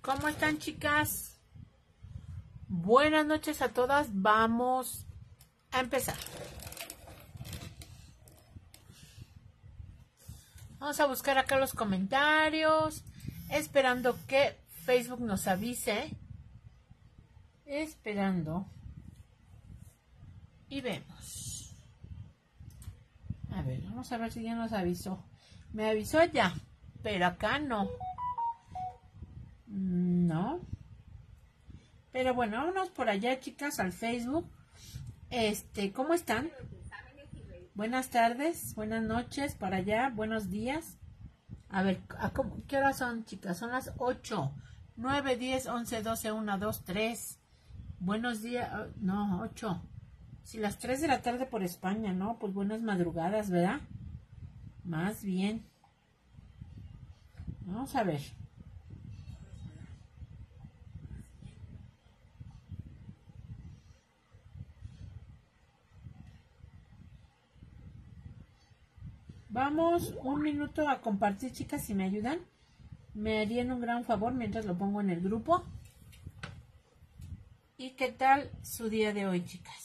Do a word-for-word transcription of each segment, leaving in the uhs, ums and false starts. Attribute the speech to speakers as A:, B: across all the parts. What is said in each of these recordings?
A: ¿Cómo están, chicas? Buenas noches a todas. Vamos a empezar. Vamos a buscar acá los comentarios, esperando que Facebook nos avise. Esperando. Y vemos. A ver, vamos a ver si ya nos avisó. Me avisó ya, pero acá no. No. Pero bueno, vámonos por allá, chicas, al Facebook. Este, ¿cómo están? Buenas tardes, buenas noches para allá, buenos días. A ver, ¿a cómo, ¿qué horas son, chicas? Son las ocho, nueve, diez, once, doce, uno, dos, tres. Buenos días, no, ocho. Si las tres de la tarde por España, ¿no? Pues buenas madrugadas, ¿verdad? Más bien. Vamos a ver. Vamos un minuto a compartir, chicas, si me ayudan. Me harían un gran favor mientras lo pongo en el grupo. ¿Y qué tal su día de hoy, chicas?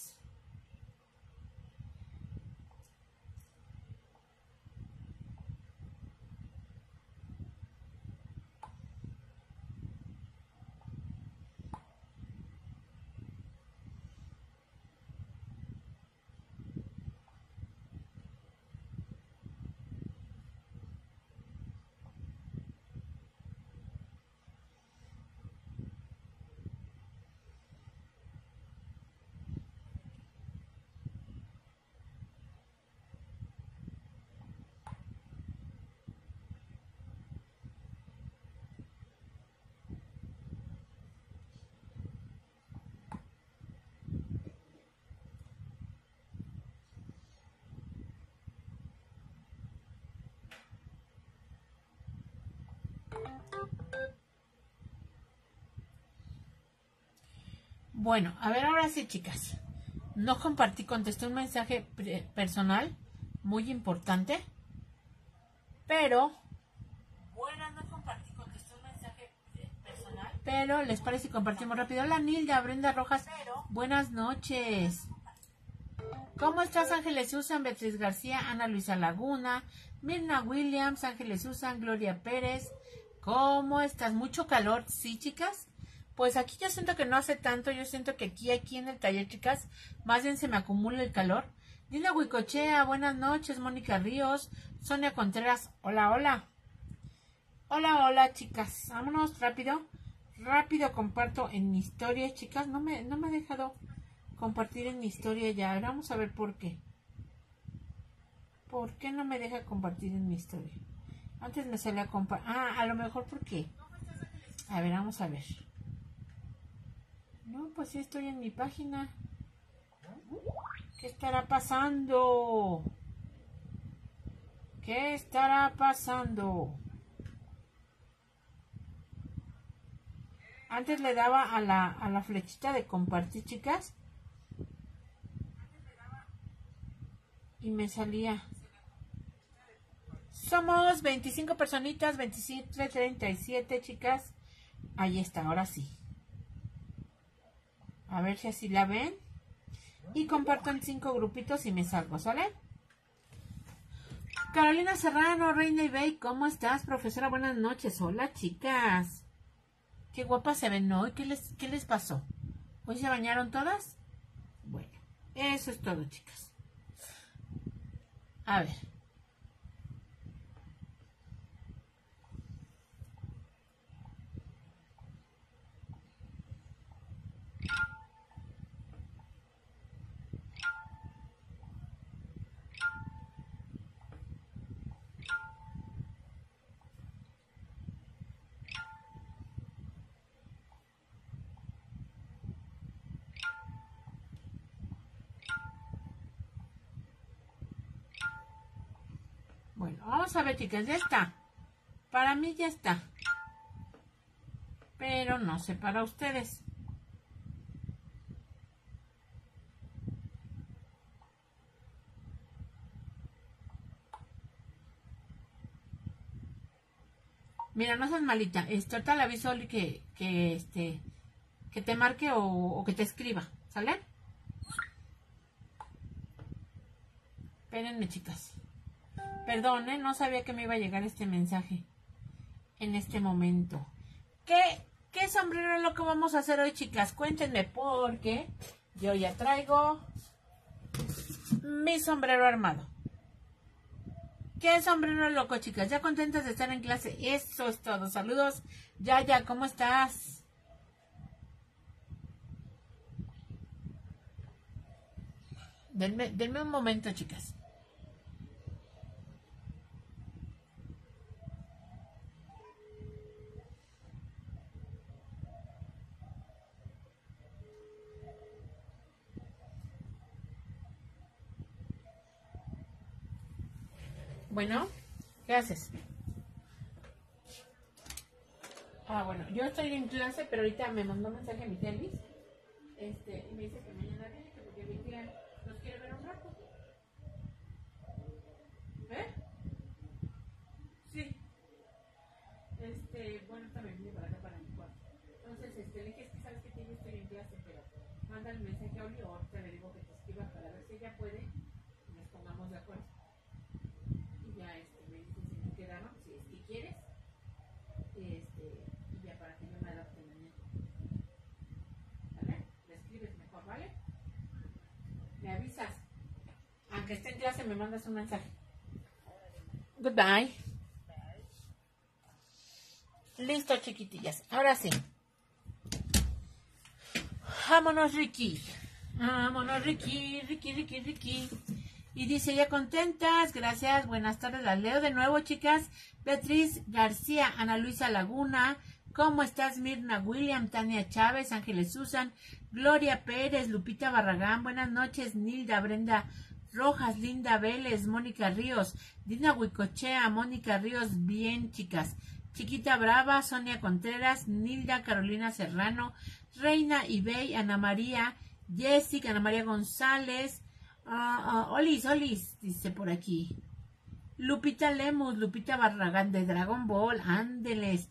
A: Bueno, a ver, ahora sí, chicas. No compartí, contesté un mensaje personal muy importante, pero bueno, no compartí, contesté un mensaje personal, pero les parece si compartimos rápido. Hola, Nilda, Brenda Rojas, buenas noches. ¿Cómo estás, Ángeles Susan, Beatriz García, Ana Luisa Laguna, Mirna Williams, Ángeles Susan, Gloria Pérez? ¿Cómo estás? ¿Mucho calor? ¿Sí, chicas? Pues aquí yo siento que no hace tanto, yo siento que aquí, aquí en el taller, chicas, más bien se me acumula el calor. Dina Huicochea, buenas noches, Mónica Ríos, Sonia Contreras, hola, hola. Hola, hola, chicas, vámonos rápido, rápido comparto en mi historia, chicas, no me, no me ha dejado compartir en mi historia ya, ahora vamos a ver por qué. ¿Por qué no me deja compartir en mi historia? Antes me salía compartir, ah, a lo mejor porque, a ver, vamos a ver. No, pues sí estoy en mi página. ¿Qué estará pasando? ¿Qué estará pasando? Antes le daba a la, a la flechita de compartir, chicas. Y me salía. Somos veinticinco personitas, veintisiete, treinta y siete, chicas. Ahí está, ahora sí. A ver si así la ven. Y comparto en cinco grupitos y me salgo, ¿sale? Carolina Serrano, Reina Ibey, ¿cómo estás, profesora? Buenas noches. Hola, chicas. Qué guapas se ven hoy. ¿Qué les, qué les pasó? ¿Hoy se bañaron todas? Bueno, eso es todo, chicas. A ver. Bueno, vamos a ver, chicas, ya está. Para mí ya está. Pero no sé para ustedes. Mira, no seas malita. Este, ahorita le aviso a Oli que, que, este, que te marque o, o que te escriba. ¿Sale? Espérenme, chicas. Perdón, ¿eh? No sabía que me iba a llegar este mensaje en este momento. ¿Qué, qué sombrero loco vamos a hacer hoy, chicas? Cuéntenme, porque yo ya traigo mi sombrero armado. ¿Qué sombrero loco, chicas? ¿Ya contentas de estar en clase? Eso es todo. Saludos. Yaya, ¿cómo estás? Denme, denme un momento, chicas. Bueno, ¿qué haces? Ah, bueno, yo estoy en clase, pero ahorita me mandó un mensaje a mi tenis. Este, y me dice que mañana viene, que porque mi tía nos quiere ver un rato. ¿Eh? Sí. Este, bueno, esta me viene para acá para mi cuarto. Entonces, este, le dije, es que sabes que yo estoy en clase, pero manda el mensaje a Oli o ahorita le digo que te escriba para ver si ella puede y nos pongamos de acuerdo. Y ya, este, me dice si me quedaron, si es que quieres. Este, y ya para que yo me adapte mañana. ¿Vale? Le escribes mejor, ¿vale? Me avisas. Aunque esté en clase, me mandas un mensaje. Goodbye. Listo, chiquitillas. Ahora sí. Vámonos, Ricky. Vámonos, Ricky, Ricky, Ricky, Ricky. Y dice, ya contentas, gracias, buenas tardes, las leo de nuevo, chicas. Beatriz García, Ana Luisa Laguna, ¿cómo estás? Mirna William, Tania Chávez, Ángeles Susan, Gloria Pérez, Lupita Barragán, buenas noches, Nilda, Brenda Rojas, Linda Vélez, Mónica Ríos, Dina Huicochea, Mónica Ríos, bien, chicas. Chiquita Brava, Sonia Contreras, Nilda, Carolina Serrano, Reina Ibey, Ana María, Jessica, Ana María González, uh, uh, Olis, Olis, dice por aquí. Lupita Lemus, Lupita Barragán de Dragon Ball, ándeles.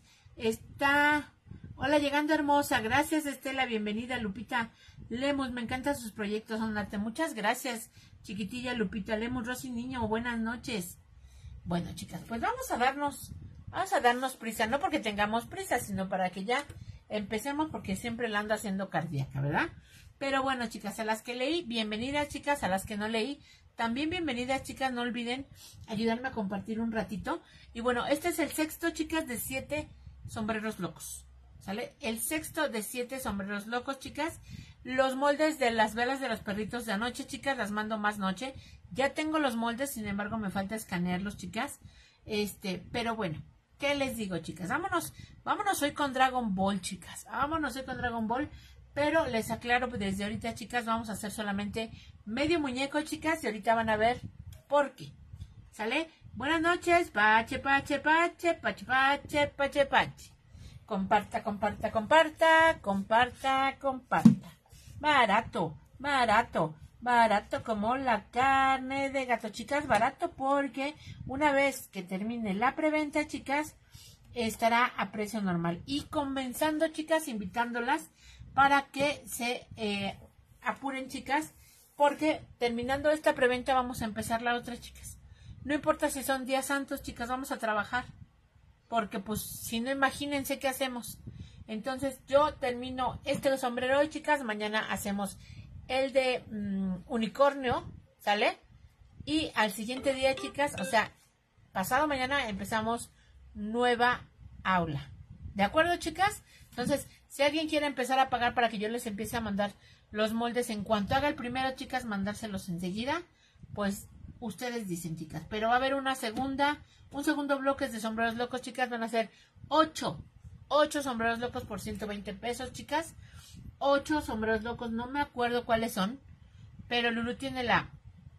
A: Está, hola, llegando hermosa, gracias Estela, bienvenida Lupita Lemus, me encantan sus proyectos, son arte, muchas gracias, chiquitilla Lupita Lemus. Rosy Niño, buenas noches. Bueno, chicas, pues vamos a darnos, vamos a darnos prisa, no porque tengamos prisa, sino para que ya empecemos, porque siempre la ando haciendo cardíaca, ¿verdad? Pero bueno, chicas, a las que leí, bienvenidas, chicas, a las que no leí, también bienvenidas, chicas, no olviden ayudarme a compartir un ratito. Y bueno, este es el sexto, chicas, de siete sombreros locos, ¿sale? El sexto de siete sombreros locos, chicas. Los moldes de las velas de los perritos de anoche, chicas, las mando más noche. Ya tengo los moldes, sin embargo, me falta escanearlos, chicas. Este, pero bueno, ¿qué les digo, chicas? Vámonos, vámonos hoy con Dragon Ball, chicas. Vámonos hoy con Dragon Ball. Pero les aclaro, desde ahorita, chicas, vamos a hacer solamente medio muñeco, chicas. Y ahorita van a ver por qué. ¿Sale? Buenas noches. Pache, pache, pache, pache, pache, pache, pache. Comparta, comparta, comparta, comparta, comparta. Barato, barato, barato como la carne de gato, chicas. Barato porque una vez que termine la preventa, chicas, estará a precio normal. Y comenzando, chicas, invitándolas para que se eh, apuren, chicas, porque terminando esta preventa vamos a empezar la otra, chicas. No importa si son días santos, chicas, vamos a trabajar, porque pues si no, imagínense qué hacemos. Entonces yo termino este sombrero hoy, chicas, mañana hacemos el de mmm, unicornio, ¿sale? Y al siguiente día, chicas, o sea, pasado mañana empezamos nueva aula. ¿De acuerdo, chicas? Entonces, si alguien quiere empezar a pagar para que yo les empiece a mandar los moldes en cuanto haga el primero, chicas, mandárselos enseguida, pues ustedes dicen, chicas. Pero va a haber una segunda, un segundo bloque de sombreros locos, chicas. Van a ser ocho, ocho sombreros locos por ciento veinte pesos, chicas. Ocho sombreros locos, no me acuerdo cuáles son, pero Lulu tiene la,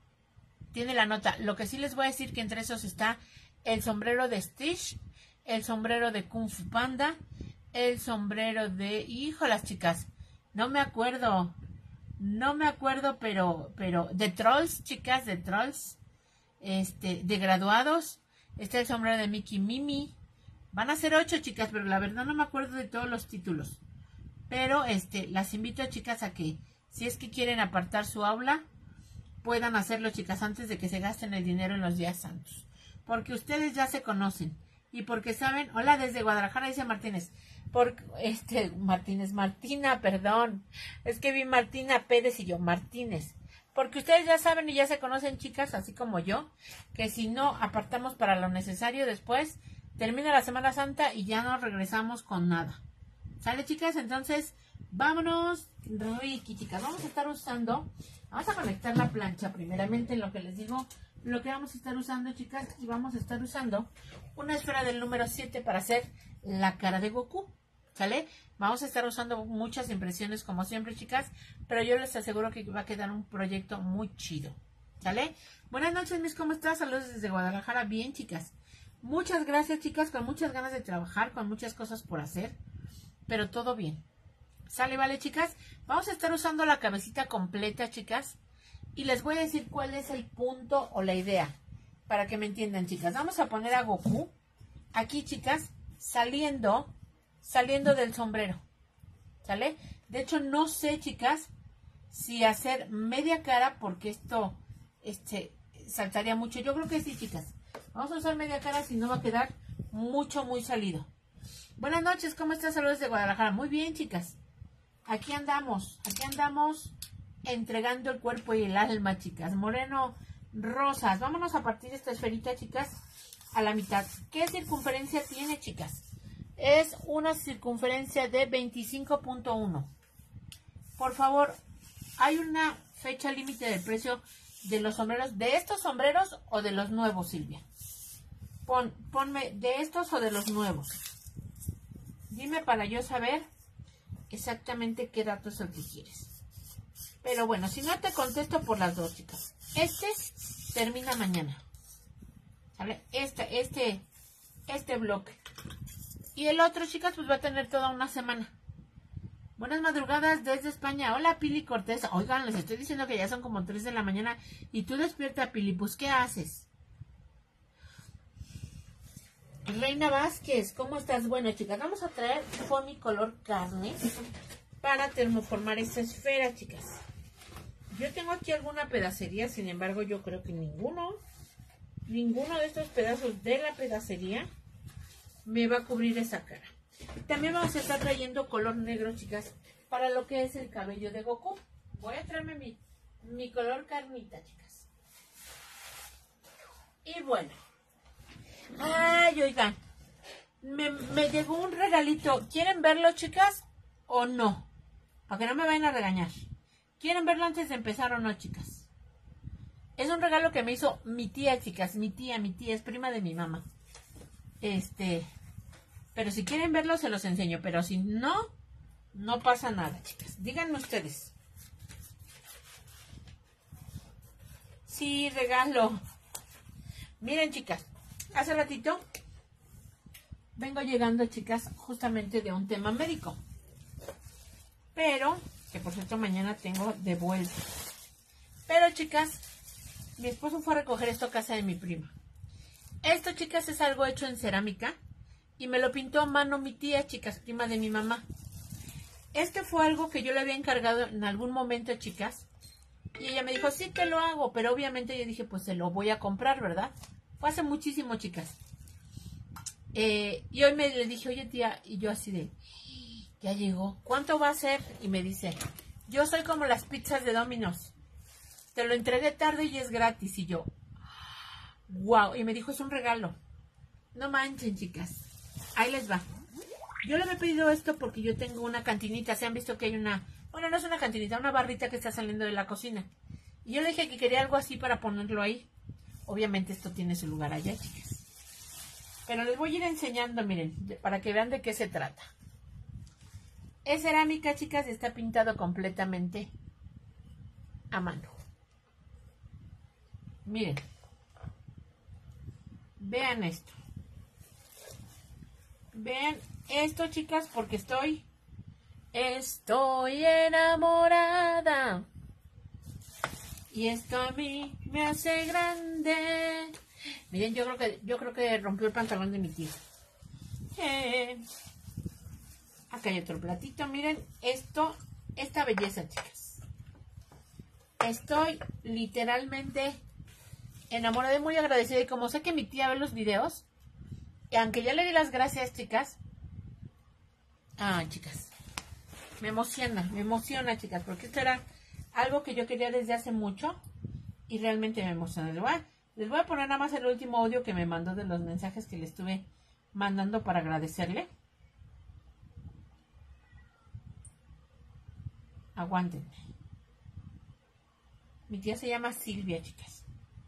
A: tiene la nota. Lo que sí les voy a decir que entre esos está el sombrero de Stitch, el sombrero de Kung Fu Panda, el sombrero de... Híjolas, chicas, no me acuerdo, no me acuerdo, pero, pero, de Trolls, chicas, de Trolls, este, de graduados, está el sombrero de Mickey Mimi, Van a ser ocho, chicas, pero la verdad no me acuerdo de todos los títulos. Pero este, las invito, chicas, a que si es que quieren apartar su aula, puedan hacerlo, chicas, antes de que se gasten el dinero en los días santos. Porque ustedes ya se conocen. Y porque saben, hola desde Guadalajara, dice Martínez. Porque, este, Martínez, Martina, perdón. Es que vi Martina Pérez y yo, Martínez. Porque ustedes ya saben y ya se conocen, chicas, así como yo, que si no apartamos para lo necesario después, termina la Semana Santa y ya no regresamos con nada. ¿Sale, chicas? Entonces, vámonos, Ricky, chicas. Vamos a estar usando, vamos a conectar la plancha primeramente, en lo que les digo, lo que vamos a estar usando, chicas, y vamos a estar usando una esfera del número siete para hacer la cara de Goku. ¿Sale? Vamos a estar usando muchas impresiones como siempre, chicas, pero yo les aseguro que va a quedar un proyecto muy chido. ¿Sale? Buenas noches, mis, ¿cómo estás? Saludos desde Guadalajara. Bien, chicas. Muchas gracias, chicas, con muchas ganas de trabajar, con muchas cosas por hacer, pero todo bien. ¿Sale? Vale, chicas. Vamos a estar usando la cabecita completa, chicas, y les voy a decir cuál es el punto o la idea, para que me entiendan, chicas. Vamos a poner a Goku aquí, chicas, saliendo... saliendo del sombrero, ¿sale? De hecho, no sé, chicas, si hacer media cara, porque esto este, saltaría mucho. Yo creo que sí, chicas. Vamos a usar media cara, si no va a quedar mucho, muy salido. Buenas noches, ¿cómo estás? Saludos de Guadalajara. Muy bien, chicas. Aquí andamos, aquí andamos entregando el cuerpo y el alma, chicas. Moreno, rosas. Vámonos a partir de esta esferita, chicas, a la mitad. ¿Qué circunferencia tiene, chicas? Es una circunferencia de veinticinco punto uno. Por favor, hay una fecha límite del precio de los sombreros. ¿De estos sombreros o de los nuevos, Silvia? Pon, ponme, ¿de estos o de los nuevos? Dime para yo saber exactamente qué datos es el que quieres. Pero bueno, si no te contesto por las dos, chicas. Este termina mañana. ¿Sale? Este, este, este bloque. Y el otro, chicas, pues va a tener toda una semana. Buenas madrugadas desde España. Hola, Pili Cortés. Oigan, les estoy diciendo que ya son como tres de la mañana. Y tú despierta, Pili. Pues, ¿qué haces? Reina Vázquez, ¿cómo estás? Bueno, chicas, vamos a traer foamy color carne para termoformar esta esfera, chicas. Yo tengo aquí alguna pedacería, sin embargo, yo creo que ninguno, ninguno de estos pedazos de la pedacería me va a cubrir esa cara. También vamos a estar trayendo color negro, chicas, para lo que es el cabello de Goku. Voy a traerme mi, mi color carnita, chicas. Y bueno. Ay, oigan. Me, me llegó un regalito. ¿Quieren verlo, chicas? ¿O no? Para que no me vayan a regañar. ¿Quieren verlo antes de empezar o no, chicas? Es un regalo que me hizo mi tía, chicas. Mi tía, mi tía, es prima de mi mamá. Este... Pero si quieren verlo, se los enseño. Pero si no, no pasa nada, chicas. Díganme ustedes. Sí, regalo. Miren, chicas. Hace ratito vengo llegando, chicas, justamente de un tema médico. Pero, que por cierto mañana tengo de vuelta. Pero, chicas, mi esposo fue a recoger esto a casa de mi prima. Esto, chicas, es algo hecho en cerámica. Y me lo pintó a mano mi tía, chicas, prima de mi mamá. Este fue algo que yo le había encargado en algún momento, chicas. Y ella me dijo, sí, te lo hago. Pero obviamente yo dije, pues se lo voy a comprar, ¿verdad? Fue hace muchísimo, chicas. Eh, y hoy me le dije, oye, tía, y yo así de, ya llegó. ¿Cuánto va a ser? Y me dice, yo soy como las pizzas de Domino's. Te lo entregué tarde y es gratis. Y yo, wow. Y me dijo, es un regalo. No manchen, chicas. Ahí les va. Yo le había pedido esto porque yo tengo una cantinita. Se han visto que hay una... Bueno, no es una cantinita, una barrita que está saliendo de la cocina. Y yo le dije que quería algo así para ponerlo ahí. Obviamente esto tiene su lugar allá, chicas. Pero les voy a ir enseñando, miren, para que vean de qué se trata. Es cerámica, chicas, y está pintado completamente a mano. Miren. Vean esto. Vean esto, chicas, porque estoy... Estoy enamorada. Y esto a mí me hace grande. Miren, yo creo que yo creo que rompió el pantalón de mi tía. Eh, acá hay otro platito. Miren esto, esta belleza, chicas. Estoy literalmente enamorada y muy agradecida. Y como sé que mi tía ve los videos, y aunque ya le di las gracias, chicas. Ah, chicas. Me emociona, me emociona, chicas. Porque esto era algo que yo quería desde hace mucho. Y realmente me emociona. Les voy a, les voy a poner nada más el último audio que me mandó de los mensajes que le estuve mandando para agradecerle. Aguántenme. Mi tía se llama Silvia, chicas.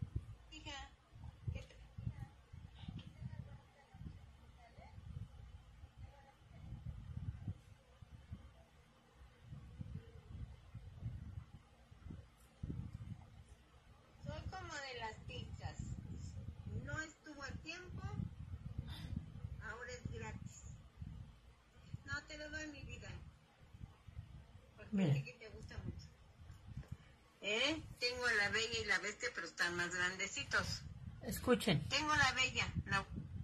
B: Soy como de las pizzas. No estuvo a tiempo, ahora es gratis. No te lo doy, mi vida. Porque
A: Mira.
B: sé que te gusta mucho. ¿Eh? Tengo a la bella y la bestia, pero están más grandecitos.
A: Escuchen.
B: Tengo la bella. No.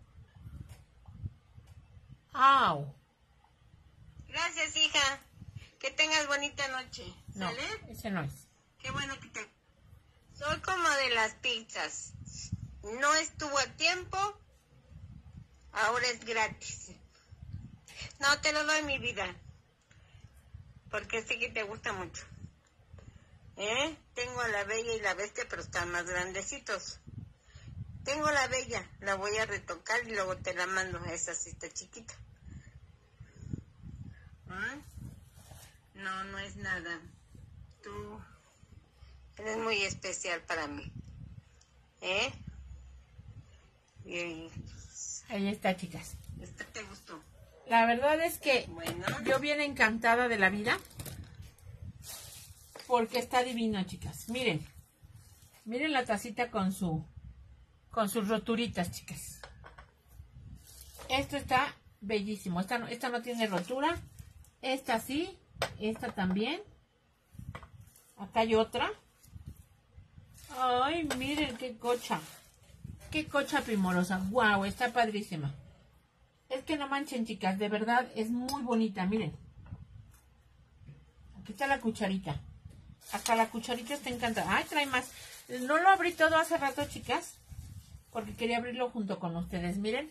A: ¡Au!
B: Gracias, hija. Que tengas bonita noche.
A: No,
B: ¿Sale?
A: ese no es.
B: Qué bueno que te... Soy como de las pizzas. No estuvo a tiempo, ahora es gratis. No te lo doy, mi vida. Porque sé que te gusta mucho. ¿Eh? Tengo a la bella y la bestia, pero están más grandecitos. Tengo la bella, la voy a retocar y luego te la mando. Esa sí está chiquita. ¿Ah? No, no es nada. Tú eres muy especial para mí. ¿Eh? Y
A: Ahí está, chicas.
B: esta te gustó.
A: La verdad es que
B: Bueno.
A: yo bien encantada de la vida. Porque está divino, chicas. Miren. Miren la tacita con su con sus roturitas, chicas. Esto está bellísimo. Esta no, esta no tiene rotura. Esta sí. Esta también. Acá hay otra. Ay, miren qué cocha. Qué cocha primorosa. Wow, está padrísima. Es que no manchen, chicas. De verdad es muy bonita. Miren. Aquí está la cucharita. Hasta la cucharita está encantada. Ay, trae más. No lo abrí todo hace rato, chicas. Porque quería abrirlo junto con ustedes. Miren.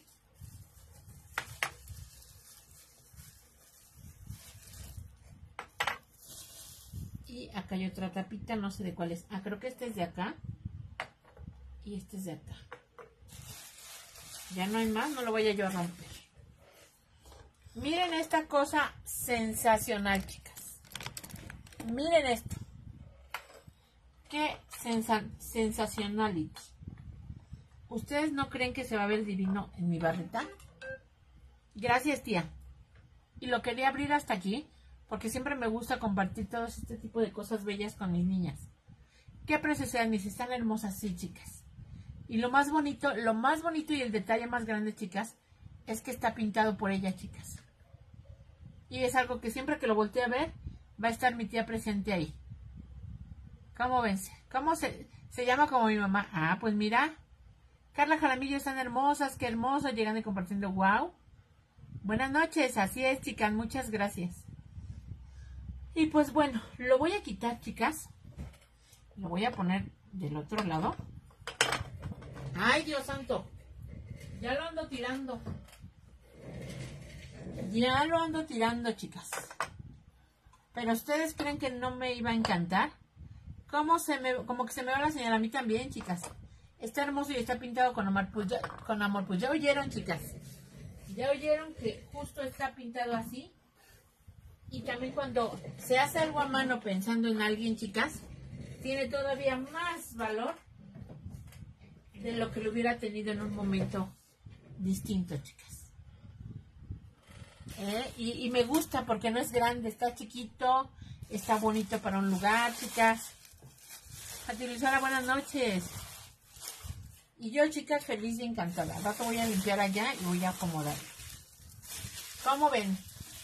A: Y acá hay otra tapita. No sé de cuál es. Ah, creo que este es de acá. Y este es de acá. Ya no hay más. No lo voy a yo a romper. Miren esta cosa sensacional, chicas. Miren esto. Qué sensa sensacionality. ¿Ustedes no creen que se va a ver divino en mi barrita? Gracias, tía. Y lo quería abrir hasta aquí, porque siempre me gusta compartir todo este tipo de cosas bellas con mis niñas. Qué preciosidad, mis están hermosas, sí, chicas. Y lo más bonito, lo más bonito y el detalle más grande, chicas, es que está pintado por ella, chicas. Y es algo que siempre que lo voltee a ver, va a estar mi tía presente ahí. ¿Cómo ven? ¿Cómo se, se llama como mi mamá? Ah, pues mira. Carla Jaramillo, están hermosas, qué hermoso, llegando y compartiendo. Wow. Buenas noches, así es, chicas, muchas gracias. Y pues bueno, lo voy a quitar, chicas. Lo voy a poner del otro lado. ¡Ay, Dios santo! Ya lo ando tirando. Ya lo ando tirando, chicas. Pero ¿ustedes creen que no me iba a encantar? ¿Cómo se me, como que se me va la señal a mí también, chicas? Está hermoso y está pintado con amor. Pues ya, con amor. Pues ya oyeron, chicas. Ya oyeron que justo está pintado así. Y también cuando se hace algo a mano pensando en alguien, chicas, tiene todavía más valor de lo que lo hubiera tenido en un momento distinto, chicas. ¿Eh? Y, y me gusta porque no es grande, está chiquito, está bonito para un lugar, chicas. Utilizar buenas noches. Y yo, chicas, feliz y encantada. Al rato voy a limpiar allá y voy a acomodar. ¿Cómo ven?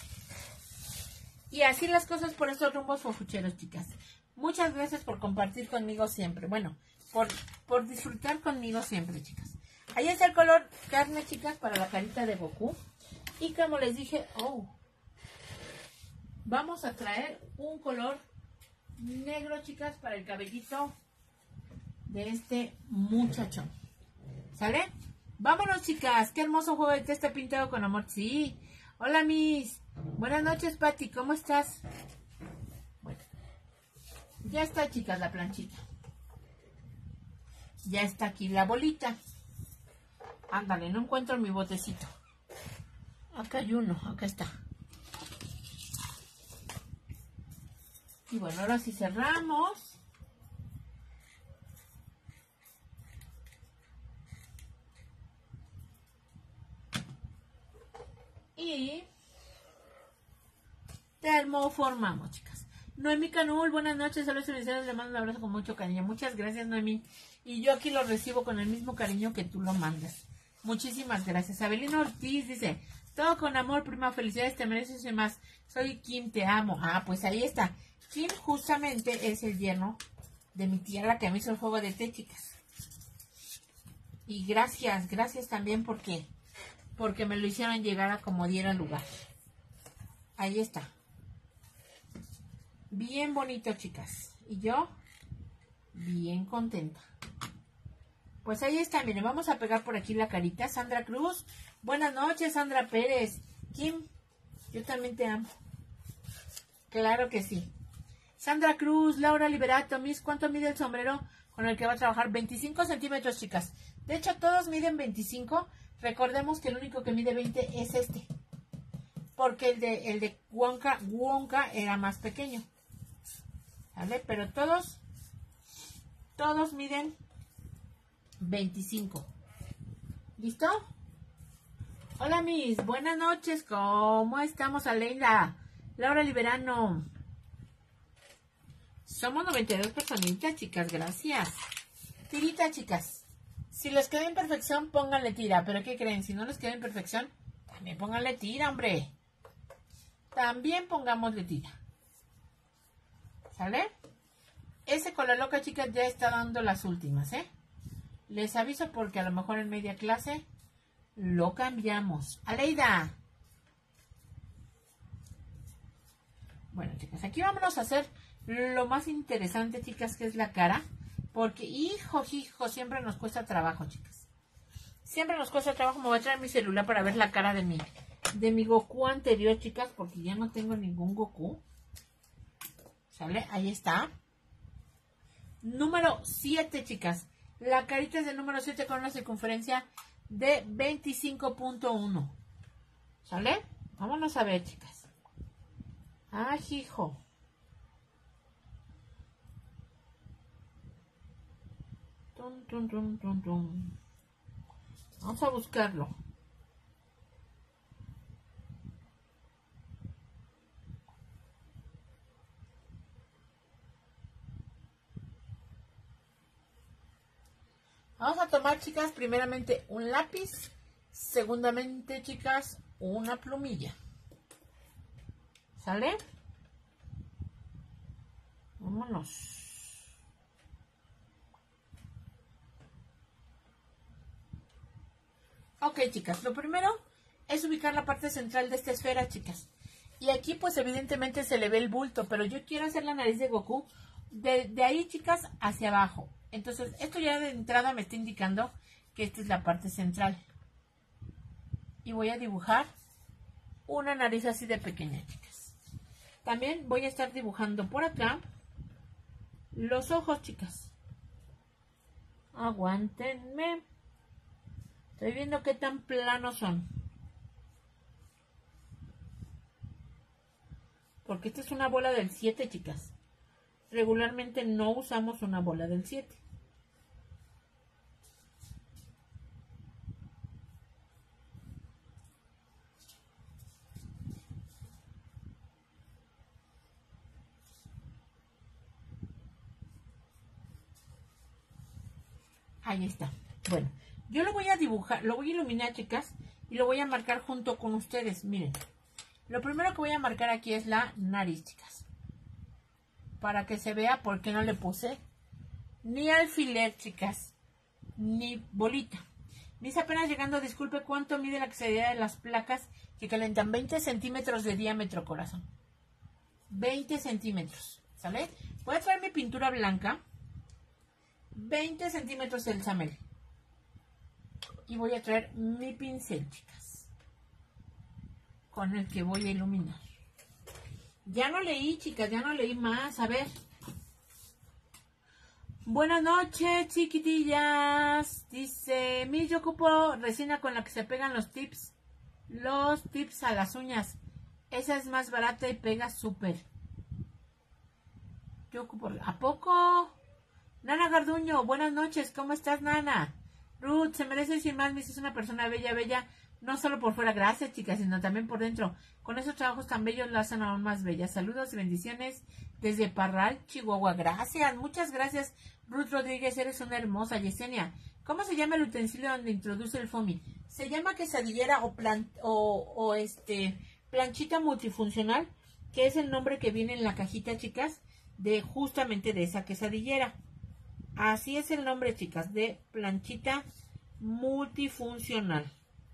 A: Y así las cosas por estos rumbos fofucheros, chicas. Muchas gracias por compartir conmigo siempre. Bueno, por, por disfrutar conmigo siempre, chicas. Ahí está el color carne, chicas, para la carita de Goku. Y como les dije, oh, vamos a traer un color negro, chicas, para el cabellito de este muchachón. ¿Sale? Vámonos, chicas. Qué hermoso juego de este pintado con amor. Sí. Hola, Miss. Buenas noches, Pati. ¿Cómo estás? Bueno. Ya está, chicas, la planchita. Ya está aquí la bolita. Ándale, no encuentro mi botecito. Acá hay uno, acá está. Y bueno, ahora sí cerramos. Y termoformamos, chicas. Noemí Canul, buenas noches, saludos y bendiciones, le mando un abrazo con mucho cariño. Muchas gracias, Noemí. Y yo aquí lo recibo con el mismo cariño que tú lo mandas. Muchísimas gracias. Abelino Ortiz dice, todo con amor, prima, felicidades, te mereces y más. Soy Kim, te amo. Ah, pues ahí está. Kim justamente es el yerno de mi tía, la que me hizo el juego de té, chicas. Y gracias, gracias también porque, porque me lo hicieron llegar a como diera lugar. Ahí está. Bien bonito, chicas. Y yo, bien contenta. Pues ahí está, miren, vamos a pegar por aquí la carita. Sandra Cruz, buenas noches, Sandra Pérez. Kim, yo también te amo. Claro que sí. Sandra Cruz, Laura Liberato, Miss, ¿cuánto mide el sombrero con el que va a trabajar? veinticinco centímetros, chicas. De hecho, todos miden veinticinco. Recordemos que el único que mide veinte es este. Porque el de, el de Wonka, Wonka era más pequeño. ¿Vale? Pero todos, todos miden veinticinco. ¿Listo? Hola, Miss. Buenas noches. ¿Cómo estamos, Aleida? Laura Liberano. Somos noventa y dos personitas, chicas. Gracias. Tirita, chicas. Si les queda en perfección, pónganle tira. ¿Pero qué creen? Si no les queda en perfección, también pónganle tira, hombre. También pongámosle tira. ¿Sale? Ese color loca, chicas, ya está dando las últimas, ¿eh? Les aviso porque a lo mejor en media clase lo cambiamos. Aleida. Bueno, chicas, aquí vámonos a hacer lo más interesante, chicas, que es la cara. Porque, hijo, hijo, siempre nos cuesta trabajo, chicas. Siempre nos cuesta trabajo. Me voy a traer mi celular para ver la cara de mi, de mi Goku anterior, chicas, porque ya no tengo ningún Goku. ¿Sale? Ahí está. Número siete, chicas. La carita es del número siete con una circunferencia de veinticinco punto uno. ¿Sale? Vámonos a ver, chicas. ¡Ay, hijo! Tum, tum, tum, tum, tum. Vamos a buscarlo. Vamos a tomar, chicas, primeramente un lápiz, segundamente, chicas, una plumilla. ¿Sale? Vámonos. Ok, chicas, lo primero es ubicar la parte central de esta esfera, chicas. Y aquí, pues, evidentemente se le ve el bulto, pero yo quiero hacer la nariz de Goku de, de ahí, chicas, hacia abajo. Entonces, esto ya de entrada me está indicando que esta es la parte central. Y voy a dibujar una nariz así de pequeña, chicas. También voy a estar dibujando por acá los ojos, chicas. Aguántenme. Estoy viendo qué tan planos son. Porque esta es una bola del siete, chicas. Regularmente no usamos una bola del siete. Ahí está. Bueno, yo lo voy a dibujar, lo voy a iluminar, chicas, y lo voy a marcar junto con ustedes. Miren, lo primero que voy a marcar aquí es la nariz, chicas. Para que se vea por qué no le puse ni alfiler, chicas, ni bolita. Mis apenas llegando, disculpe, ¿cuánto mide la quesadilla de las placas que calentan? veinte centímetros de diámetro, corazón. veinte centímetros, ¿sale? Voy a traer mi pintura blanca. veinte centímetros del Samel. Y voy a traer mi pincel, chicas, con el que voy a iluminar. Ya no leí, chicas, ya no leí más. A ver. Buenas noches, chiquitillas. Dice, mi yo ocupo resina con la que se pegan los tips. Los tips a las uñas. Esa es más barata y pega súper. Yo ocupo... ¿A poco? Nana Garduño, buenas noches. ¿Cómo estás, Nana? Ruth, se merece decir más. Me dices una persona bella, bella. No solo por fuera, gracias, chicas, sino también por dentro. Con esos trabajos tan bellos la hacen aún más bella. Saludos y bendiciones desde Parral, Chihuahua. Gracias, muchas gracias, Ruth Rodríguez. Eres una hermosa. Yesenia, ¿cómo se llama el utensilio donde introduce el foamy? Se llama quesadillera o, plan, o, o este planchita multifuncional, que es el nombre que viene en la cajita, chicas, de justamente de esa quesadillera. Así es el nombre, chicas, de planchita multifuncional.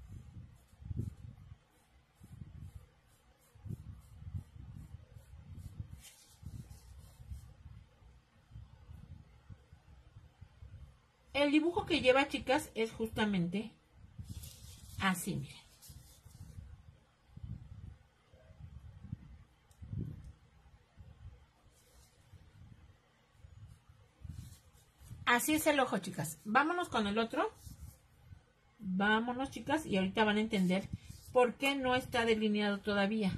A: El dibujo que lleva, chicas, es justamente así, miren. Así es el ojo, chicas. Vámonos con el otro. Vámonos, chicas, y ahorita van a entender por qué no está delineado todavía.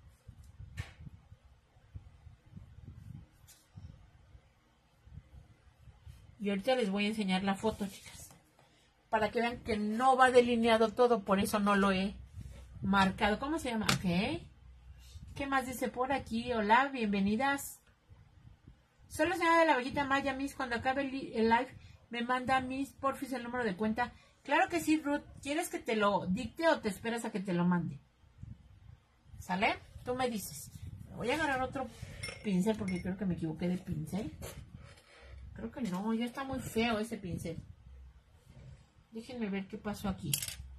A: Y ahorita les voy a enseñar la foto, chicas, para que vean que no va delineado todo, por eso no lo he marcado. ¿Cómo se llama? Ok. ¿Qué más dice por aquí? Hola, bienvenidas. Soy la señora de la abejita Maya, Miss. Cuando acabe el, el live, me manda Miss, porfis, el número de cuenta. Claro que sí, Ruth. ¿Quieres que te lo dicte o te esperas a que te lo mande? ¿Sale? Tú me dices. Voy a agarrar otro pincel porque creo que me equivoqué de pincel. Creo que no, ya está muy feo ese pincel. Déjenme ver qué pasó aquí.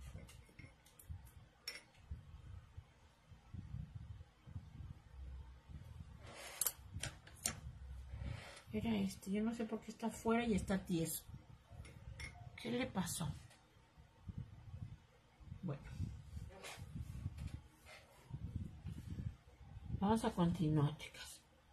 A: Era este, yo no sé por qué está afuera y está tieso. ¿Qué le pasó? Bueno. Vamos a continuar, chicas.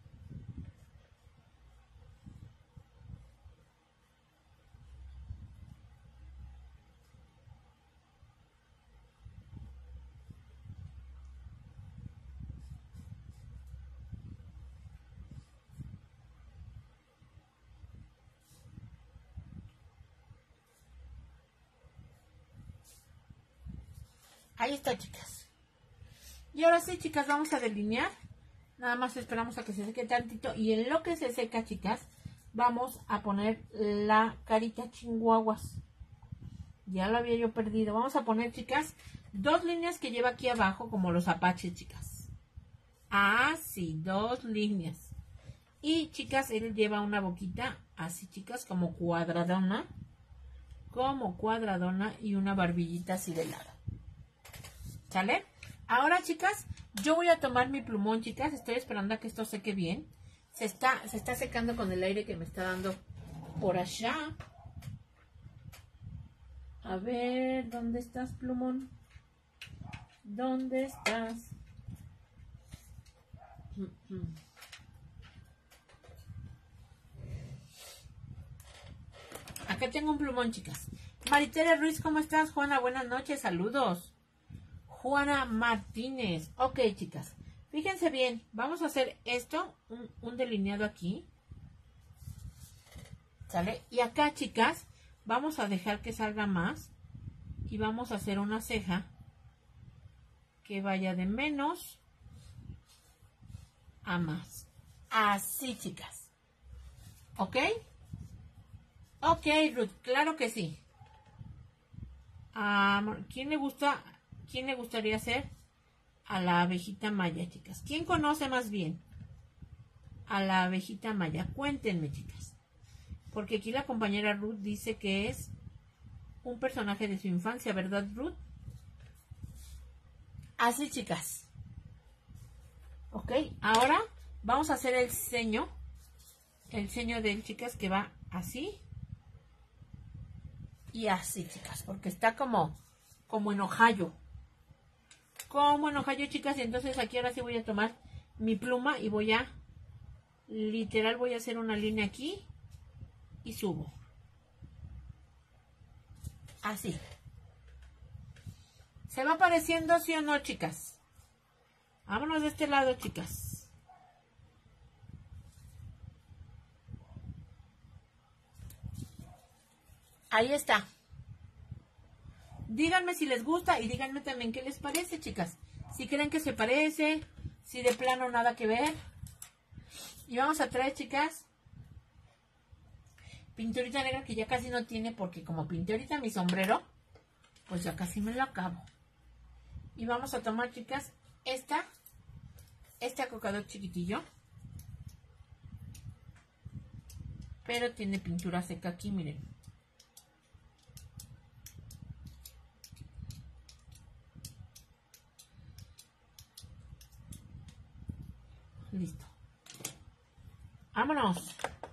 A: Ahí está, chicas. Y ahora sí, chicas, vamos a delinear. Nada más esperamos a que se seque tantito. Y en lo que se seca, chicas, vamos a poner la carita chihuahuas. Ya lo había yo perdido. Vamos a poner, chicas, dos líneas que lleva aquí abajo, como los apaches, chicas. Ah, sí, dos líneas. Y, chicas, él lleva una boquita así, chicas, como cuadradona. Como cuadradona y una barbillita así de lado. ¿Sale? Ahora, chicas, yo voy a tomar mi plumón, chicas. Estoy esperando a que esto seque bien. Se está, se está secando con el aire que me está dando por allá. A ver, ¿dónde estás, plumón? ¿Dónde estás? Acá tengo un plumón, chicas. Maritere Ruiz, ¿cómo estás? Juana, buenas noches, saludos. Juana Martínez. Ok, chicas. Fíjense bien. Vamos a hacer esto. Un, un delineado aquí. ¿Sale? Y acá, chicas, vamos a dejar que salga más. Y vamos a hacer una ceja que vaya de menos a más. Así, chicas. ¿Ok? Ok, Ruth. Claro que sí. Um, ¿Quién le gusta... ¿Quién le gustaría hacer a la abejita Maya, chicas? ¿Quién conoce más bien a la abejita Maya? Cuéntenme, chicas. Porque aquí la compañera Ruth dice que es un personaje de su infancia, ¿verdad, Ruth? Así, chicas. Ok, ahora vamos a hacer el ceño. El ceño de él, chicas, que va así. Y así, chicas, porque está como, como en ojallo. Como en ojallo, chicas. Y entonces aquí ahora sí voy a tomar mi pluma y voy a, literal, voy a hacer una línea aquí. Y subo. Así. ¿Se va apareciendo, sí o no, chicas? Vámonos de este lado, chicas. Ahí está. Díganme si les gusta y díganme también qué les parece, chicas. Si creen que se parece, si de plano nada que ver. Y vamos a traer, chicas, pinturita negra que ya casi no tiene porque como pinté ahorita mi sombrero, pues ya casi me lo acabo. Y vamos a tomar, chicas, esta, este acocador chiquitillo. Pero tiene pintura seca aquí, miren. Listo. Vámonos.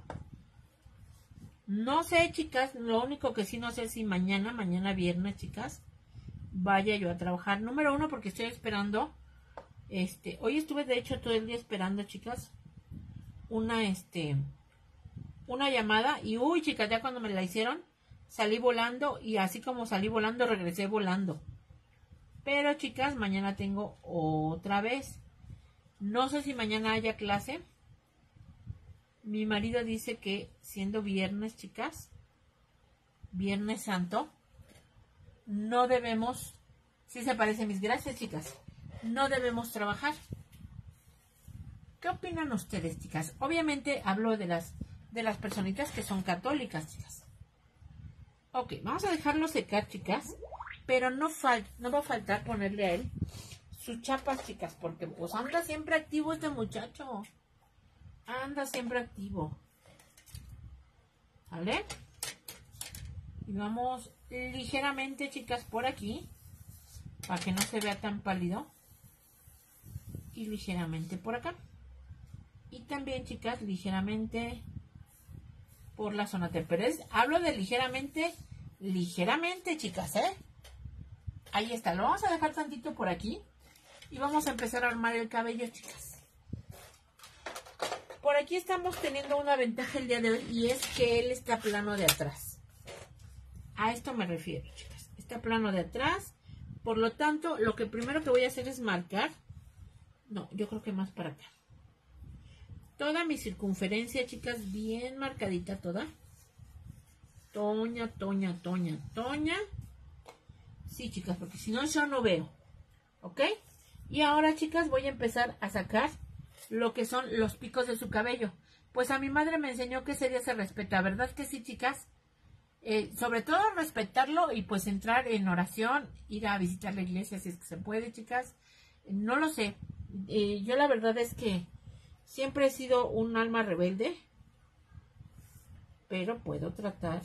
A: No sé, chicas, lo único que sí no sé si mañana, mañana viernes, chicas, vaya yo a trabajar. Número uno, porque estoy esperando, este, hoy estuve de hecho todo el día esperando, chicas, una, este, una llamada. Y uy, chicas, ya cuando me la hicieron, salí volando y así como salí volando, regresé volando. Pero, chicas, mañana tengo otra vez. No sé si mañana haya clase. Mi marido dice que siendo viernes, chicas, Viernes Santo, no debemos, si se parece, mis gracias, chicas, no debemos trabajar. ¿Qué opinan ustedes, chicas? Obviamente hablo de las, de las personitas que son católicas, chicas. Ok, vamos a dejarlo secar, chicas, pero no, fal no va a faltar ponerle a él sus chapas, chicas, porque pues anda siempre activo este muchacho. Anda siempre activo. ¿Vale? Y vamos ligeramente, chicas, por aquí. Para que no se vea tan pálido. Y ligeramente por acá. Y también, chicas, ligeramente por la zona T. Pero es, hablo de ligeramente, ligeramente, chicas, ¿eh? Ahí está. Lo vamos a dejar tantito por aquí. Y vamos a empezar a armar el cabello, chicas. Por aquí estamos teniendo una ventaja el día de hoy y es que él está plano de atrás. A esto me refiero, chicas. Está plano de atrás. Por lo tanto, lo que primero que voy a hacer es marcar. No, yo creo que más para acá. Toda mi circunferencia, chicas, bien marcadita toda. Toña, toña, toña, toña. Sí, chicas, porque si no yo no veo. ¿Ok? Y ahora, chicas, voy a empezar a sacar lo que son los picos de su cabello. Pues a mi madre me enseñó que ese día se respeta, ¿verdad que sí, chicas? Eh, sobre todo respetarlo y pues entrar en oración, ir a visitar la iglesia si es que se puede, chicas. No lo sé. Eh, yo la verdad es que siempre he sido un alma rebelde, pero puedo tratar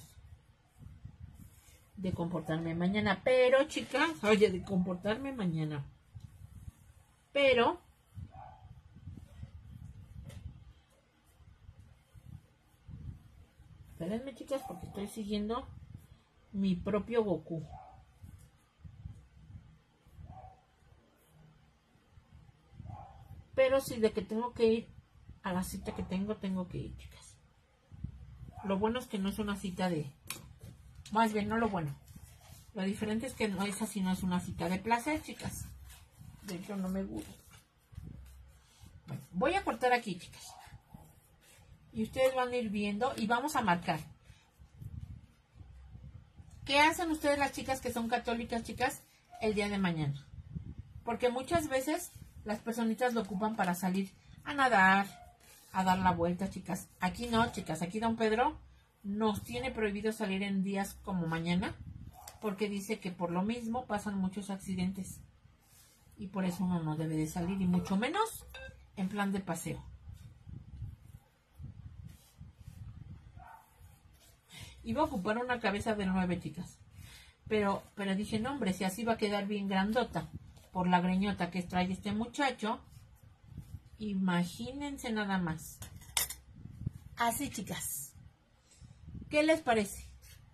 A: de comportarme mañana. Pero, chicas, oye, de comportarme mañana. Pero espérenme, chicas, porque estoy siguiendo mi propio Goku. Pero si de que tengo que ir a la cita que tengo, tengo que ir, chicas. Lo bueno es que no es una cita de... Más bien, no lo bueno. Lo diferente es que no es así, no es una cita de placer, chicas. De hecho, no me gusta. Bueno, voy a cortar aquí, chicas. Y ustedes van a ir viendo y vamos a marcar. ¿Qué hacen ustedes las chicas que son católicas, chicas, el día de mañana? Porque muchas veces las personitas lo ocupan para salir a nadar, a dar la vuelta, chicas. Aquí no, chicas. Aquí don Pedro nos tiene prohibido salir en días como mañana, porque dice que por lo mismo pasan muchos accidentes. Y por eso uno no debe de salir, y mucho menos en plan de paseo. Y voy a ocupar una cabeza de nueve, chicas. Pero, pero dije, no, hombre, si así va a quedar bien grandota por la greñota que trae este muchacho. Imagínense nada más. Así, chicas. ¿Qué les parece?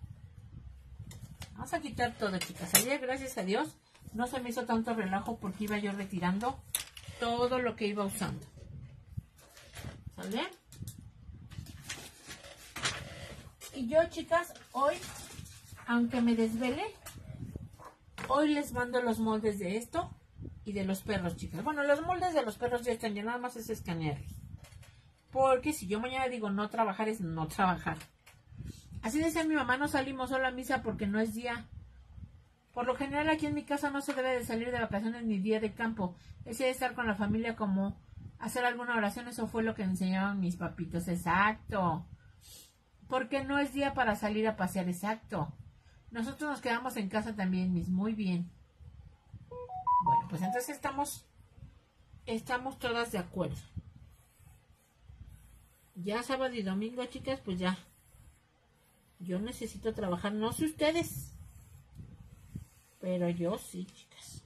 A: Vamos a quitar todo, chicas. Ayer, gracias a Dios, no se me hizo tanto relajo porque iba yo retirando todo lo que iba usando. ¿Sale? Y yo, chicas, hoy, aunque me desvele, hoy les mando los moldes de esto y de los perros, chicas. Bueno, los moldes de los perros ya están, ya nada más es escanearlos. Porque si yo mañana digo no trabajar, es no trabajar. Así decía mi mamá, no salimos solo a misa porque no es día. Por lo general aquí en mi casa no se debe de salir de vacaciones ni día de campo. Es de estar con la familia como hacer alguna oración, eso fue lo que enseñaban mis papitos. Exacto. Porque no es día para salir a pasear, exacto. Nosotros nos quedamos en casa también, mis, muy bien. Bueno, pues entonces estamos, estamos todas de acuerdo. Ya sábado y domingo, chicas, pues ya. Yo necesito trabajar, no sé ustedes, pero yo sí, chicas.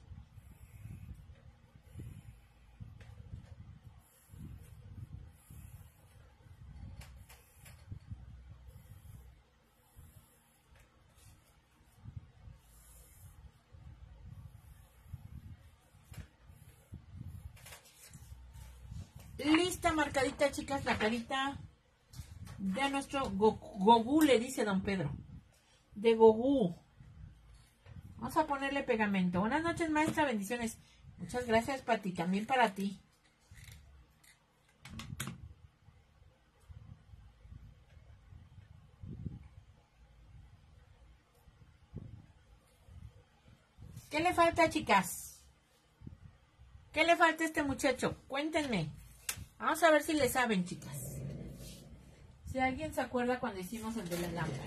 A: Lista, marcadita, chicas, la carita de nuestro Go Gogú, le dice don Pedro. De Gogú. Vamos a ponerle pegamento. Buenas noches, maestra, bendiciones. Muchas gracias, Pati, también para ti. ¿Qué le falta, chicas? ¿Qué le falta a este muchacho? Cuéntenme. Vamos a ver si le saben, chicas. Si alguien se acuerda cuando hicimos el de la lámpara.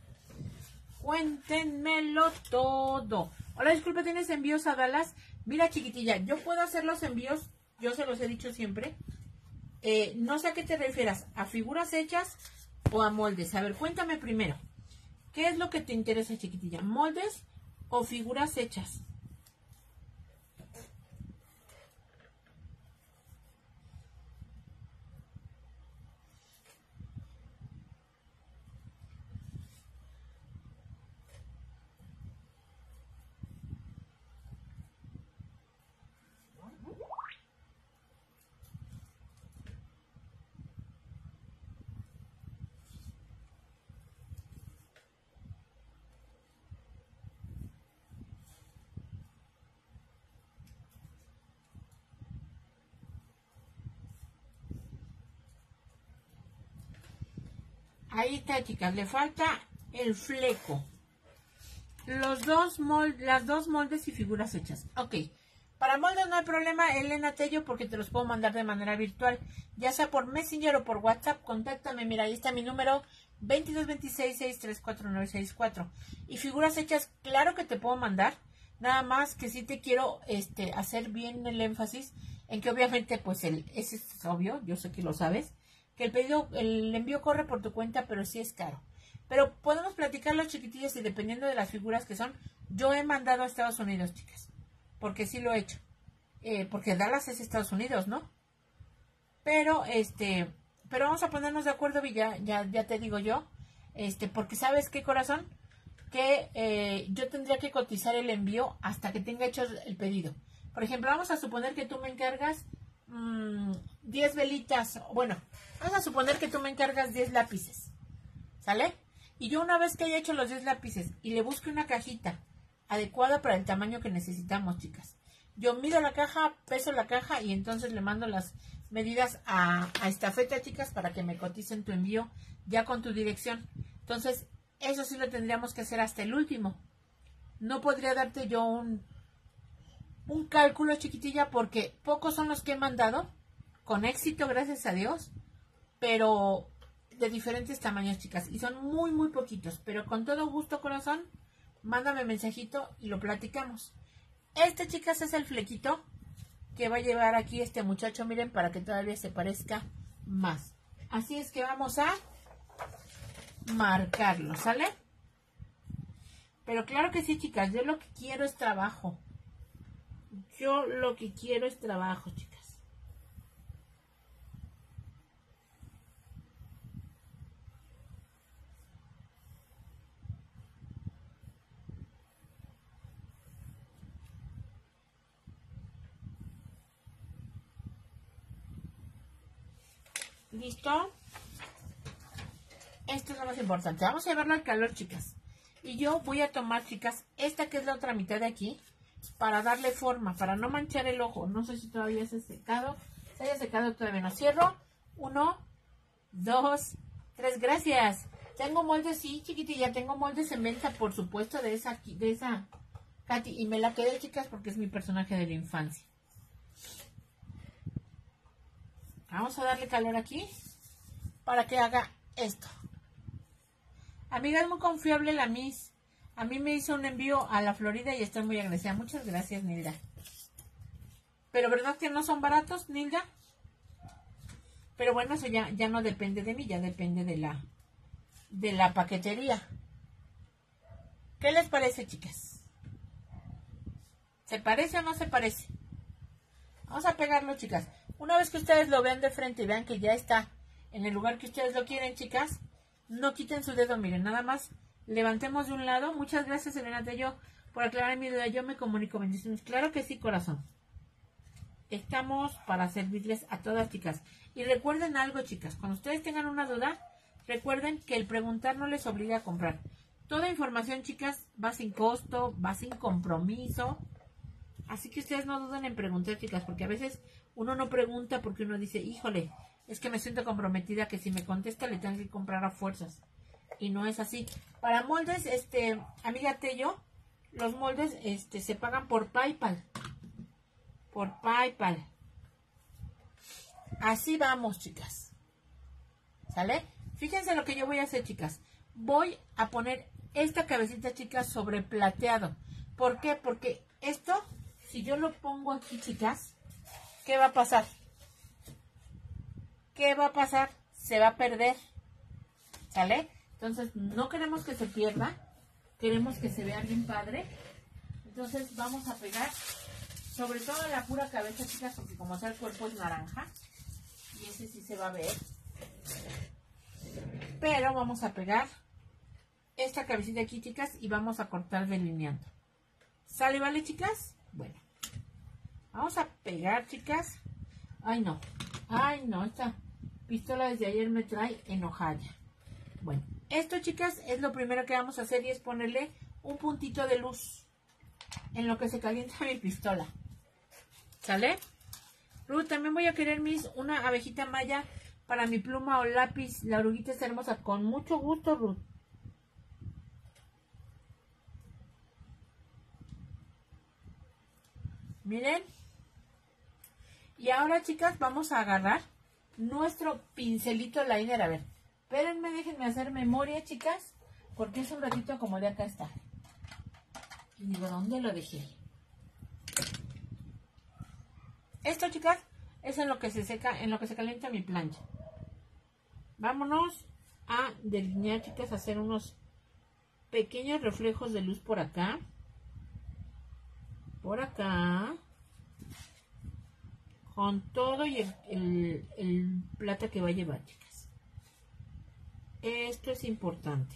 A: Cuéntenmelo todo. Hola, disculpa, ¿tienes envíos a Dallas? Mira, chiquitilla, yo puedo hacer los envíos, yo se los he dicho siempre. Eh, no sé a qué te refieras, ¿a figuras hechas o a moldes? A ver, cuéntame primero. ¿Qué es lo que te interesa, chiquitilla? ¿Moldes o figuras hechas? Ahí está, chicas, le falta el fleco. Los dos moldes, las dos moldes y figuras hechas. Ok, para moldes no hay problema, Elena Tello, porque te los puedo mandar de manera virtual, ya sea por Messenger o por WhatsApp. Contáctame, mira, ahí está mi número, veintidós veintiséis, sesenta y tres, cuarenta y nueve sesenta y cuatro. Y figuras hechas, claro que te puedo mandar, nada más que sí te quiero este, hacer bien el énfasis en que obviamente, pues, el, ese es obvio, yo sé que lo sabes, que el pedido, el envío corre por tu cuenta, pero sí es caro. Pero podemos platicar los chiquitillos y dependiendo de las figuras que son, yo he mandado a Estados Unidos, chicas, porque sí lo he hecho. Eh, porque Dallas es Estados Unidos, ¿no? Pero, este, pero vamos a ponernos de acuerdo, Villa, ya, ya te digo yo, este, porque ¿sabes qué, corazón? Que eh, yo tendría que cotizar el envío hasta que tenga hecho el pedido. Por ejemplo, vamos a suponer que tú me encargas mmm, diez velitas, bueno, vamos a suponer que tú me encargas diez lápices, ¿sale? Y yo una vez que haya hecho los diez lápices y le busque una cajita adecuada para el tamaño que necesitamos, chicas. Yo mido la caja, peso la caja y entonces le mando las medidas a, a Estafeta, chicas, para que me coticen tu envío ya con tu dirección. Entonces, eso sí lo tendríamos que hacer hasta el último. No podría darte yo un, un cálculo, chiquitilla, porque pocos son los que he mandado, con éxito, gracias a Dios, pero de diferentes tamaños, chicas, y son muy, muy poquitos, pero con todo gusto, corazón, mándame mensajito y lo platicamos. Este, chicas, es el flequito que va a llevar aquí este muchacho, miren, para que todavía se parezca más. Así es que vamos a marcarlo, ¿sale? Pero claro que sí, chicas, yo lo que quiero es trabajo. Yo lo que quiero es trabajo, chicas. ¿Listo? Esto es lo más importante. Vamos a llevarlo al calor, chicas. Y yo voy a tomar, chicas, esta que es la otra mitad de aquí, para darle forma, para no manchar el ojo. No sé si todavía se ha secado. Se haya secado, todavía no. Cierro. Uno, dos, tres. Gracias. Tengo moldes, sí, chiquitilla. Tengo moldes en venta, por supuesto, de esa, de esa Katy. Y me la quedé, chicas, porque es mi personaje de la infancia. Vamos a darle calor aquí para que haga esto. Amiga, es muy confiable la Miss. A mí me hizo un envío a la Florida y estoy muy agradecida. Muchas gracias, Nilda. Pero ¿verdad que no son baratos, Nilda? Pero bueno, eso ya, ya no depende de mí, ya depende de la, de la paquetería. ¿Qué les parece, chicas? ¿Se parece o no se parece? Vamos a pegarlo, chicas. Una vez que ustedes lo vean de frente y vean que ya está en el lugar que ustedes lo quieren, chicas, no quiten su dedo, miren, nada más levantemos de un lado. Muchas gracias, Elena Tello, por aclarar mi duda. Yo me comunico, bendiciones. Claro que sí, corazón. Estamos para servirles a todas, chicas. Y recuerden algo, chicas, cuando ustedes tengan una duda, recuerden que el preguntar no les obliga a comprar. Toda información, chicas, va sin costo, va sin compromiso. Así que ustedes no duden en preguntar, chicas, porque a veces uno no pregunta porque uno dice, híjole, es que me siento comprometida que si me contesta le tengo que comprar a fuerzas. Y no es así. Para moldes, este, amiga Tello, los moldes este, se pagan por PayPal. Por PayPal. Así vamos, chicas. ¿Sale? Fíjense lo que yo voy a hacer, chicas. Voy a poner esta cabecita, chicas, sobre plateado. ¿Por qué? Porque esto, si yo lo pongo aquí, chicas, ¿qué va a pasar? ¿Qué va a pasar? Se va a perder. ¿Sale? Entonces, no queremos que se pierda. Queremos que se vea bien padre. Entonces, vamos a pegar sobre todo la pura cabeza, chicas, porque como sea el cuerpo es naranja. Y ese sí se va a ver. Pero vamos a pegar esta cabecita aquí, chicas, y vamos a cortar delineando. ¿Sale, vale, chicas? Bueno. Vamos a pegar, chicas. Ay, no. Ay, no. Esta pistola desde ayer me trae enojada. Bueno. Esto, chicas, es lo primero que vamos a hacer y es ponerle un puntito de luz en lo que se calienta mi pistola. ¿Sale? Ruth, también voy a querer, mis, una abejita maya para mi pluma o lápiz. La oruguita está hermosa. Con mucho gusto, Ruth. Miren. Y ahora, chicas, vamos a agarrar nuestro pincelito liner. A ver, espérenme, déjenme hacer memoria, chicas, porque es un ratito como de acá está. Y digo, ¿dónde lo dejé? Esto, chicas, es en lo que se seca, en lo que se calienta mi plancha. Vámonos a delinear, chicas, a hacer unos pequeños reflejos de luz por acá. Por acá. Con todo y el, el, el plata que va a llevar, chicas. Esto es importante.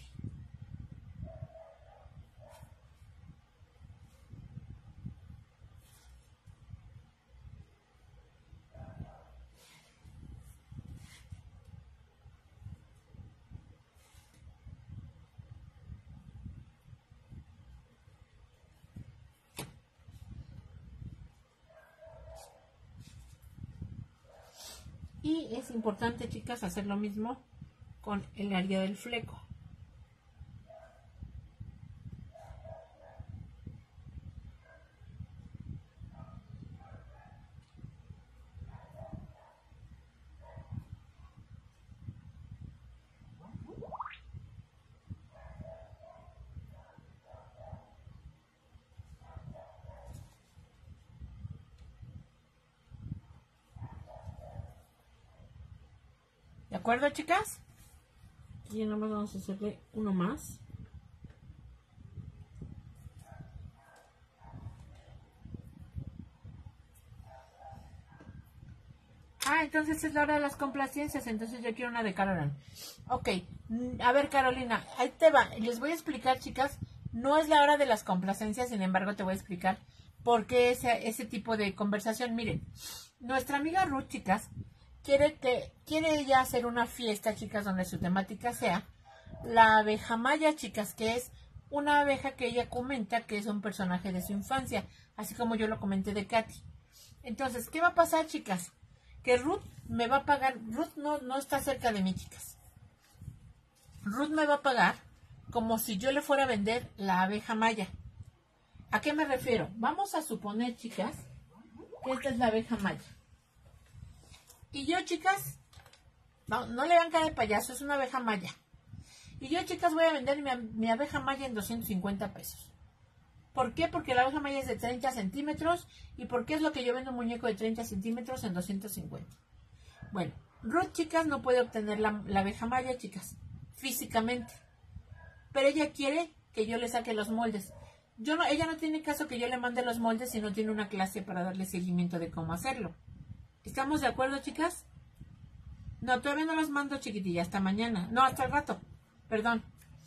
A: Y es importante, chicas, hacer lo mismo con el área del fleco. ¿De acuerdo, chicas? Y nomás vamos a hacerle uno más. Ah, entonces es la hora de las complacencias, entonces yo quiero una de Carolina. Ok, a ver Carolina, ahí te va. Les voy a explicar, chicas, no es la hora de las complacencias, sin embargo te voy a explicar por qué ese, ese tipo de conversación. Miren, nuestra amiga Ruth, chicas, quiere, que, quiere ella hacer una fiesta, chicas, donde su temática sea la abeja maya, chicas, que es una abeja que ella comenta que es un personaje de su infancia, así como yo lo comenté de Katy. Entonces, ¿qué va a pasar, chicas? Que Ruth me va a pagar, Ruth no, no está cerca de mí, chicas. Ruth me va a pagar como si yo le fuera a vender la abeja maya. ¿A qué me refiero? Vamos a suponer, chicas, que esta es la abeja maya. Y yo, chicas, no, no le dan cara de payaso, es una abeja maya. Y yo, chicas, voy a vender mi, mi abeja maya en doscientos cincuenta pesos. ¿Por qué? Porque la abeja maya es de treinta centímetros. ¿Y por qué es lo que yo vendo un muñeco de treinta centímetros en doscientos cincuenta? Bueno, Ruth, chicas, no puede obtener la, la abeja maya, chicas, físicamente. Pero ella quiere que yo le saque los moldes. Yo no, ella no tiene caso que yo le mande los moldes si no tiene una clase para darle seguimiento de cómo hacerlo. ¿Estamos de acuerdo, chicas? No, todavía no los mando, chiquitilla, hasta mañana. No, hasta el rato. Perdón.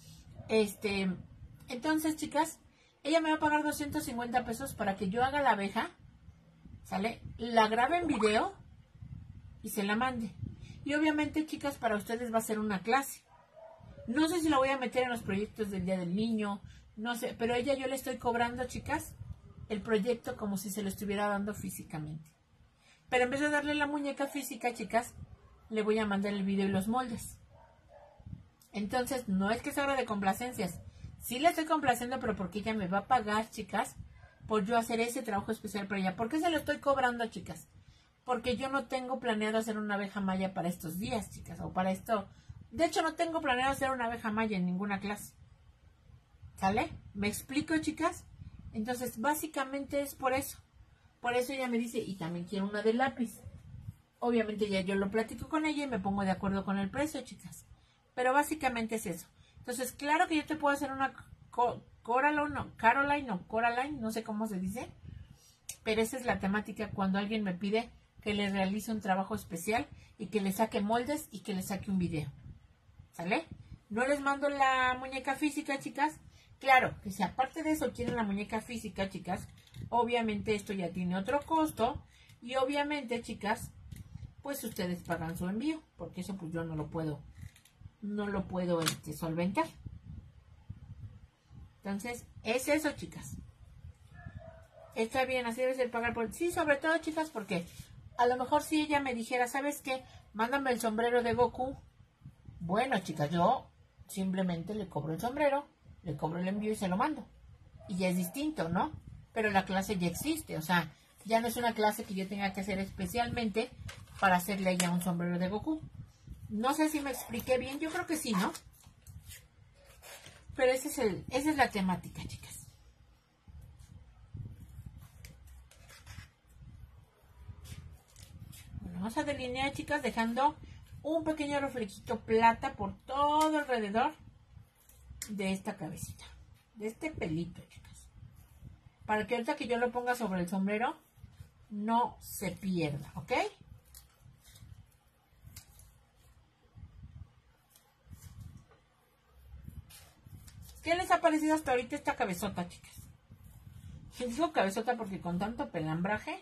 A: Este, entonces, chicas, ella me va a pagar doscientos cincuenta pesos para que yo haga la abeja, ¿sale? La grabe en video y se la mande. Y obviamente, chicas, para ustedes va a ser una clase. No sé si la voy a meter en los proyectos del Día del Niño, no sé, pero a ella yo le estoy cobrando, chicas, el proyecto como si se lo estuviera dando físicamente. Pero en vez de darle la muñeca física, chicas, le voy a mandar el video y los moldes. Entonces, no es que sea hora de complacencias. Sí le estoy complaciendo, pero porque ella me va a pagar, chicas, por yo hacer ese trabajo especial para ella. ¿Por qué se lo estoy cobrando, chicas? Porque yo no tengo planeado hacer una abeja maya para estos días, chicas, o para esto. De hecho, no tengo planeado hacer una abeja maya en ninguna clase. ¿Sale? ¿Me explico, chicas? Entonces, básicamente es por eso. Por eso ella me dice, y también quiero una de lápiz. Obviamente ya yo lo platico con ella y me pongo de acuerdo con el precio, chicas. Pero básicamente es eso. Entonces, claro que yo te puedo hacer una Coraline, no, Caroline, no, Coraline, no sé cómo se dice. Pero esa es la temática cuando alguien me pide que le realice un trabajo especial y que le saque moldes y que le saque un video. ¿Sale? No les mando la muñeca física, chicas. Claro, que si aparte de eso quieren la muñeca física, chicas, obviamente esto ya tiene otro costo. Y obviamente, chicas, pues ustedes pagan su envío, porque eso pues yo no lo puedo, no lo puedo este, solventar. Entonces, es eso, chicas. Está bien, así debe ser pagar por... Sí, sobre todo, chicas, porque a lo mejor si ella me dijera, ¿sabes qué? Mándame el sombrero de Goku. Bueno, chicas, yo simplemente le cobro el sombrero, le cobro el envío y se lo mando. Y ya es distinto, ¿no? Pero la clase ya existe, o sea, ya no es una clase que yo tenga que hacer especialmente para hacerle a ella un sombrero de Goku. No sé si me expliqué bien, yo creo que sí, ¿no? Pero ese es el, esa es la temática, chicas. Bueno, vamos a delinear, chicas, dejando un pequeño reflejito plata por todo alrededor de esta cabecita, de este pelito, chicas, para que ahorita que yo lo ponga sobre el sombrero no se pierda, ¿ok? ¿Qué les ha parecido hasta ahorita esta cabezota, chicas? Digo cabezota porque con tanto pelambraje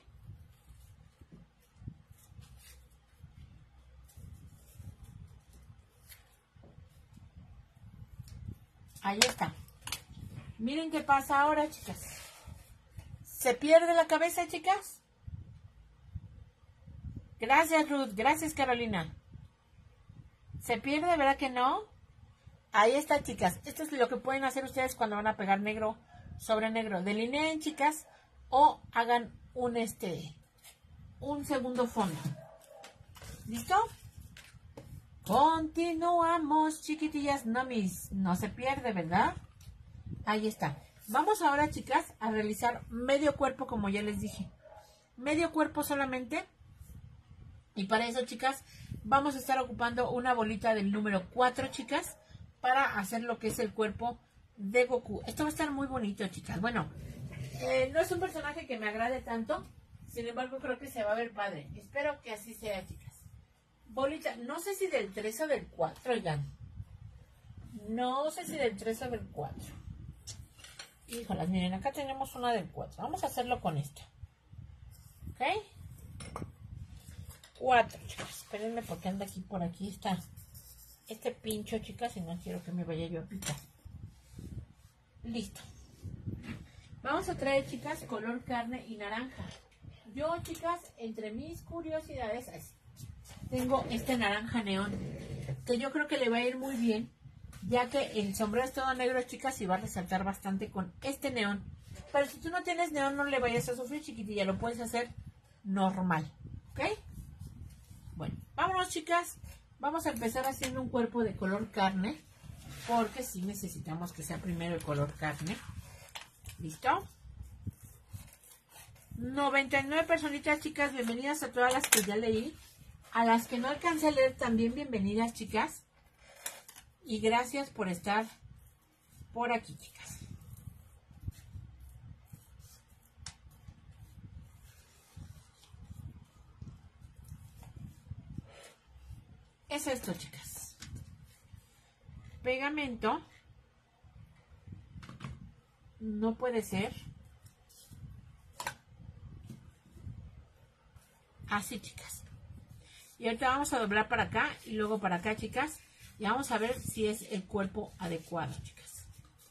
A: ahí está. Miren qué pasa ahora, chicas. ¿Se pierde la cabeza, chicas? Gracias, Ruth. Gracias, Carolina. ¿Se pierde, verdad que no? Ahí está, chicas. Esto es lo que pueden hacer ustedes cuando van a pegar negro sobre negro. Delineen, chicas, o hagan un este un segundo fondo. ¿Listo? Continuamos, chiquitillas. No, mis, no se pierde, ¿verdad? Ahí está. Vamos ahora, chicas, a realizar medio cuerpo, como ya les dije. Medio cuerpo solamente. Y para eso, chicas, vamos a estar ocupando una bolita del número cuatro, chicas, para hacer lo que es el cuerpo de Goku. Esto va a estar muy bonito, chicas. Bueno, eh, no es un personaje que me agrade tanto. Sin embargo, creo que se va a ver padre. Espero que así sea, chicas. Bolita, no sé si del tres o del cuatro, oigan. No sé si del tres o del cuatro. Híjolas, miren, acá tenemos una del cuatro. Vamos a hacerlo con esta. ¿Ok? cuatro, chicas. Espérenme porque anda aquí por aquí. Está este pincho, chicas, y no quiero que me vaya yo a picar. Listo. Vamos a traer, chicas, color carne y naranja. Yo, chicas, entre mis curiosidades, tengo este naranja neón, que yo creo que le va a ir muy bien, ya que el sombrero es todo negro, chicas, y va a resaltar bastante con este neón. Pero si tú no tienes neón, no le vayas a sufrir, chiquitilla, lo puedes hacer normal, ¿ok? Bueno, vámonos, chicas. Vamos a empezar haciendo un cuerpo de color carne, porque sí necesitamos que sea primero el color carne. ¿Listo? noventa y nueve personitas, chicas, bienvenidas a todas las que ya leí. A las que no alcancé a leer también bienvenidas, chicas. Y gracias por estar por aquí, chicas. Es esto, chicas. Pegamento. No puede ser. Así, chicas. Y ahorita vamos a doblar para acá y luego para acá, chicas. Y vamos a ver si es el cuerpo adecuado, chicas.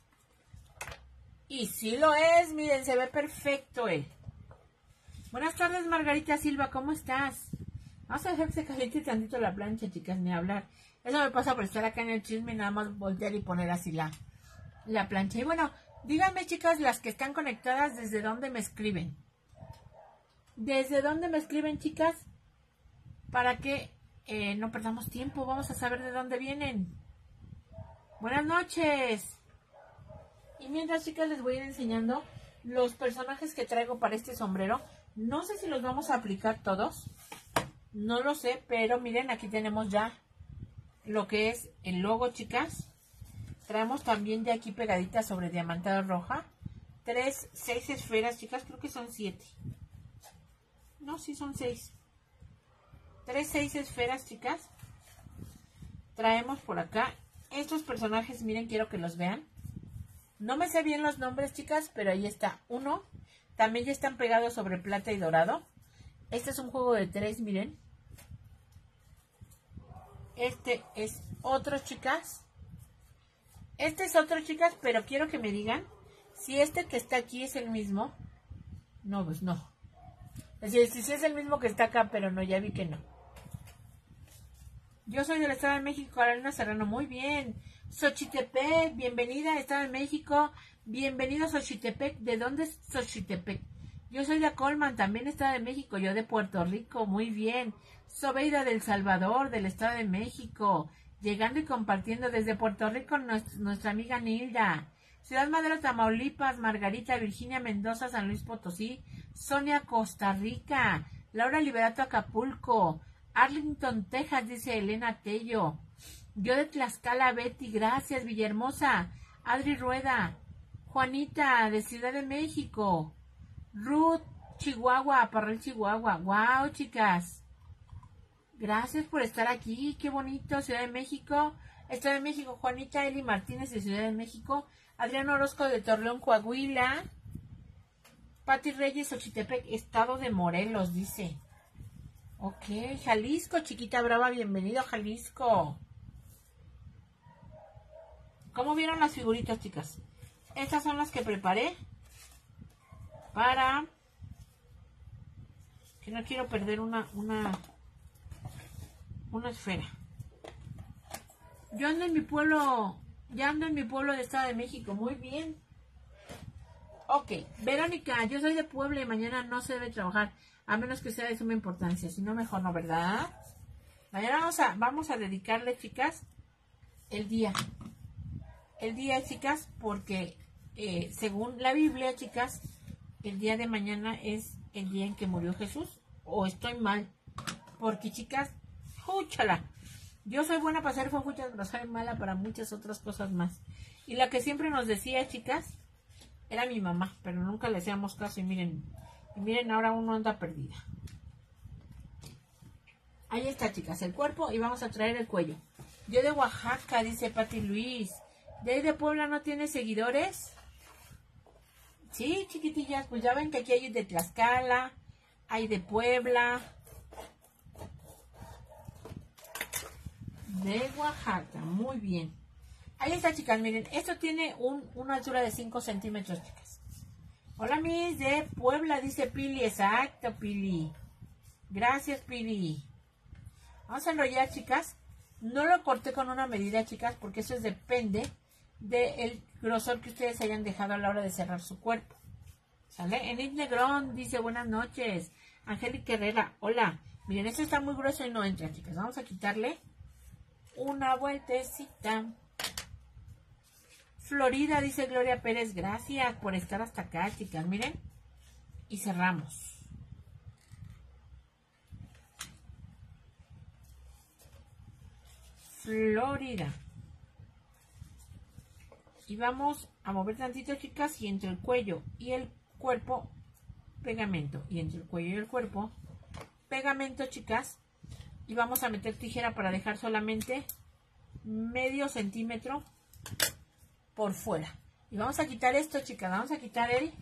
A: Y sí lo es, miren, se ve perfecto él. Buenas tardes, Margarita Silva, ¿cómo estás? Vamos a dejar que se caliente tantito la plancha, chicas, ni hablar. Eso me pasa por estar acá en el chisme y nada más voltear y poner así la, la plancha. Y bueno, díganme, chicas, las que están conectadas, ¿desde dónde me escriben? ¿Desde dónde me escriben, chicas? Para que eh, no perdamos tiempo, vamos a saber de dónde vienen. Buenas noches. Y mientras, chicas, les voy a ir enseñando los personajes que traigo para este sombrero. No sé si los vamos a aplicar todos. No lo sé, pero miren, aquí tenemos ya lo que es el logo, chicas. Traemos también ya aquí pegadita sobre diamantada roja. Tres, seis esferas, chicas, creo que son siete. No, sí son seis. Tres, seis esferas, chicas. Traemos por acá estos personajes, miren, quiero que los vean. No me sé bien los nombres, chicas, pero ahí está uno. También ya están pegados sobre plata y dorado. Este es un juego de tres, miren. Este es otro, chicas. Este es otro, chicas, pero quiero que me digan si este que está aquí es el mismo. No, pues no. Es decir, si sí es el mismo que está acá, pero no, ya vi que no. Yo soy del Estado de México, Carolina Serrano. Muy bien. Xochitepec, bienvenida, Estado de México. Bienvenido, Xochitepec. ¿De dónde es Xochitepec? Yo soy de Colman, también Estado de México. Yo de Puerto Rico, muy bien. Sobeida del Salvador, del Estado de México. Llegando y compartiendo desde Puerto Rico nuestra amiga Nilda. Ciudad Madero, Tamaulipas, Margarita, Virginia, Mendoza, San Luis Potosí. Sonia, Costa Rica. Laura Liberato, Acapulco. Arlington, Texas, dice Elena Tello. Yo de Tlaxcala, Betty, gracias, Villahermosa. Adri Rueda. Juanita, de Ciudad de México. Ruth, Chihuahua, Parral, Chihuahua. Wow, chicas. Gracias por estar aquí, qué bonito. Ciudad de México. Estado de México, Juanita Eli Martínez de Ciudad de México. Adriano Orozco de Torreón, Coahuila. Pati Reyes, Xochitepec, Estado de Morelos, dice. Ok, Jalisco, chiquita brava, bienvenido a Jalisco. ¿Cómo vieron las figuritas, chicas? Estas son las que preparé para que no quiero perder una una una esfera. Yo ando en mi pueblo, ya ando en mi pueblo de Estado de México, muy bien. Ok, Verónica, yo soy de Puebla y mañana no se debe trabajar, a menos que sea de suma importancia, si no mejor no, ¿verdad? Mañana vamos a, vamos a dedicarle, chicas, el día. El día, chicas, porque eh, según la Biblia, chicas, el día de mañana es el día en que murió Jesús. O estoy mal. Porque, chicas, ¡júchala! Yo soy buena para hacer fofuchas, pero soy mala para muchas otras cosas más. Y la que siempre nos decía, chicas, era mi mamá, pero nunca le hacíamos caso. Y miren, y miren, ahora uno anda perdida. Ahí está, chicas, el cuerpo y vamos a traer el cuello. Yo de Oaxaca, dice Pati Luis. ¿De ahí de Puebla no tiene seguidores? Sí, chiquitillas, pues ya ven que aquí hay de Tlaxcala, hay de Puebla, de Oaxaca, muy bien. Ahí está, chicas, miren, esto tiene un, una altura de cinco centímetros, chicas. Hola, Miss, de Puebla, dice Pili, exacto, Pili. Gracias, Pili. Vamos a enrollar, chicas. No lo corté con una medida, chicas, porque eso es, depende del grosor que ustedes hayan dejado a la hora de cerrar su cuerpo. ¿Sale? Enid Negrón dice buenas noches. Angélica Herrera, hola. Miren, esto está muy grueso y no entra, chicas. Vamos a quitarle una vueltecita. Florida, dice Gloria Pérez, gracias por estar hasta acá, chicas. Miren, y cerramos. Florida. Y vamos a mover tantito, chicas, y entre el cuello y el cuerpo, pegamento. Y entre el cuello y el cuerpo, pegamento, chicas. Y vamos a meter tijera para dejar solamente medio centímetro por fuera. Y vamos a quitar esto, chicas. Vamos a quitar el,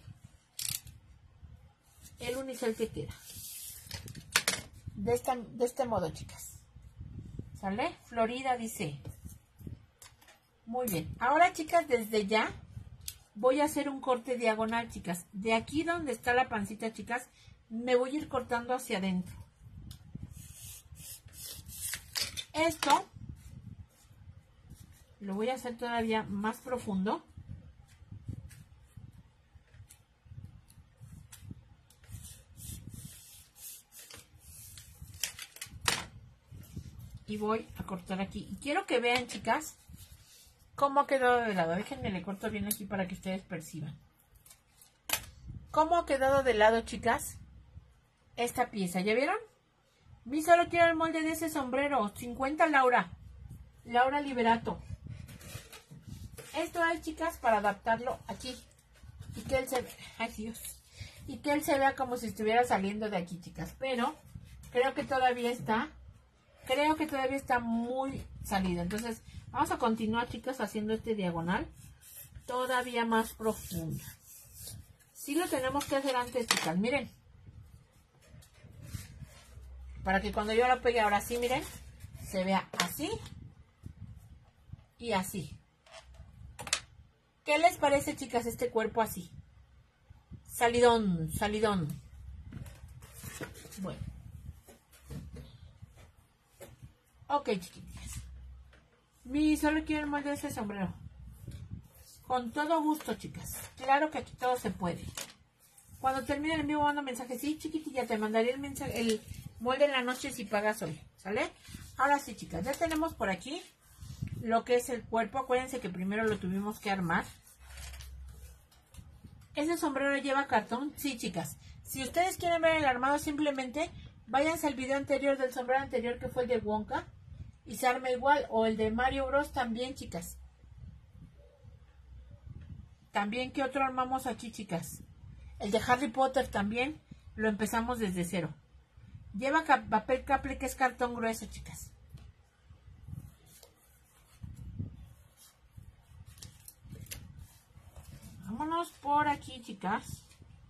A: el unicel que queda. De, esta, de este modo, chicas. ¿Sale? Florida dice. Muy bien. Ahora, chicas, desde ya voy a hacer un corte diagonal, chicas. De aquí donde está la pancita, chicas, me voy a ir cortando hacia adentro. Esto lo voy a hacer todavía más profundo. Y voy a cortar aquí. Y quiero que vean, chicas, cómo ha quedado de lado. Déjenme, le corto bien aquí para que ustedes perciban. ¿Cómo ha quedado de lado, chicas? Esta pieza, ¿ya vieron? Mi solo quiero el molde de ese sombrero. cincuenta, Laura. Laura Liberato. Esto es, chicas, para adaptarlo aquí. Y que él se vea. Ay, Dios. Y que él se vea como si estuviera saliendo de aquí, chicas. Pero creo que todavía está. Creo que todavía está muy salido. Entonces, vamos a continuar, chicas, haciendo este diagonal todavía más profundo. Sí lo tenemos que hacer antes, chicas. Miren. Para que cuando yo lo pegue ahora sí, miren, se vea así y así. ¿Qué les parece, chicas, este cuerpo así? Salidón, salidón. Bueno. Ok, chiquitas. Mi solo quiero el molde de ese sombrero. Con todo gusto, chicas. Claro que aquí todo se puede. Cuando termine el envío, mando mensaje. Sí, chiquitilla, te mandaré el mensaje, el molde en la noche si pagas hoy. ¿Sale? Ahora sí, chicas. Ya tenemos por aquí lo que es el cuerpo. Acuérdense que primero lo tuvimos que armar. ¿Ese sombrero lleva cartón? Sí, chicas. Si ustedes quieren ver el armado, simplemente váyanse al video anterior del sombrero anterior, que fue el de Wonka, y se arma igual. O el de Mario Bros también, chicas. También, ¿qué otro armamos aquí, chicas? El de Harry Potter también lo empezamos desde cero. Lleva papel caple, que es cartón grueso, chicas. Vámonos por aquí, chicas.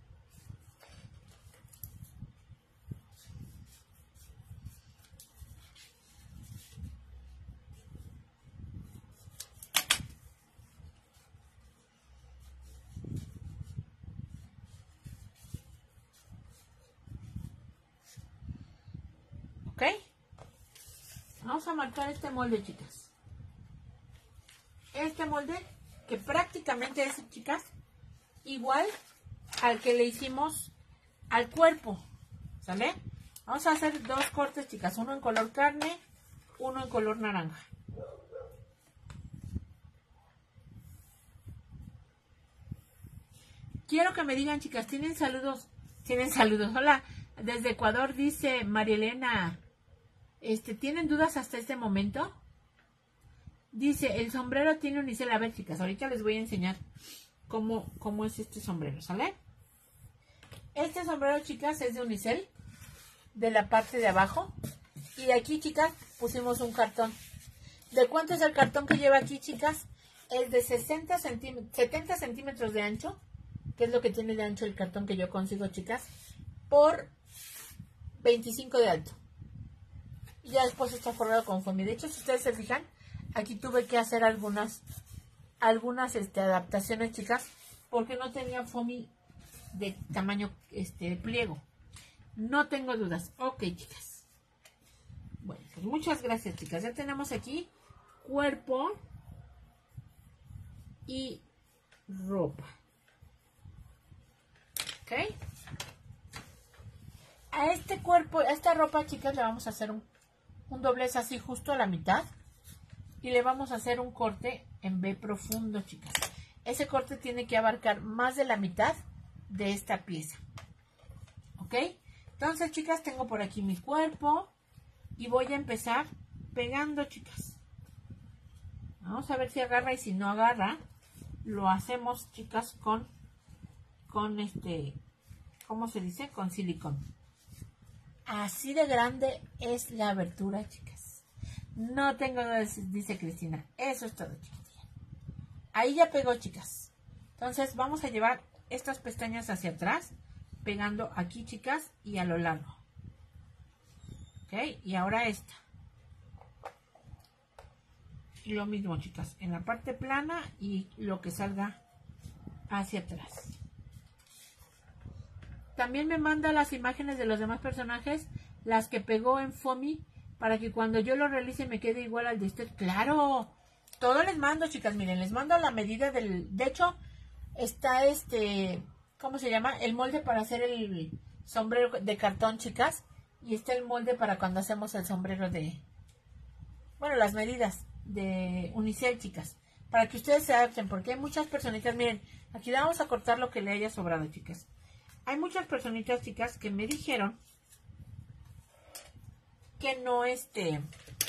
A: ¿Ok? Vamos a marcar este molde, chicas. Este molde, que prácticamente es, chicas, igual al que le hicimos al cuerpo. ¿Sale? Vamos a hacer dos cortes, chicas. Uno en color carne, uno en color naranja. Quiero que me digan, chicas, ¿tienen saludos? Tienen saludos. Hola, desde Ecuador, dice María Elena. Este, ¿tienen dudas hasta este momento? Dice, el sombrero tiene unicel. A ver, chicas, ahorita les voy a enseñar cómo, cómo es este sombrero, ¿sale? Este sombrero, chicas, es de unicel, de la parte de abajo. Y aquí, chicas, pusimos un cartón. ¿De cuánto es el cartón que lleva aquí, chicas? Es de sesenta centímetros, setenta centímetros de ancho, que es lo que tiene de ancho el cartón que yo consigo, chicas, por veinticinco de alto. Y ya después está forrado con foamy. De hecho, si ustedes se fijan, aquí tuve que hacer algunas, algunas este, adaptaciones, chicas, porque no tenía foamy de tamaño este, pliego. No tengo dudas. Ok, chicas. Bueno, pues muchas gracias, chicas. Ya tenemos aquí cuerpo y ropa. ¿Ok? A este cuerpo, a esta ropa, chicas, le vamos a hacer un, un doblez así justo a la mitad. Y le vamos a hacer un corte en V profundo, chicas. Ese corte tiene que abarcar más de la mitad de esta pieza. ¿Ok? Entonces, chicas, tengo por aquí mi cuerpo. Y voy a empezar pegando, chicas. Vamos a ver si agarra, y si no agarra, lo hacemos, chicas, con, con este, ¿cómo se dice? Con silicón. Así de grande es la abertura, chicas. No tengo dudas, dice Cristina. Eso es todo, chicas. Ahí ya pegó, chicas. Entonces vamos a llevar estas pestañas hacia atrás, pegando aquí, chicas, y a lo largo. ¿Ok? Y ahora esta. Y lo mismo, chicas, en la parte plana y lo que salga hacia atrás. También me manda las imágenes de los demás personajes, las que pegó en foamy, para que cuando yo lo realice me quede igual al de usted. ¡Claro! Todo les mando, chicas, miren, les mando la medida del... De hecho, está este... ¿Cómo se llama? El molde para hacer el sombrero de cartón, chicas. Y está el molde para cuando hacemos el sombrero de... Bueno, las medidas de unicel, chicas. Para que ustedes se adapten, porque hay muchas personitas... Miren, aquí vamos a cortar lo que le haya sobrado, chicas. Hay muchas personitas, chicas, que me dijeron que no, este...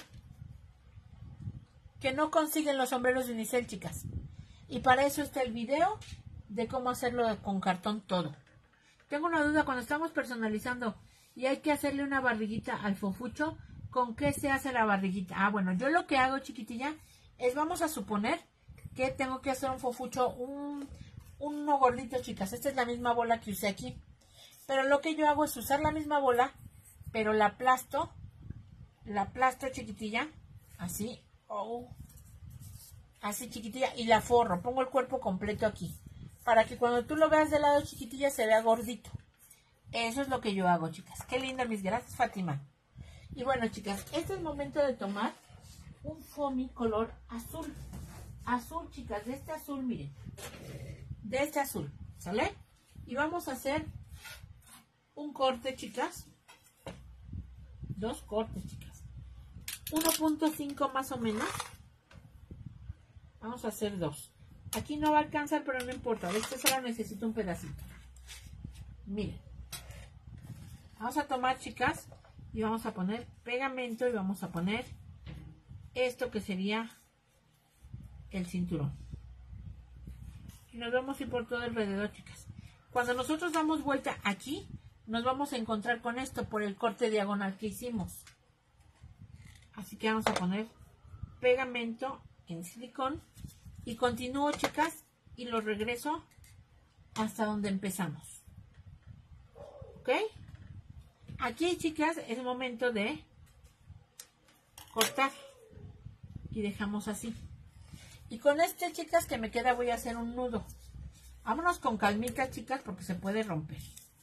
A: que no consiguen los sombreros de unicel, chicas. Y para eso está el video de cómo hacerlo con cartón todo. Tengo una duda, cuando estamos personalizando y hay que hacerle una barriguita al fofucho, ¿con qué se hace la barriguita? Ah, bueno, yo lo que hago, chiquitilla, es, vamos a suponer que tengo que hacer un fofucho, un, uno gordito, chicas. Esta es la misma bola que usé aquí. Pero lo que yo hago es usar la misma bola, pero la aplasto, la aplasto, chiquitilla, así, oh, así, chiquitilla, y la forro. Pongo el cuerpo completo aquí, para que cuando tú lo veas de lado, chiquitilla, se vea gordito. Eso es lo que yo hago, chicas. Qué linda, mis gracias, Fátima. Y bueno, chicas, este es el momento de tomar un foamy color azul. Azul, chicas, de este azul, miren. De este azul, ¿sale? Y vamos a hacer un corte, chicas. Dos cortes, chicas. uno punto cinco más o menos. Vamos a hacer dos. Aquí no va a alcanzar, pero no importa. De este solo necesito un pedacito. Miren. Vamos a tomar, chicas, y vamos a poner pegamento y vamos a poner esto que sería el cinturón. Y nos vamos a ir por todo alrededor, chicas. Cuando nosotros damos vuelta aquí, nos vamos a encontrar con esto por el corte diagonal que hicimos. Así que vamos a poner pegamento en silicón y continúo, chicas, y lo regreso hasta donde empezamos. ¿Ok? Aquí, chicas, es el momento de cortar y dejamos así. Y con este, chicas, que me queda, voy a hacer un nudo. Vámonos con calmita, chicas, porque se puede romper.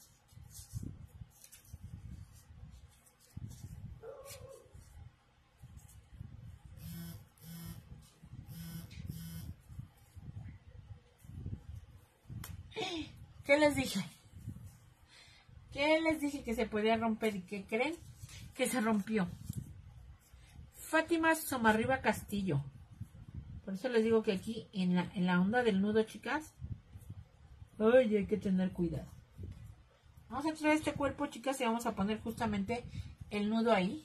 A: ¿Qué les dije? ¿Qué les dije que se podía romper? ¿Y qué creen? Que se rompió. Fátima Somarriba Castillo. Por eso les digo que aquí en la, en la onda del nudo, chicas, ay, hay que tener cuidado. Vamos a traer este cuerpo, chicas, y vamos a poner justamente el nudo ahí.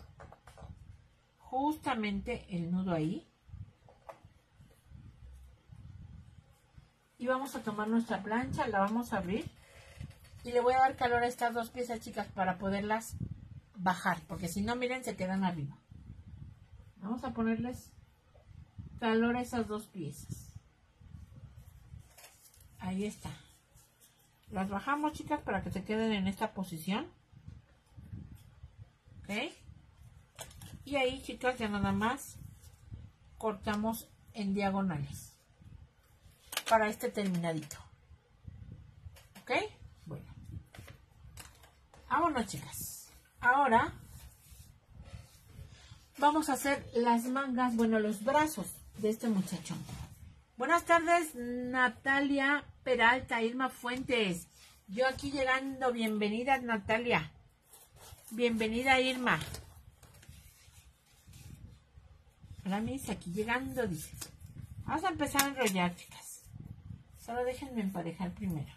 A: Justamente el nudo ahí. Y vamos a tomar nuestra plancha, la vamos a abrir. Y le voy a dar calor a estas dos piezas, chicas, para poderlas bajar, porque si no, miren, se quedan arriba. Vamos a ponerles calor a esas dos piezas. Ahí está. Las bajamos, chicas, para que se queden en esta posición. ¿Ok? Y ahí, chicas, ya nada más cortamos en diagonales para este terminadito. ¿Ok? Bueno. Vámonos, chicas. Ahora vamos a hacer las mangas, bueno, los brazos de este muchacho. Buenas tardes, Natalia Peralta, Irma Fuentes. Yo aquí llegando. Bienvenida, Natalia. Bienvenida, Irma. Hola, mis, aquí llegando, dice. Vamos a empezar a enrollar, chicas. Solo déjenme emparejar primero.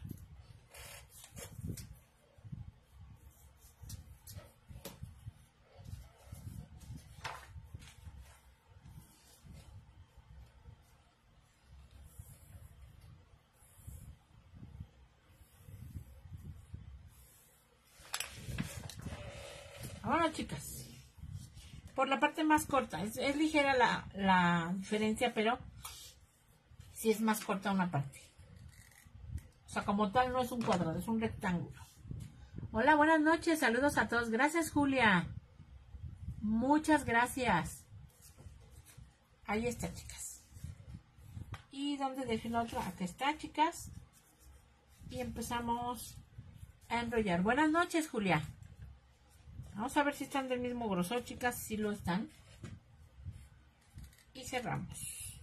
A: Ahora, chicas. Por la parte más corta, es, es ligera la, la diferencia, pero sí es más corta una parte. O sea, como tal no es un cuadrado, es un rectángulo. Hola, buenas noches, saludos a todos. Gracias, Julia. Muchas gracias. Ahí está, chicas. ¿Y dónde dejé la otra? Aquí está, chicas. Y empezamos a enrollar. Buenas noches, Julia. Vamos a ver si están del mismo grosor, chicas. Si lo están. Y cerramos.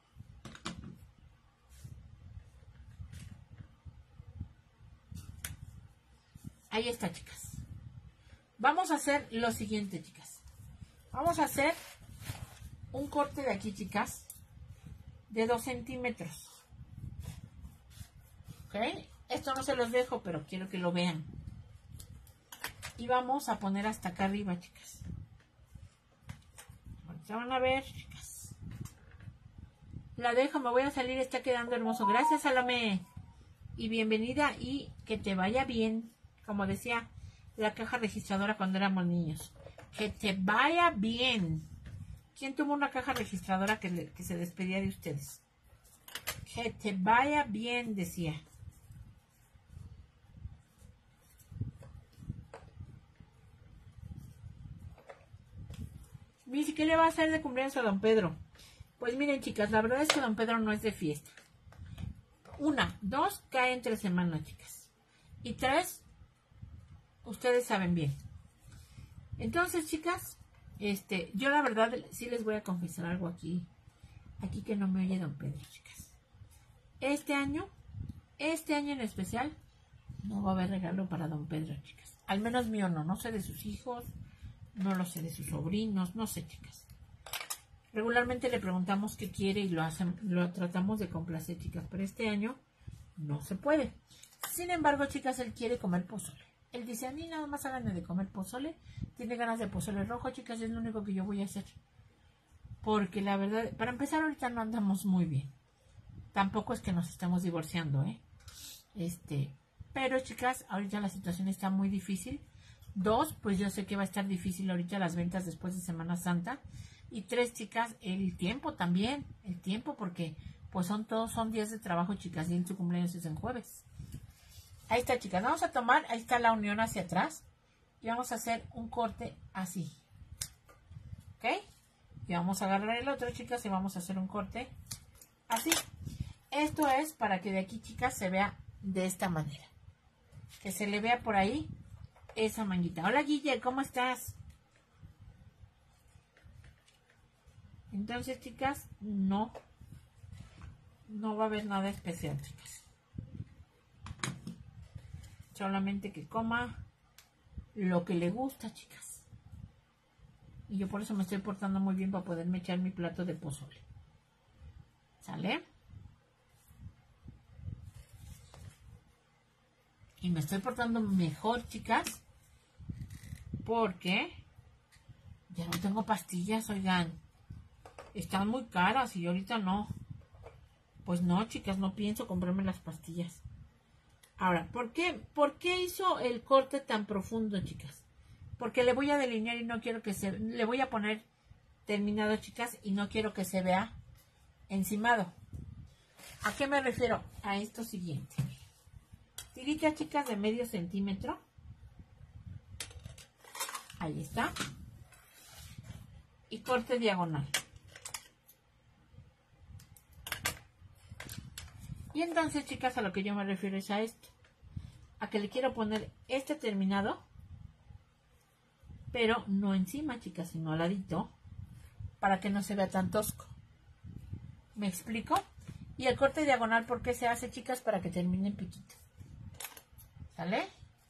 A: Ahí está, chicas. Vamos a hacer lo siguiente, chicas. Vamos a hacer un corte de aquí, chicas, de dos centímetros. ¿Ok? Esto no se los dejo, pero quiero que lo vean. Y vamos a poner hasta acá arriba, chicas. Ahorita van a ver, chicas. La dejo, me voy a salir, está quedando hermoso. Gracias, Salomé. Y bienvenida y que te vaya bien. Como decía la caja registradora cuando éramos niños. Que te vaya bien. ¿Quién tuvo una caja registradora que, le, que se despedía de ustedes? Que te vaya bien, decía. Dice, ¿qué le va a hacer de cumpleaños a don Pedro? Pues miren, chicas, la verdad es que don Pedro no es de fiesta. Una, dos, cae entre semanas, chicas. Y tres, ustedes saben bien. Entonces, chicas, este, yo la verdad sí les voy a confesar algo aquí. Aquí que no me oye don Pedro, chicas. Este año, este año en especial, no va a haber regalo para don Pedro, chicas. Al menos mío no, no sé de sus hijos. No lo sé de sus sobrinos, no sé, chicas. Regularmente le preguntamos qué quiere y lo hacen, lo tratamos de complacer, chicas. Pero este año no se puede. Sin embargo, chicas, él quiere comer pozole. Él dice, a mí nada más háganme de comer pozole. Tiene ganas de pozole rojo, chicas, es lo único que yo voy a hacer. Porque la verdad, para empezar, ahorita no andamos muy bien. Tampoco es que nos estemos divorciando, ¿eh? Este, pero, chicas, ahorita la situación está muy difícil. Dos, pues yo sé que va a estar difícil ahorita las ventas después de Semana Santa. Y tres, chicas, el tiempo también. El tiempo, porque pues son todos, son días de trabajo, chicas. Y en su cumpleaños es en jueves. Ahí está, chicas. Vamos a tomar, ahí está la unión hacia atrás. Y vamos a hacer un corte así. ¿Ok? Y vamos a agarrar el otro, chicas, y vamos a hacer un corte así. Esto es para que de aquí, chicas, se vea de esta manera. Que se le vea por ahí esa manguita. Hola, Guille, ¿cómo estás? Entonces, chicas, no, no va a haber nada especial, chicas. Solamente que coma lo que le gusta, chicas. Y yo por eso me estoy portando muy bien para poderme echar mi plato de pozole. ¿Sale? Y me estoy portando mejor, chicas, porque ya no tengo pastillas, oigan. Están muy caras y ahorita no. Pues no, chicas, no pienso comprarme las pastillas. Ahora, ¿por qué, ¿por qué hizo el corte tan profundo, chicas? porque le voy a delinear y no quiero que se... Le voy a poner terminado, chicas, y no quiero que se vea encimado. ¿A qué me refiero? A esto siguiente. Tirita, chicas, de medio centímetro. Ahí está. Y corte diagonal. Y entonces, chicas, a lo que yo me refiero es a esto. A que le quiero poner este terminado, pero no encima, chicas, sino al ladito, para que no se vea tan tosco. ¿Me explico? Y el corte diagonal, ¿por qué se hace, chicas? Para que termine en piquito. ¿Sale?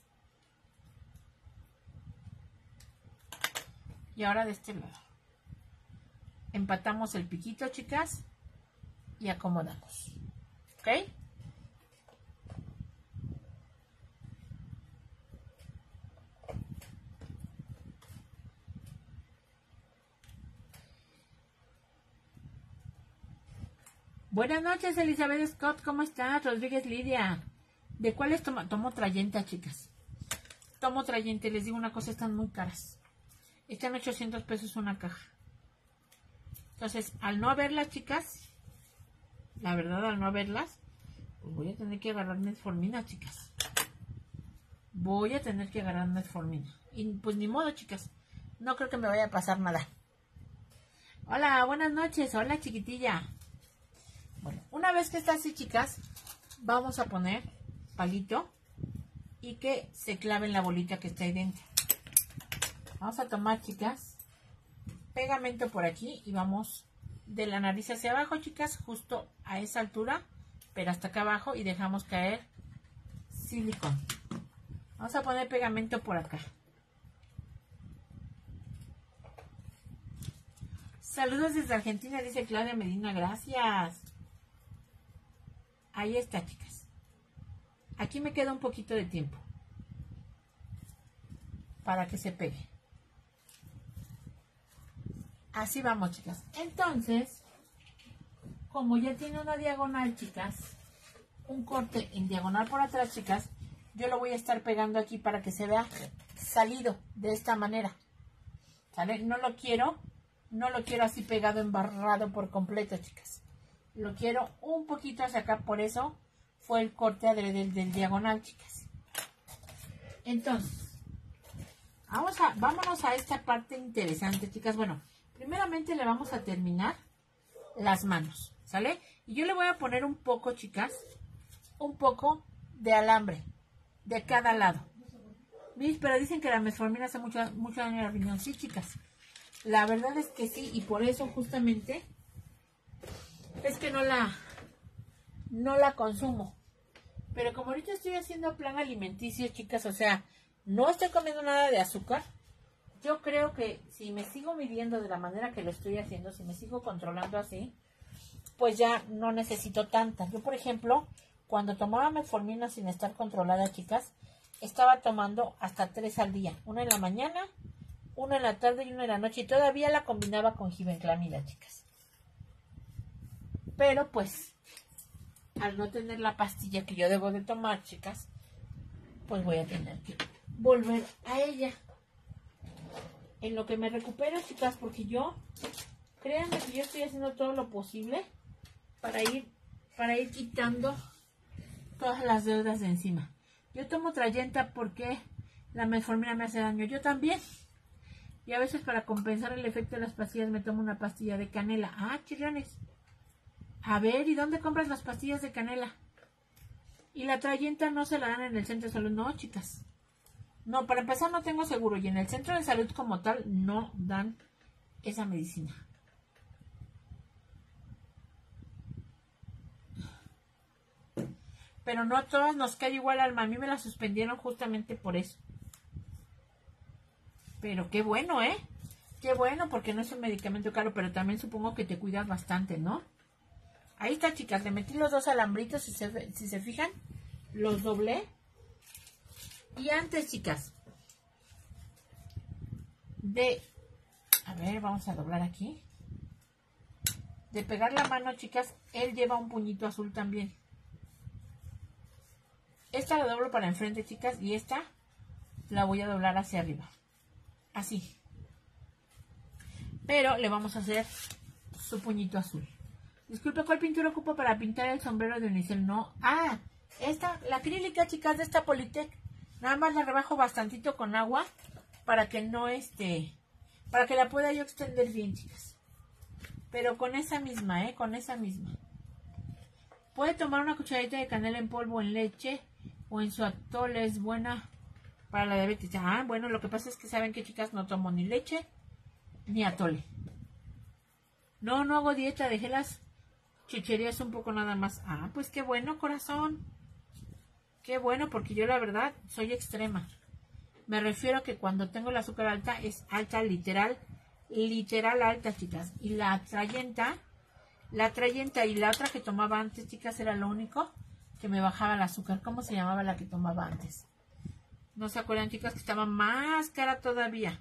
A: Y ahora de este lado. Empatamos el piquito, chicas, y acomodamos. ¿Ok? Buenas noches, Elizabeth Scott, ¿cómo estás? Rodríguez Lidia. ¿De cuáles tomo? Tomo Trayenta, chicas. Tomo Trayenta, les digo una cosa, están muy caras. Están ochocientos pesos una caja. Entonces, al no haberlas, chicas, la verdad, al no haberlas, pues voy a tener que agarrar metformina, chicas. Voy a tener que agarrar metformina. Y pues ni modo, chicas. No creo que me vaya a pasar nada. Hola, buenas noches. Hola, chiquitilla. Bueno, una vez que está así, chicas, vamos a poner palito y que se clave en la bolita que está ahí dentro. Vamos a tomar, chicas, pegamento por aquí y vamos de la nariz hacia abajo, chicas, justo a esa altura, pero hasta acá abajo, y dejamos caer silicón. Vamos a poner pegamento por acá. Saludos desde Argentina, dice Claudia Medina, gracias. Ahí está, chicas. Aquí me queda un poquito de tiempo para que se pegue. Así vamos, chicas. Entonces, como ya tiene una diagonal, chicas, un corte en diagonal por atrás, chicas, yo lo voy a estar pegando aquí para que se vea salido de esta manera. ¿Sale? No lo quiero, no lo quiero así pegado, embarrado por completo, chicas. Lo quiero un poquito hacia acá, por eso fue el corte adrede del, del diagonal, chicas. Entonces, vamos a, vámonos a esta parte interesante, chicas. Bueno, primeramente le vamos a terminar las manos, ¿sale? Y yo le voy a poner un poco, chicas, un poco de alambre de cada lado. ¿Ves? Pero dicen que la metformina hace mucho, mucho daño a la riñón. Sí, chicas. La verdad es que sí, y por eso justamente es que no la, no la consumo. Pero como ahorita estoy haciendo plan alimenticio, chicas, o sea, no estoy comiendo nada de azúcar, yo creo que si me sigo midiendo de la manera que lo estoy haciendo, si me sigo controlando así, pues ya no necesito tanta. Yo, por ejemplo, cuando tomaba metformina sin estar controlada, chicas, estaba tomando hasta tres al día. Una en la mañana, una en la tarde y una en la noche. Y todavía la combinaba con gibenclamida, chicas. Pero pues, al no tener la pastilla que yo debo de tomar, chicas, pues voy a tener que volver a ella. En lo que me recupero, chicas, porque yo, créanme que yo estoy haciendo todo lo posible para ir, para ir quitando todas las deudas de encima. Yo tomo Trayenta porque la metformina me hace daño. Yo también. Y a veces para compensar el efecto de las pastillas me tomo una pastilla de canela. Ah, chirriones. A ver, ¿y dónde compras las pastillas de canela? Y la Trayenta no se la dan en el centro de salud. No, chicas. No, para empezar no tengo seguro. Y en el centro de salud como tal no dan esa medicina. Pero no a todas nos cae igual, alma. A mí me la suspendieron justamente por eso. Pero qué bueno, ¿eh? Qué bueno, porque no es un medicamento caro, pero también supongo que te cuidas bastante, ¿no? Ahí está, chicas. Le metí los dos alambritos, si se, si se fijan. Los doblé. Y antes, chicas, de... A ver, vamos a doblar aquí. De pegar la mano, chicas, él lleva un puñito azul también. Esta la doblo para enfrente, chicas, y esta la voy a doblar hacia arriba. Así. Pero le vamos a hacer su puñito azul. Disculpe, ¿cuál pintura ocupo para pintar el sombrero de unicel? No. Ah, esta, la acrílica, chicas, de esta Politec. Nada más la rebajo bastantito con agua para que no este, para que la pueda yo extender bien, chicas. Pero con esa misma, ¿eh? Con esa misma. Puede tomar una cucharadita de canela en polvo en leche o en su atole, es buena para la diabetes. Ah, bueno, lo que pasa es que saben que, chicas, no tomo ni leche ni atole. No, no hago dieta, dejé las chucherías un poco nada más. Ah, pues qué bueno, corazón. Qué bueno, porque yo la verdad soy extrema. Me refiero a que cuando tengo el azúcar alta, es alta literal, literal alta, chicas. Y la trayenta, la trayenta y la otra que tomaba antes, chicas, era lo único que me bajaba el azúcar. ¿Cómo se llamaba la que tomaba antes? ¿No se acuerdan, chicas, que estaba más cara todavía?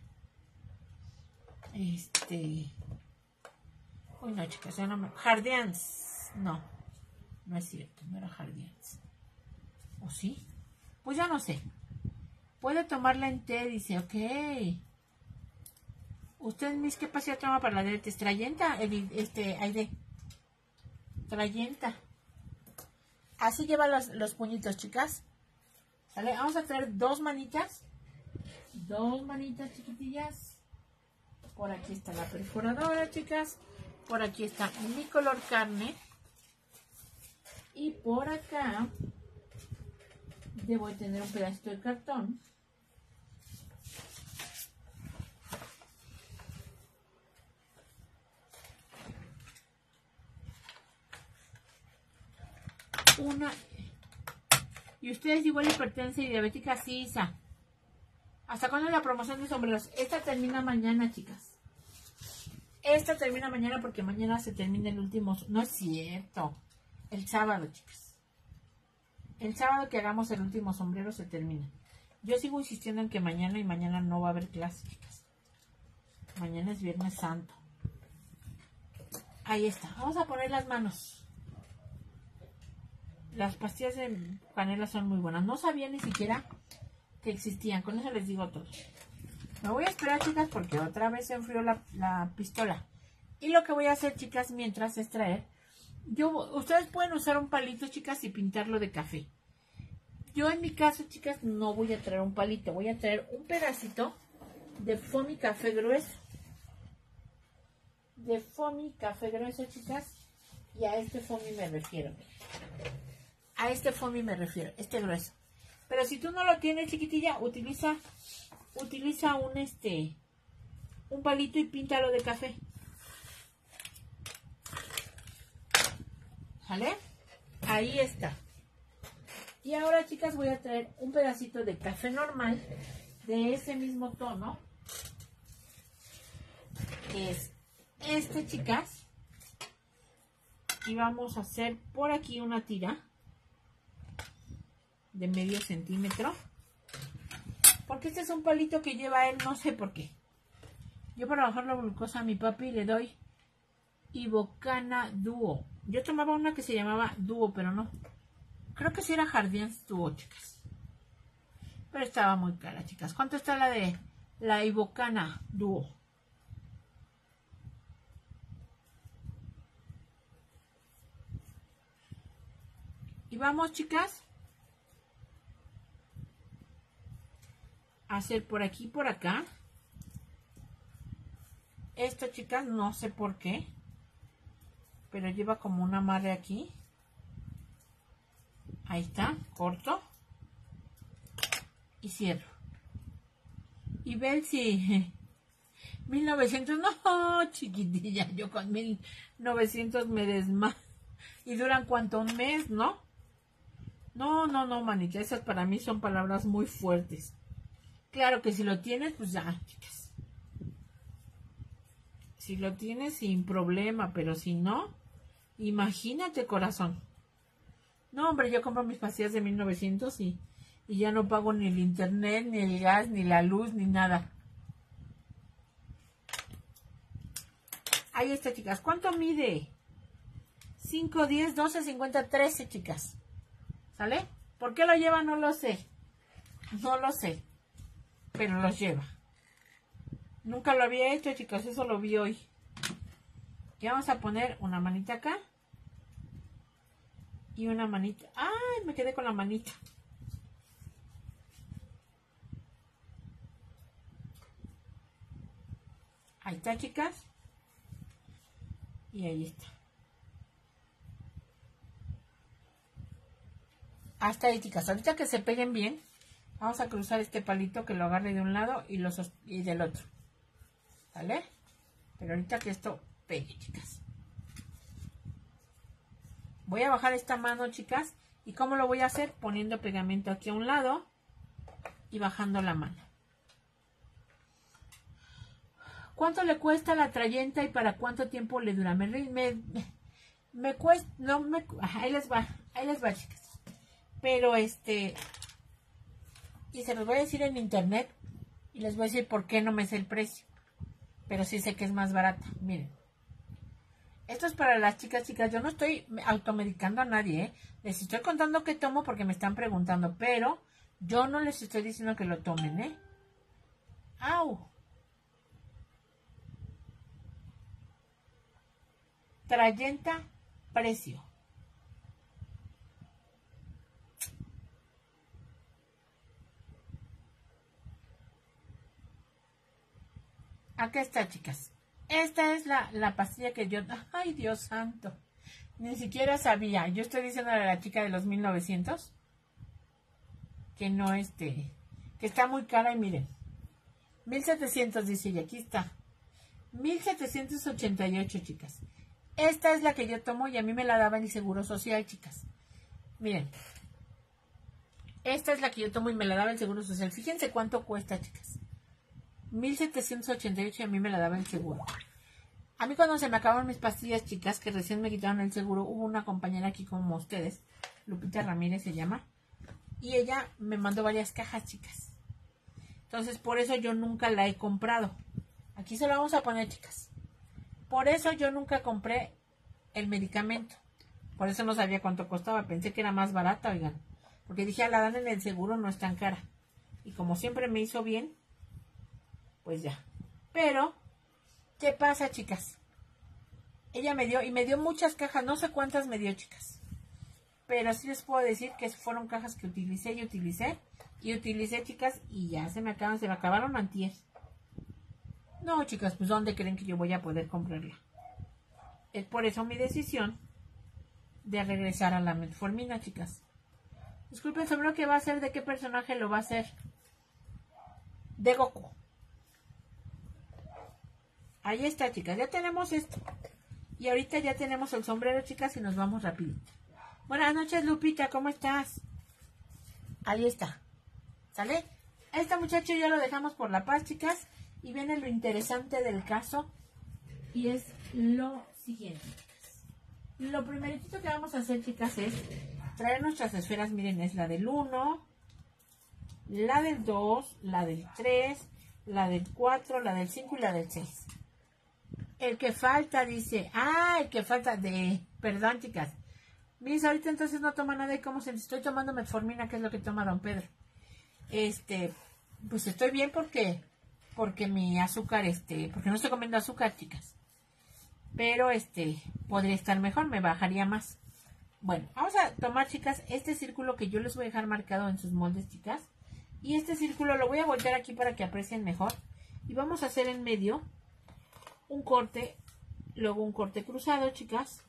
A: Este... Uy, no, chicas, ya no me... Jardians. No, no es cierto, no era Jardians. ¿O sí? Pues ya no sé. Puede tomarla en té, dice, ok. ¿Usted, mis, qué paseo toma para la diabetes? Trayenta, el, este, Aide. Trayenta. Así lleva los, los puñitos, chicas. ¿Vale? Vamos a traer dos manitas. Dos manitas chiquitillas. Por aquí está la perforadora, chicas. Por aquí está mi color carne. Y por acá debo tener un pedacito de cartón. Una. ¿Y ustedes igual hipertensa y diabética? Sí, Isa. ¿Hasta cuándo es la promoción de sombreros? Esta termina mañana, chicas. Esta termina mañana porque mañana se termina el último... No es cierto. El sábado, chicas. El sábado que hagamos el último sombrero se termina. Yo sigo insistiendo en que mañana y mañana no va a haber clase, chicas. Mañana es Viernes Santo. Ahí está. Vamos a poner las manos. Las pastillas de canela son muy buenas. No sabía ni siquiera que existían. Con eso les digo todo. Me voy a esperar, chicas, porque otra vez se enfrió la, la pistola. Y lo que voy a hacer, chicas, mientras es traer... Yo, ustedes pueden usar un palito, chicas, y pintarlo de café. Yo en mi caso, chicas, no voy a traer un palito. Voy a traer un pedacito de foamy café grueso. De foamy café grueso, chicas. Y a este foamy me refiero. A este foamy me refiero, este grueso. Pero si tú no lo tienes, chiquitilla, utiliza... Utiliza un este un palito y píntalo de café. ¿Vale? Ahí está. Y ahora, chicas, voy a traer un pedacito de café normal de ese mismo tono. Que es este, chicas. Y vamos a hacer por aquí una tira de medio centímetro. Porque este es un palito que lleva él, no sé por qué. Yo para bajar la glucosa a mi papi le doy Ivocana Duo. Yo tomaba una que se llamaba Duo, pero no. Creo que sí era Jardians Duo, chicas. Pero estaba muy cara, chicas. ¿Cuánto está la de la Ivocana Duo? Y vamos, chicas, hacer por aquí, por acá. Esto, chicas, no sé por qué, pero lleva como un amarre aquí. Ahí está, corto y cierro. Y ven si mil novecientos, no, chiquitilla, yo con mil novecientos me desmayo. ¿Y duran cuánto? Un mes, ¿no? No, no, no, manita, esas para mí son palabras muy fuertes. Claro que si lo tienes, pues ya, chicas. Si lo tienes, sin problema, pero si no, imagínate, corazón. No, hombre, yo compro mis pastillas de mil novecientos y, y ya no pago ni el internet, ni el gas, ni la luz, ni nada. Ahí está, chicas. ¿Cuánto mide? cinco, diez, doce, cincuenta, trece, chicas. ¿Sale? ¿Por qué lo lleva? No lo sé. No lo sé. Pero los lleva. Nunca lo había hecho, chicos, eso lo vi hoy. Y vamos a poner una manita acá. Y una manita. ¡Ay! Me quedé con la manita. Ahí está, chicas. Y ahí está. Hasta ahí, chicas. Ahorita que se peguen bien, vamos a cruzar este palito que lo agarre de un lado y, lo y del otro. ¿Vale? Pero ahorita que esto pegue, chicas. Voy a bajar esta mano, chicas. ¿Y cómo lo voy a hacer? Poniendo pegamento aquí a un lado y bajando la mano. ¿Cuánto le cuesta la trayenta y para cuánto tiempo le dura? Me, me, me cuesta, no me, ahí les va, ahí les va, chicas. Pero este, y se los voy a decir en internet y les voy a decir por qué no me sé el precio. Pero sí sé que es más barata, miren. Esto es para las chicas, chicas. Yo no estoy automedicando a nadie, ¿eh? Les estoy contando qué tomo porque me están preguntando. Pero yo no les estoy diciendo que lo tomen, ¿eh? ¡Au! Trayenta, precio. Acá está, chicas. Esta es la, la pastilla que yo... ¡Ay, Dios santo! Ni siquiera sabía. Yo estoy diciendo a la chica de los mil novecientos que no, este... que está muy cara y miren. mil setecientos dice y aquí está. mil setecientos ochenta y ocho, chicas. Esta es la que yo tomo y a mí me la daba el Seguro Social, chicas. Miren. Esta es la que yo tomo y me la daba el Seguro Social. Fíjense cuánto cuesta, chicas. mil setecientos ochenta y ocho y a mí me la daba el seguro. A mí cuando se me acabaron mis pastillas, chicas, que recién me quitaron el seguro, hubo una compañera aquí como ustedes, Lupita Ramírez se llama, y ella me mandó varias cajas, chicas. Entonces, por eso yo nunca la he comprado. Aquí se la vamos a poner, chicas. Por eso yo nunca compré el medicamento. Por eso no sabía cuánto costaba. Pensé que era más barata, oigan. Porque dije, a la dan en el seguro, no es tan cara. Y como siempre me hizo bien, pues ya. Pero, ¿qué pasa, chicas? Ella me dio, y me dio muchas cajas, no sé cuántas me dio, chicas. Pero sí les puedo decir que fueron cajas que utilicé y utilicé. Y utilicé, chicas, y ya se me acaban, se me acabaron antier. No, chicas, pues ¿dónde creen que yo voy a poder comprarla? Es por eso mi decisión de regresar a la metformina, chicas. Disculpen, ¿sobre lo que va a hacer? ¿De qué personaje lo va a hacer? De Goku. Ahí está, chicas. Ya tenemos esto. Y ahorita ya tenemos el sombrero, chicas, y nos vamos rapidito. Buenas noches, Lupita. ¿Cómo estás? Ahí está. ¿Sale? A este muchacho ya lo dejamos por la paz, chicas. Y viene lo interesante del caso. Y es lo siguiente, chicas. Lo primerito que vamos a hacer, chicas, es traer nuestras esferas. Miren, es la del uno, la del dos, la del tres, la del cuatro, la del cinco y la del seis. El que falta dice, ah, el que falta de, perdón, chicas. Mis, ahorita entonces no toma nada y como se estoy tomando metformina, que es lo que toma don Pedro. Este, pues estoy bien porque, porque mi azúcar, este, porque no estoy comiendo azúcar, chicas. Pero, este, podría estar mejor, me bajaría más. Bueno, vamos a tomar, chicas, este círculo que yo les voy a dejar marcado en sus moldes, chicas. Y este círculo lo voy a voltear aquí para que aprecien mejor. Y vamos a hacer en medio un corte, luego un corte cruzado, chicas.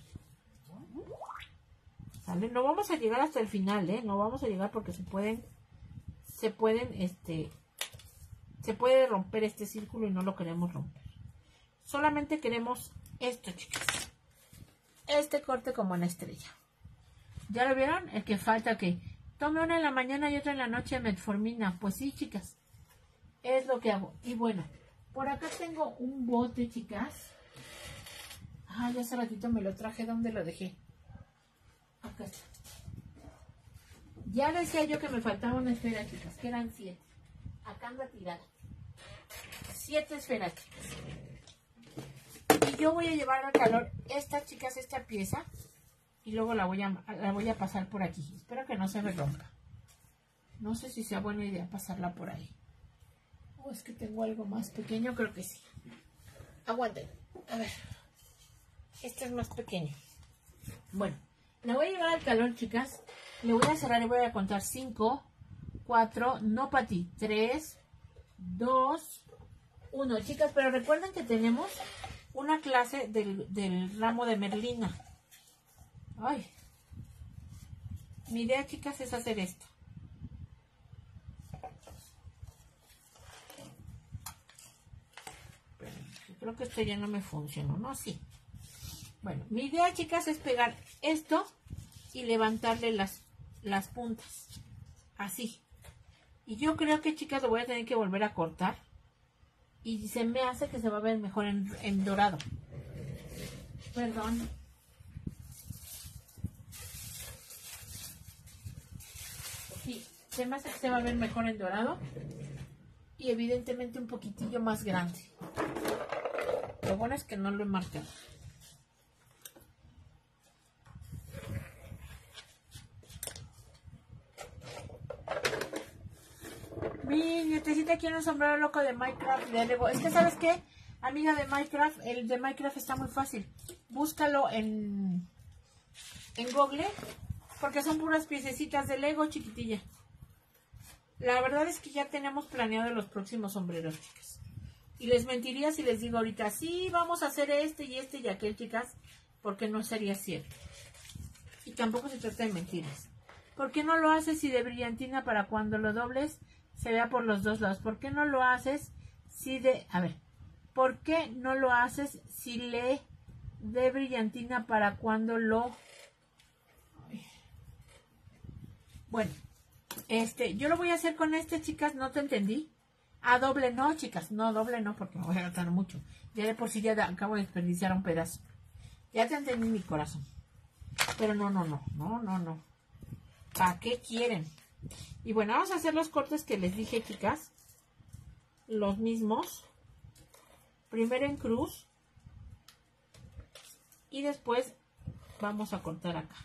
A: ¿Sale? No vamos a llegar hasta el final, ¿eh? No vamos a llegar porque se pueden, se pueden, este, se puede romper este círculo y no lo queremos romper. Solamente queremos esto, chicas. Este corte como en estrella. ¿Ya lo vieron? El que falta que tome una en la mañana y otra en la noche metformina. Pues sí, chicas. Es lo que hago. Y bueno, por acá tengo un bote, chicas. Ah, ya hace ratito me lo traje. ¿Dónde lo dejé? Acá está. Ya decía yo que me faltaba una esfera, chicas, que eran siete. Acá anda tirada. Siete esferas, chicas. Y yo voy a llevar al calor esta, chicas, esta pieza. Y luego la voy a, la voy a pasar por aquí. Espero que no se me rompa. No sé si sea buena idea pasarla por ahí. Uy. es que tengo algo más pequeño, creo que sí. Aguanten. A ver. Este es más pequeño. Bueno, la voy a llevar al calor, chicas. Le voy a cerrar y voy a contar cinco, cuatro, no para ti, tres, dos, uno. Chicas, pero recuerden que tenemos una clase del, del ramo de Merlina. Ay. Mi idea, chicas, es hacer esto. Creo que esto ya no me funcionó, ¿no? Sí. Bueno, mi idea, chicas, es pegar esto y levantarle las, las puntas. Así. Y yo creo que, chicas, lo voy a tener que volver a cortar. Y se me hace que se va a ver mejor en, en dorado. Perdón. Sí, se me hace que se va a ver mejor en dorado. Y evidentemente un poquitillo más grande. Lo bueno es que no lo he marcado. Mi nietecita quiere un sombrero loco de Minecraft de Lego. Es que, ¿sabes qué? Amiga de Minecraft, el de Minecraft está muy fácil. Búscalo en, en Google, porque son puras piececitas de Lego, chiquitilla. La verdad es que ya tenemos planeado los próximos sombreros, chicas. Y les mentiría si les digo ahorita, sí, vamos a hacer este y este y aquel, chicas, porque no sería cierto. Y tampoco se trata de mentiras. ¿Por qué no lo haces si de brillantina para cuando lo dobles se vea por los dos lados? ¿Por qué no lo haces si de... A ver, ¿por qué no lo haces si le de brillantina para cuando lo... Ay. Bueno, este, yo lo voy a hacer con este, chicas, no te entendí. Ah, doble no, chicas, no, doble no, porque me voy a gastar mucho. Ya de por sí ya de, acabo de desperdiciar un pedazo. Ya te entendí, mi corazón. Pero no, no, no, no, no, no. ¿Para qué quieren? Y bueno, vamos a hacer los cortes que les dije, chicas. Los mismos. Primero en cruz. Y después vamos a cortar acá.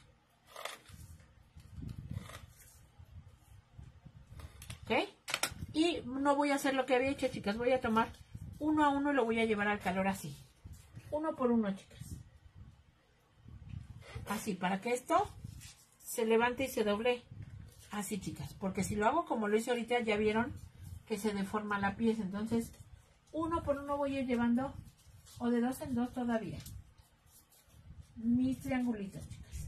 A: ¿Ok? Y no voy a hacer lo que había hecho, chicas. Voy a tomar uno a uno y lo voy a llevar al calor así. Uno por uno, chicas. Así, para que esto se levante y se doble. Así, chicas. Porque si lo hago como lo hice ahorita, ya vieron que se deforma la pieza. Entonces, uno por uno voy a ir llevando, o de dos en dos todavía, mis triangulitos, chicas.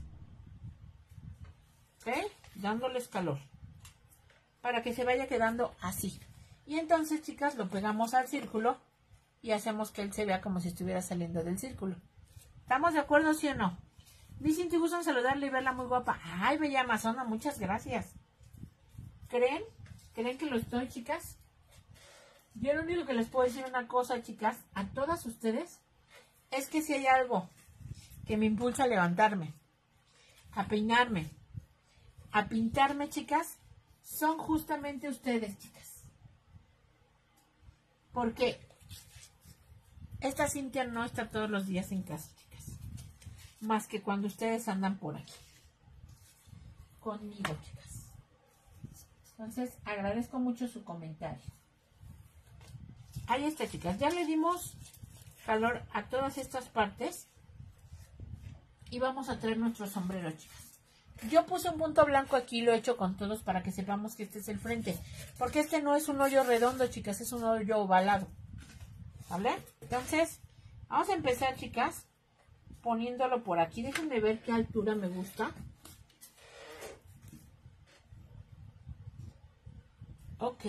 A: ¿Ok? Dándoles calor. Para que se vaya quedando así. Y entonces, chicas, lo pegamos al círculo y hacemos que él se vea como si estuviera saliendo del círculo. ¿Estamos de acuerdo, sí o no? Dicen, te gustan saludarle y verla muy guapa. Ay, bella amazona, muchas gracias. ¿Creen? ¿Creen que lo estoy, chicas? Yo lo único que les puedo decir una cosa, chicas, a todas ustedes, es que si hay algo que me impulsa a levantarme, a peinarme, a pintarme, chicas, son justamente ustedes, chicas. Porque esta Cintia no está todos los días en casa, chicas. Más que cuando ustedes andan por aquí. Conmigo, chicas. Entonces, agradezco mucho su comentario. Ahí está, chicas. Ya le dimos calor a todas estas partes. Y vamos a traer nuestro sombrero, chicas. Yo puse un punto blanco aquí, lo he hecho con todos para que sepamos que este es el frente. Porque este no es un hoyo redondo, chicas, es un hoyo ovalado. ¿Vale? Entonces, vamos a empezar, chicas, poniéndolo por aquí. Déjenme ver qué altura me gusta. Ok.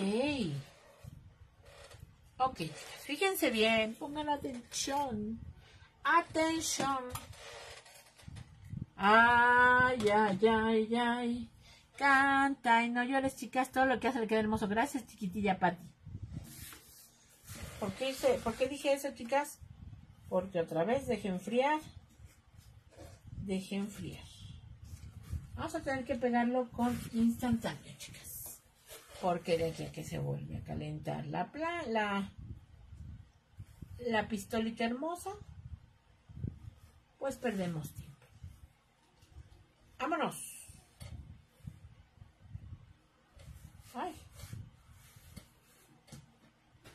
A: Ok, chicas, fíjense bien, pongan atención. Atención. Ay, ay, ay, ay. Canta y no llores, chicas. Todo lo que hace le queda hermoso. Gracias, chiquitilla Pati. ¿Por qué, hice, ¿Por qué dije eso, chicas? Porque otra vez dejé enfriar. Dejé enfriar. Vamos a tener que pegarlo con instantáneo, chicas. Porque de aquí a que se vuelve a calentar la, la, la pistolita hermosa, pues perdemos tiempo. ¡Vámonos! ¡Ay!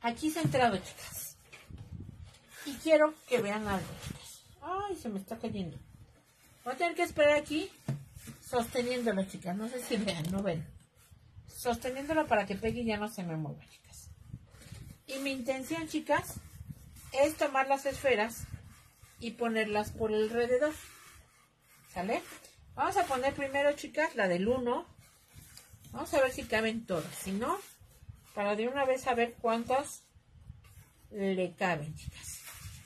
A: aquí centrado, chicas. Y quiero que vean algo, chicas. Ay, se me está cayendo. Voy a tener que esperar aquí sosteniéndolo, chicas. No sé si vean, no ven. Sosteniéndolo para que pegue y ya no se me mueva, chicas. Y mi intención, chicas, es tomar las esferas y ponerlas por alrededor. ¿Sale? Vamos a poner primero, chicas, la del uno. Vamos a ver si caben todas. Si no, para de una vez saber cuántas le caben, chicas.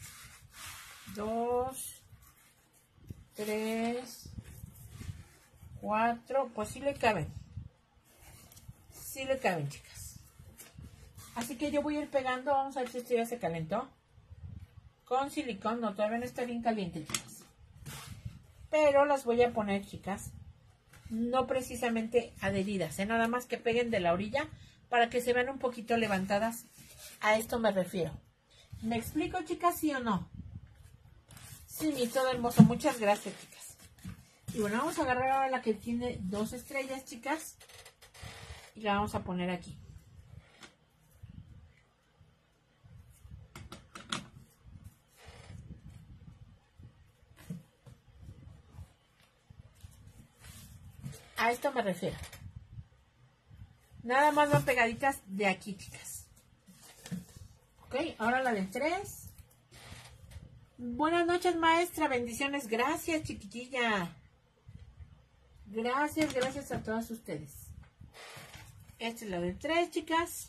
A: Dos, tres, cuatro. Pues sí le caben. Sí le caben, chicas. Así que yo voy a ir pegando. Vamos a ver si esto ya se calentó. Con silicón. No, todavía no está bien caliente, chicas. Pero las voy a poner, chicas, no precisamente adheridas, ¿eh? Nada más que peguen de la orilla para que se vean un poquito levantadas. A esto me refiero. ¿Me explico, chicas, sí o no? Sí, mi todo hermoso. Muchas gracias, chicas. Y bueno, vamos a agarrar ahora la que tiene dos estrellas, chicas. Y la vamos a poner aquí. A esto me refiero. Nada más van pegaditas de aquí, chicas. Ok, ahora la del tres. Buenas noches, maestra. Bendiciones. Gracias, chiquitilla. Gracias, gracias a todas ustedes. Esta es la del tres, chicas.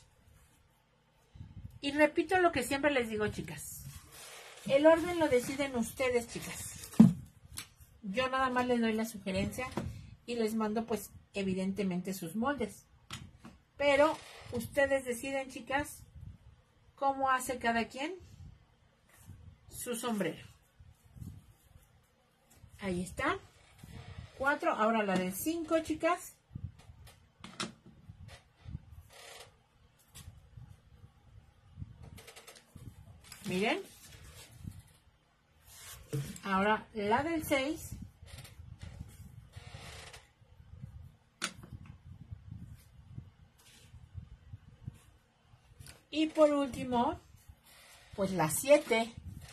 A: Y repito lo que siempre les digo, chicas. El orden lo deciden ustedes, chicas. Yo nada más les doy la sugerencia y les mando, pues, evidentemente sus moldes. Pero ustedes deciden, chicas, cómo hace cada quien su sombrero. Ahí está. Cuatro. Ahora la del cinco, chicas. Miren. Ahora la del seis. Y por último, pues la siete.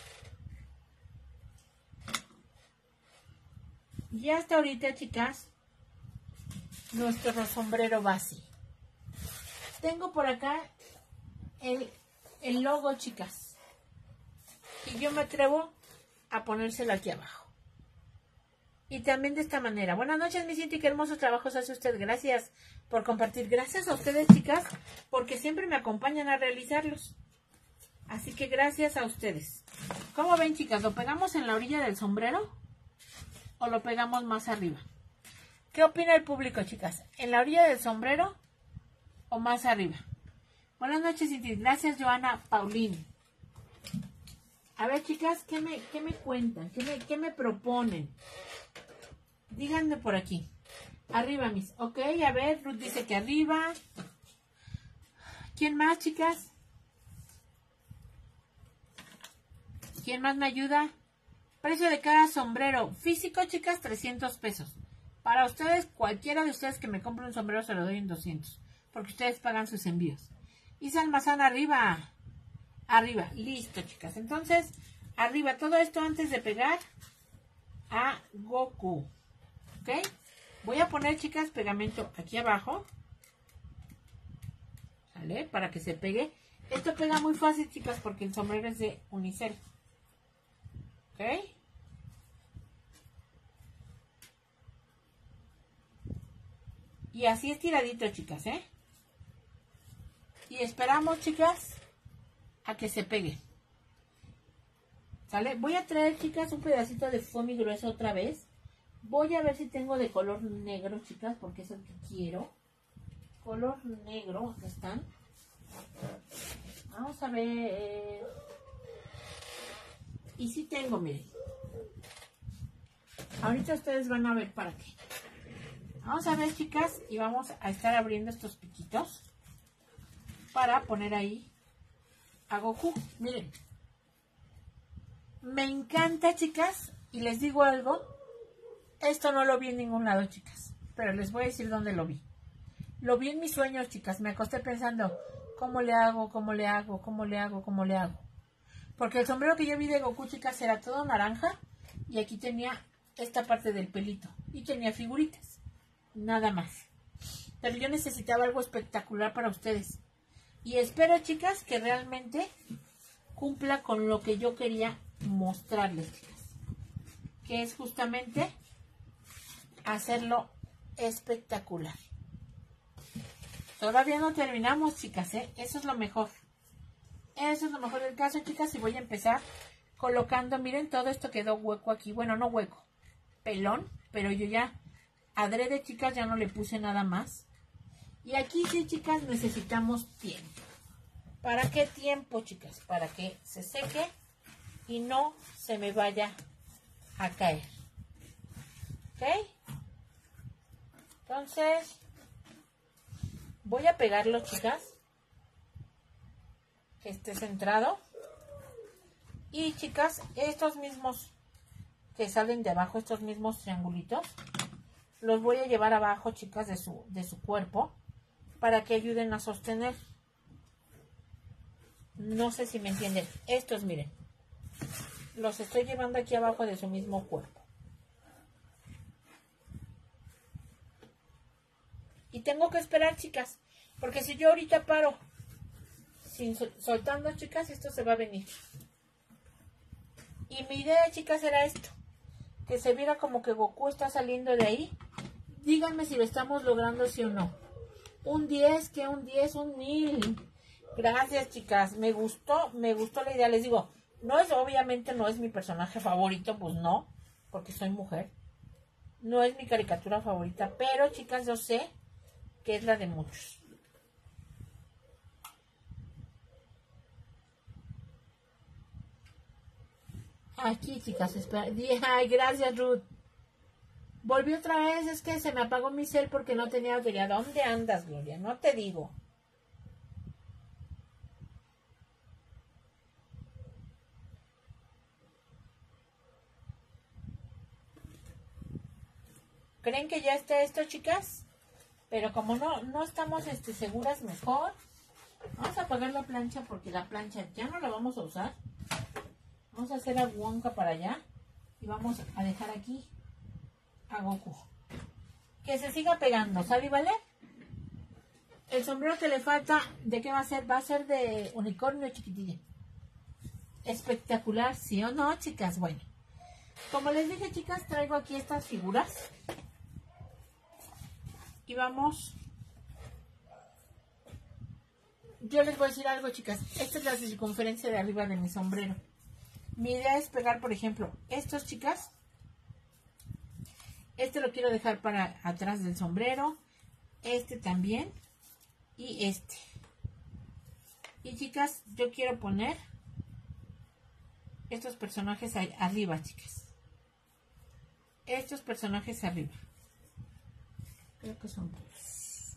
A: Y hasta ahorita, chicas, nuestro sombrero va así. Tengo por acá el, el logo, chicas. Y yo me atrevo a ponérselo aquí abajo. Y también de esta manera. Buenas noches, mi Cinti, qué hermosos trabajos hace usted. Gracias por compartir. Gracias a ustedes, chicas, porque siempre me acompañan a realizarlos. Así que gracias a ustedes. ¿Cómo ven, chicas? ¿Lo pegamos en la orilla del sombrero o lo pegamos más arriba? ¿Qué opina el público, chicas? ¿En la orilla del sombrero o más arriba? Buenas noches, Cinti. Gracias, Joana Paulín. A ver, chicas, ¿qué me, qué me cuentan? ¿Qué me, qué me proponen? Díganme por aquí. Arriba, mis. Ok, a ver, Ruth dice que arriba. ¿Quién más, chicas? ¿Quién más me ayuda? Precio de cada sombrero. Físico, chicas, trescientos pesos. Para ustedes, cualquiera de ustedes que me compre un sombrero se lo doy en doscientos. Porque ustedes pagan sus envíos. Isa Almazán, arriba. Arriba. Listo, chicas. Entonces, arriba. Todo esto antes de pegar a Goku. ¿Ok? Voy a poner, chicas, pegamento aquí abajo. ¿Sale? Para que se pegue. Esto pega muy fácil, chicas, porque el sombrero es de unicel. ¿Ok? Y así estiradito, chicas, ¿eh? Y esperamos, chicas, a que se pegue. ¿Sale? Voy a traer, chicas, un pedacito de foamy grueso otra vez. Voy a ver si tengo de color negro, chicas, porque es el que quiero. Color negro, acá están. Vamos a ver. Y sí tengo, miren. Ahorita ustedes van a ver para qué. Vamos a ver, chicas, y vamos a estar abriendo estos piquitos para poner ahí a Goku. Miren. Me encanta, chicas, y les digo algo. Esto no lo vi en ningún lado, chicas, pero les voy a decir dónde lo vi. Lo vi en mis sueños, chicas. Me acosté pensando, ¿Cómo le hago? ¿Cómo le hago? ¿Cómo le hago? ¿Cómo le hago? Porque el sombrero que yo vi de Goku, chicas, era todo naranja. Y aquí tenía esta parte del pelito. Y tenía figuritas. Nada más. Pero yo necesitaba algo espectacular para ustedes. Y espero, chicas, que realmente cumpla con lo que yo quería mostrarles, chicas. Que es justamente hacerlo espectacular. Todavía no terminamos, chicas, ¿eh? Eso es lo mejor. Eso es lo mejor del caso, chicas. Y voy a empezar colocando, miren, todo esto quedó hueco aquí. Bueno, no hueco, pelón. Pero yo ya, adrede, chicas, ya no le puse nada más. Y aquí sí, chicas, necesitamos tiempo. ¿Para qué tiempo, chicas? Para que se seque y no se me vaya a caer. ¿Ok? Entonces, voy a pegarlo, chicas. Que esté centrado. Y, chicas, estos mismos que salen de abajo, estos mismos triangulitos, los voy a llevar abajo, chicas, de su, de su cuerpo, para que ayuden a sostener. No sé si me entienden. Estos, miren, los estoy llevando aquí abajo de su mismo cuerpo. Y tengo que esperar, chicas, porque si yo ahorita paro sin sol soltando, chicas, esto se va a venir. Y mi idea, chicas, era esto, que se viera como que Goku está saliendo de ahí. Díganme si lo estamos logrando, sí o no. Un diez, que un diez, un mil. Gracias, chicas. Me gustó, me gustó la idea. Les digo, no es, obviamente no es mi personaje favorito, pues no, porque soy mujer. No es mi caricatura favorita, pero, chicas, yo sé que es la de muchos. Aquí, chicas, espera. Ay, gracias, Ruth. Volví otra vez, es que se me apagó mi cel porque no tenía batería. ¿Dónde andas, Gloria? No te digo. ¿Creen que ya está esto, chicas? Pero como no, no estamos este, seguras, mejor vamos a apagar la plancha porque la plancha ya no la vamos a usar. Vamos a hacer a Wonka para allá y vamos a dejar aquí a Goku. Que se siga pegando, ¿sabe, vale? El sombrero que le falta, ¿de qué va a ser? Va a ser de unicornio chiquitilla. Espectacular, ¿sí o no, chicas? Bueno, como les dije, chicas, traigo aquí estas figuras. Y vamos. Yo les voy a decir algo, chicas. Esta es la circunferencia de arriba de mi sombrero. Mi idea es pegar, por ejemplo, estos, chicas. Este lo quiero dejar para atrás del sombrero. Este también. Y este. Y, chicas, yo quiero poner estos personajes arriba, chicas. Estos personajes arriba. Creo que son dos.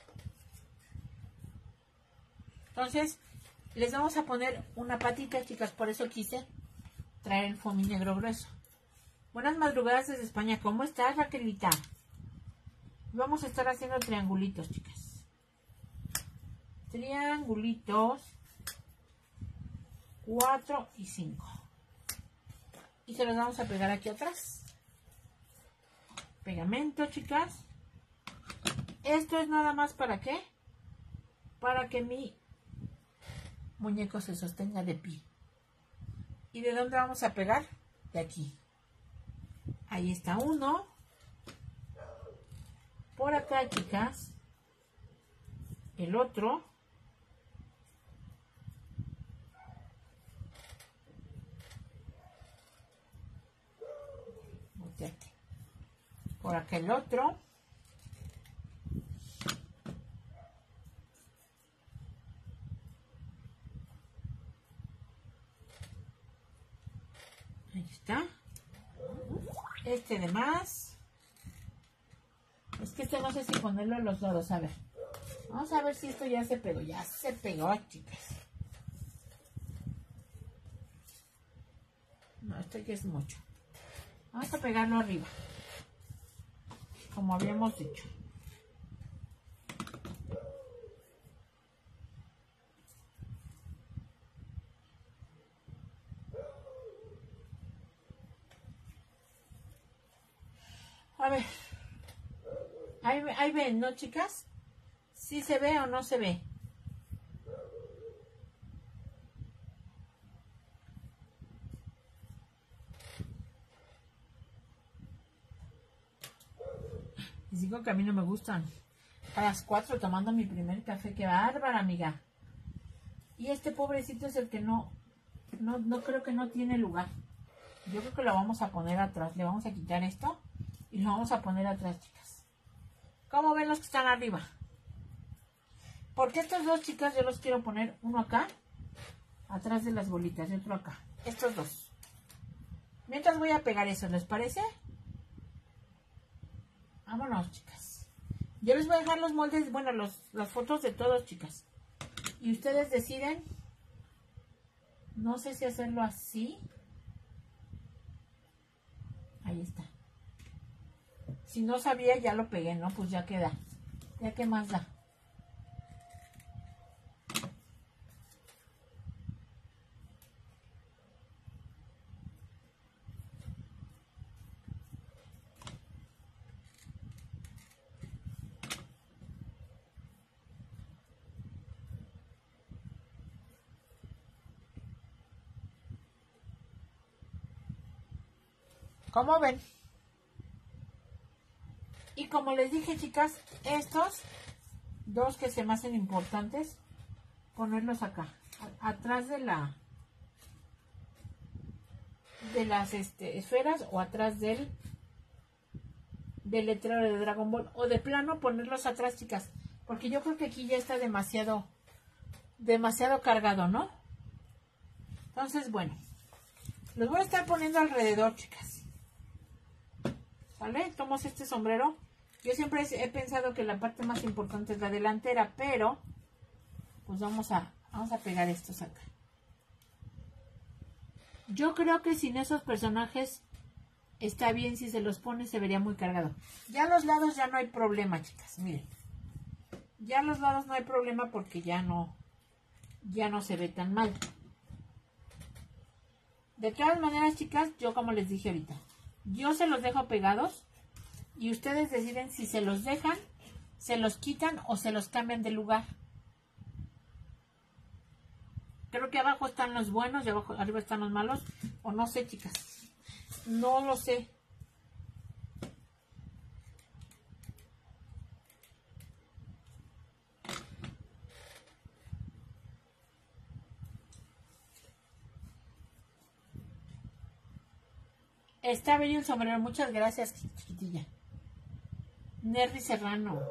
A: Entonces, les vamos a poner una patita, chicas. Por eso quise traer el foamy negro grueso. Buenas madrugadas desde España. ¿Cómo estás, Raquelita? Vamos a estar haciendo triangulitos, chicas. Triangulitos. Cuatro y cinco. Y se los vamos a pegar aquí atrás. Pegamento, chicas. Esto es nada más para qué? Para que mi muñeco se sostenga de pie. ¿Y de dónde vamos a pegar? De aquí. Ahí está uno. Por acá, chicas. El otro. Por acá el otro. Ahí está. Este de más. Es que este no sé si ponerlo en los lados. A ver. Vamos a ver si esto ya se pegó. Ya se pegó, chicas. No, esto ya es mucho. Vamos a pegarlo arriba. Como habíamos dicho. A ver. Ahí, ahí ven, ¿no, chicas? ¿Sí se ve o no se ve? Les digo que a mí no me gustan. A las cuatro tomando mi primer café. ¡Qué bárbara, amiga! Y este pobrecito es el que no, no, no creo que no tiene lugar. Yo creo que lo vamos a poner atrás. Le vamos a quitar esto y lo vamos a poner atrás, chicas. ¿Cómo ven los que están arriba? Porque estos dos, chicas, yo los quiero poner uno acá, atrás de las bolitas, y otro acá. Estos dos. Mientras voy a pegar eso, ¿les parece? Vámonos, chicas. Yo les voy a dejar los moldes, bueno, los, las fotos de todos, chicas. Y ustedes deciden. No sé si hacerlo así. Ahí está. Si no sabía, ya lo pegué, ¿no? Pues ya queda. Ya qué más da. ¿Cómo ven? Y como les dije, chicas, estos dos que se me hacen importantes, ponerlos acá, a, atrás de la de las este, esferas o atrás del del letrero de Dragon Ball, o de plano ponerlos atrás, chicas, porque yo creo que aquí ya está demasiado demasiado cargado, ¿no? Entonces, bueno, los voy a estar poniendo alrededor, chicas. ¿Vale? Tomo este sombrero. Yo siempre he pensado que la parte más importante es la delantera, pero pues vamos a, vamos a pegar estos acá. Yo creo que sin esos personajes está bien. Si se los pone se vería muy cargado. Ya a los lados ya no hay problema, chicas. Miren. Ya a los lados no hay problema porque ya no, ya no se ve tan mal. De todas maneras, chicas, yo como les dije ahorita, yo se los dejo pegados y ustedes deciden si se los dejan, se los quitan o se los cambian de lugar. Creo que abajo están los buenos y abajo, arriba están los malos. O no sé, chicas. No lo sé. Está bello el sombrero. Muchas gracias, chiquitilla. Nerdy Serrano.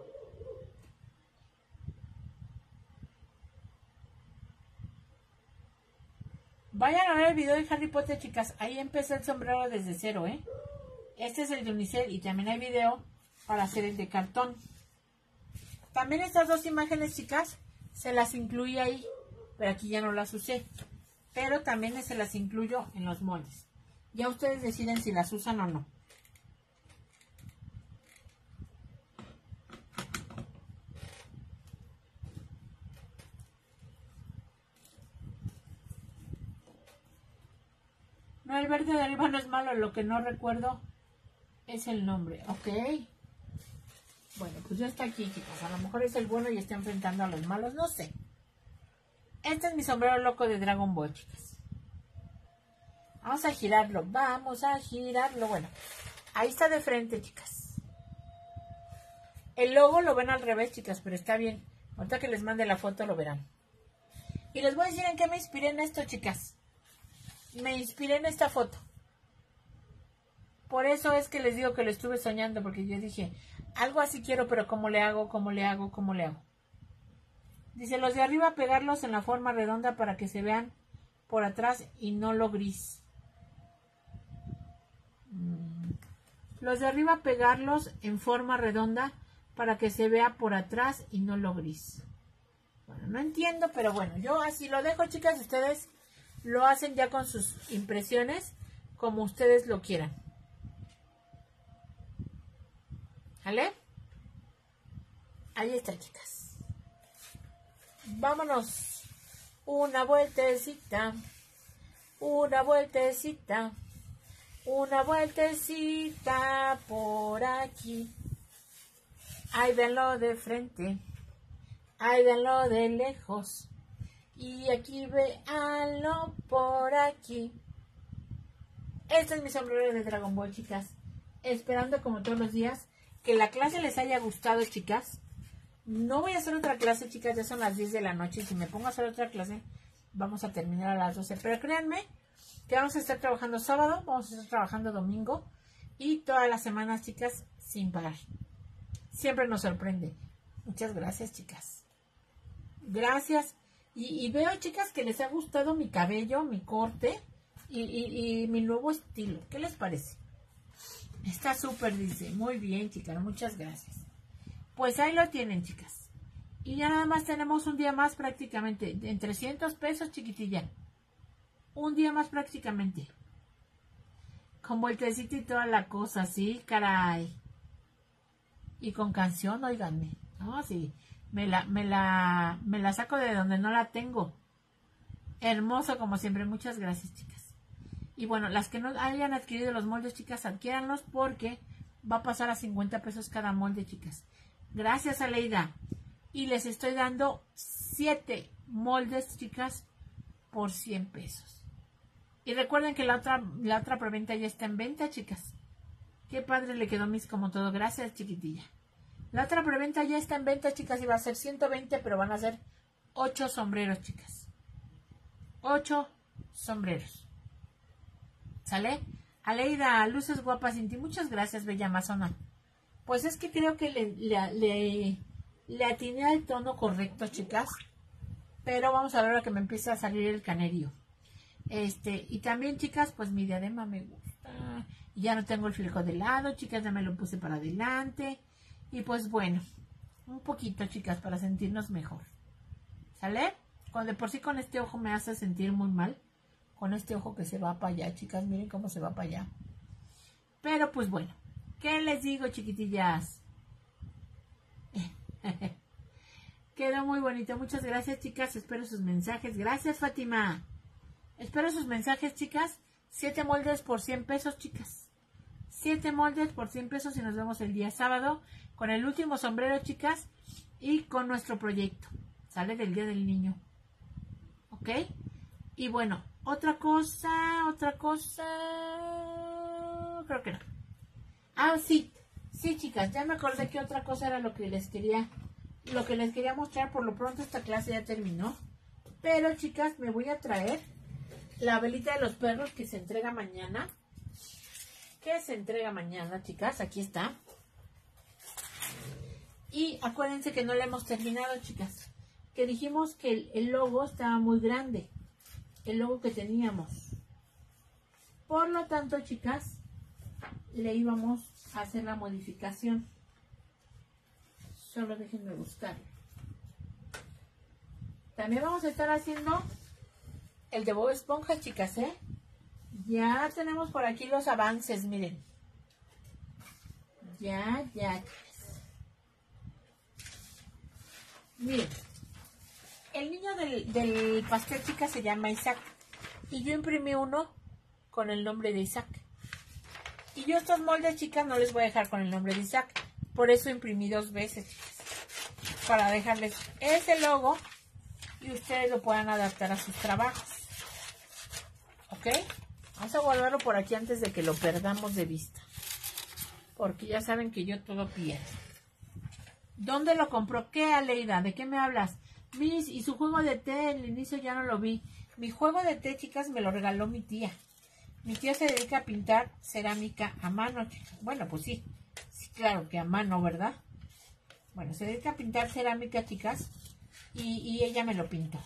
A: Vayan a ver el video de Harry Potter, chicas. Ahí empecé el sombrero desde cero, ¿eh? Este es el de unicel y también hay video para hacer el de cartón. También estas dos imágenes, chicas, se las incluí ahí, pero aquí ya no las usé. Pero también se las incluyo en los moldes. Ya ustedes deciden si las usan o no. No, el verde de arriba no es malo, lo que no recuerdo es el nombre, ¿ok? Bueno, pues ya está aquí, chicas. A lo mejor es el bueno y está enfrentando a los malos, no sé. Este es mi sombrero loco de Dragon Ball, chicas. Vamos a girarlo, vamos a girarlo. Bueno, ahí está de frente, chicas. El logo lo ven al revés, chicas, pero está bien. Ahorita que les mande la foto lo verán. Y les voy a decir en qué me inspiré en esto, chicas. Me inspiré en esta foto. Por eso es que les digo que lo estuve soñando, porque yo dije, algo así quiero, pero ¿cómo le hago? ¿Cómo le hago? ¿Cómo le hago? Dice, los de arriba pegarlos en la forma redonda para que se vean por atrás y no lo gris. Los de arriba pegarlos en forma redonda para que se vea por atrás y no lo gris. Bueno, no entiendo, pero bueno, yo así lo dejo, chicas. Ustedes lo hacen ya con sus impresiones como ustedes lo quieran. ¿Vale? Ahí está, chicas. Vámonos. Una vueltecita. Una vueltecita. una vueltecita por aquí. Ay, denlo de frente. Ay, denlo de lejos. Y aquí véanlo por aquí. Este es mi sombrero de Dragon Ball, chicas. Esperando como todos los días que la clase les haya gustado, chicas. No voy a hacer otra clase, chicas. Ya son las diez de la noche. Y si me pongo a hacer otra clase, vamos a terminar a las doce. Pero créanme que vamos a estar trabajando sábado, vamos a estar trabajando domingo. Y todas las semanas, chicas, sin parar. Siempre nos sorprende. Muchas gracias, chicas. Gracias. Y, y veo, chicas, que les ha gustado mi cabello, mi corte y, y, y mi nuevo estilo. ¿Qué les parece? Está súper, dice. Muy bien, chicas. Muchas gracias. Pues ahí lo tienen, chicas. Y ya nada más tenemos un día más prácticamente. En trescientos pesos, chiquitilla. Un día más prácticamente. Con vueltecito y toda la cosa, ¿sí? Caray. Y con canción, óiganme. No, sí. Me la, me la, me la saco de donde no la tengo. Hermoso como siempre. Muchas gracias, chicas. Y bueno, las que no hayan adquirido los moldes, chicas, adquiéranlos porque va a pasar a cincuenta pesos cada molde, chicas. Gracias, Aleida. Y les estoy dando siete moldes, chicas, por cien pesos. Y recuerden que la otra, la otra preventa ya está en venta, chicas. Qué padre le quedó mis como todo. Gracias, chiquitilla. La otra preventa ya está en venta, chicas, y va a ser ciento veinte, pero van a ser ocho sombreros, chicas. ocho sombreros. ¿Sale? Aleida, luces guapas sin ti. Muchas gracias, bella amazona. Pues es que creo que le, le, le, le atiné al tono correcto, chicas. Pero vamos a ver ahora que me empieza a salir el canerío. Este, y también, chicas, pues mi diadema me gusta. Y ya no tengo el fleco de lado, chicas, ya me lo puse para adelante. Y pues bueno, un poquito, chicas, para sentirnos mejor. ¿Sale? Cuando de por sí con este ojo me hace sentir muy mal. Con este ojo que se va para allá, chicas, miren cómo se va para allá. Pero pues bueno, ¿qué les digo, chiquitillas? Quedó muy bonito. Muchas gracias, chicas. Espero sus mensajes. Gracias, Fátima. Espero sus mensajes, chicas. Siete moldes por cien pesos, chicas. Siete moldes por cien pesos y nos vemos el día sábado con el último sombrero, chicas, y con nuestro proyecto. Sale del Día del Niño. ¿Ok? Y bueno, otra cosa, otra cosa... Creo que no. Ah, sí. Sí, chicas, ya me acordé que otra cosa era lo que les quería... Lo que les quería mostrar. Por lo pronto esta clase ya terminó. Pero, chicas, me voy a traer la velita de los perros que se entrega mañana. Que se entrega mañana, chicas. Aquí está. Y acuérdense que no la hemos terminado, chicas. Que dijimos que el, el logo estaba muy grande. El logo que teníamos. Por lo tanto, chicas, le íbamos a hacer la modificación. Solo déjenme buscar. También vamos a estar haciendo el de Bob Esponja, chicas, ¿eh? Ya tenemos por aquí los avances, miren. Ya, ya. Miren. El niño del, del pastel, chicas, se llama Isaac. Y yo imprimí uno con el nombre de Isaac. Y yo estos moldes, chicas, no les voy a dejar con el nombre de Isaac. Por eso imprimí dos veces, chicas. Para dejarles ese logo y ustedes lo puedan adaptar a sus trabajos. ¿Ok? Vamos a guardarlo por aquí antes de que lo perdamos de vista. Porque ya saben que yo todo pierdo. ¿Dónde lo compró? ¿Qué, Aleida? ¿De qué me hablas? Miss, y su juego de té, al inicio ya no lo vi. Mi juego de té, chicas, me lo regaló mi tía. Mi tía se dedica a pintar cerámica a mano, chicas. Bueno, pues sí. Sí, claro que a mano, ¿verdad? Bueno, se dedica a pintar cerámica, chicas. Y, y ella me lo pintó.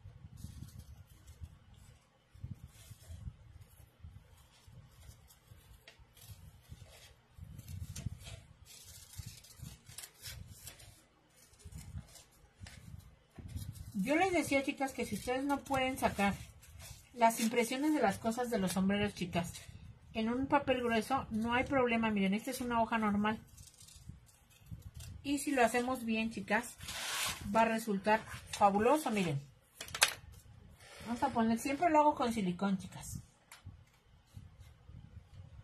A: Yo les decía, chicas, que si ustedes no pueden sacar las impresiones de las cosas de los sombreros, chicas, en un papel grueso, no hay problema. Miren, esta es una hoja normal. Y si lo hacemos bien, chicas, va a resultar fabuloso, miren. Vamos a poner, siempre lo hago con silicón, chicas.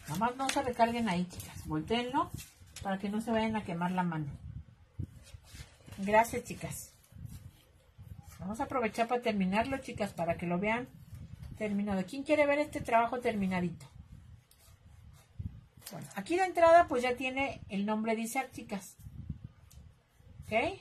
A: Nada más no se recarguen ahí, chicas. Voltéenlo para que no se vayan a quemar la mano. Gracias, chicas. Vamos a aprovechar para terminarlo, chicas, para que lo vean terminado. ¿Quién quiere ver este trabajo terminadito? Bueno, aquí de entrada pues ya tiene el nombre de Isaac, chicas. ¿Ok?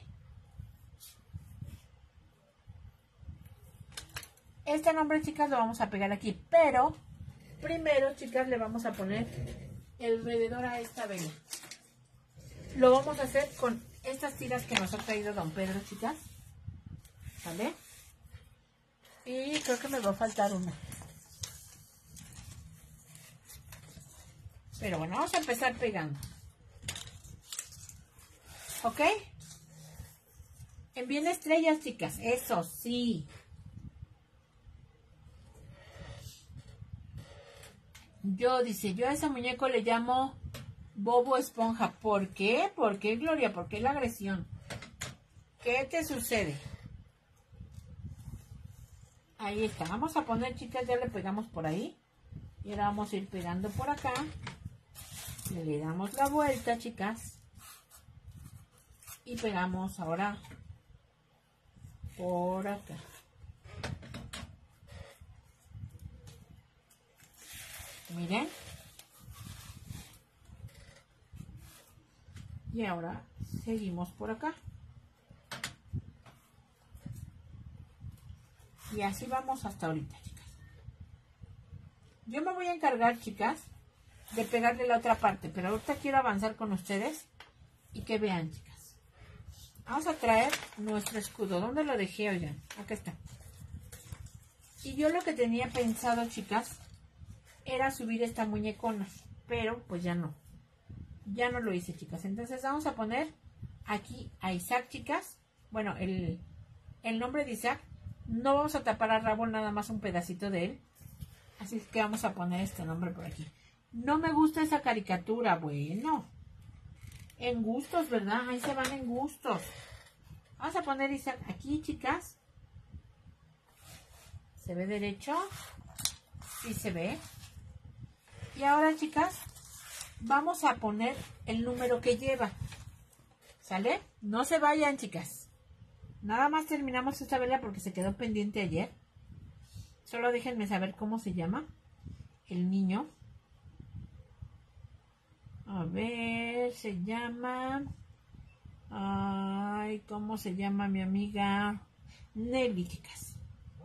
A: Este nombre, chicas, lo vamos a pegar aquí. Pero primero, chicas, le vamos a poner alrededor a esta vela. Lo vamos a hacer con estas tiras que nos ha traído don Pedro, chicas. ¿Vale? Y creo que me va a faltar una. Pero bueno, vamos a empezar pegando. ¿Ok? Envíen estrellas, chicas. Eso sí. Yo, dice, yo a ese muñeco le llamo Bobo Esponja. ¿Por qué? ¿Por qué, Gloria? ¿Por qué la agresión? ¿Qué te sucede? Ahí está. Vamos a poner, chicas, ya le pegamos por ahí. Y ahora vamos a ir pegando por acá. Le damos la vuelta, chicas. Y pegamos ahora por acá. Miren. Y ahora seguimos por acá. Y así vamos hasta ahorita, chicas. Yo me voy a encargar, chicas, de pegarle la otra parte. Pero ahorita quiero avanzar con ustedes y que vean, chicas. Vamos a traer nuestro escudo. ¿Dónde lo dejé? Oigan, acá está. Y yo lo que tenía pensado, chicas, era subir esta muñecona, pero pues ya no, ya no lo hice, chicas. Entonces vamos a poner aquí a Isaac, chicas. Bueno, el, el nombre de Isaac. No vamos a tapar a Rabo, nada más un pedacito de él. Así que vamos a poner este nombre por aquí. No me gusta esa caricatura, bueno. En gustos, ¿verdad? Ahí se van en gustos. Vamos a poner Isaac aquí, chicas. ¿Se ve derecho? Sí se ve. Y ahora, chicas, vamos a poner el número que lleva. ¿Sale? No se vayan, chicas. Nada más terminamos esta vela porque se quedó pendiente ayer. Solo déjenme saber cómo se llama el niño. A ver, se llama... Ay, ¿cómo se llama mi amiga? Nelly, chicas.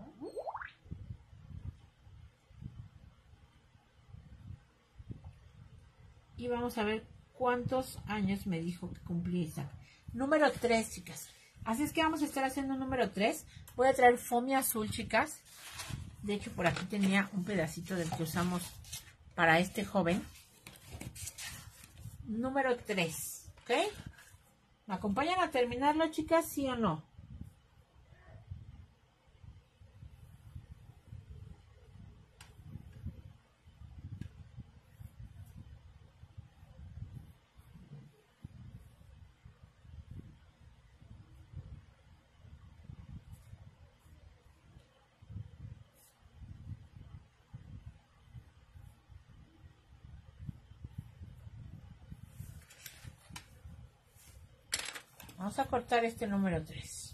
A: Y vamos a ver cuántos años me dijo que cumplía Isaac. Número tres, chicas. Así es que vamos a estar haciendo un número tres. Voy a traer foamy azul, chicas. De hecho, por aquí tenía un pedacito del que usamos para este joven. Número tres, ¿ok? ¿Me acompañan a terminarlo, chicas? ¿Sí o no? Vamos a cortar este número tres.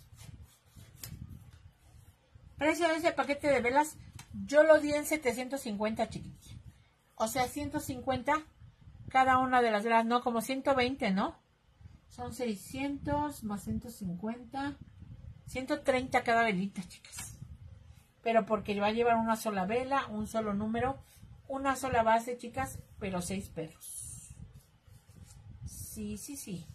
A: Precio de ese paquete de velas, yo lo di en setecientos cincuenta, chiquitos. O sea, ciento cincuenta cada una de las velas, no, como ciento veinte, ¿no? Son seiscientos más ciento cincuenta, ciento treinta cada velita, chicas. Pero porque va a llevar una sola vela, un solo número, una sola base, chicas, pero seis perros. Sí, sí, sí.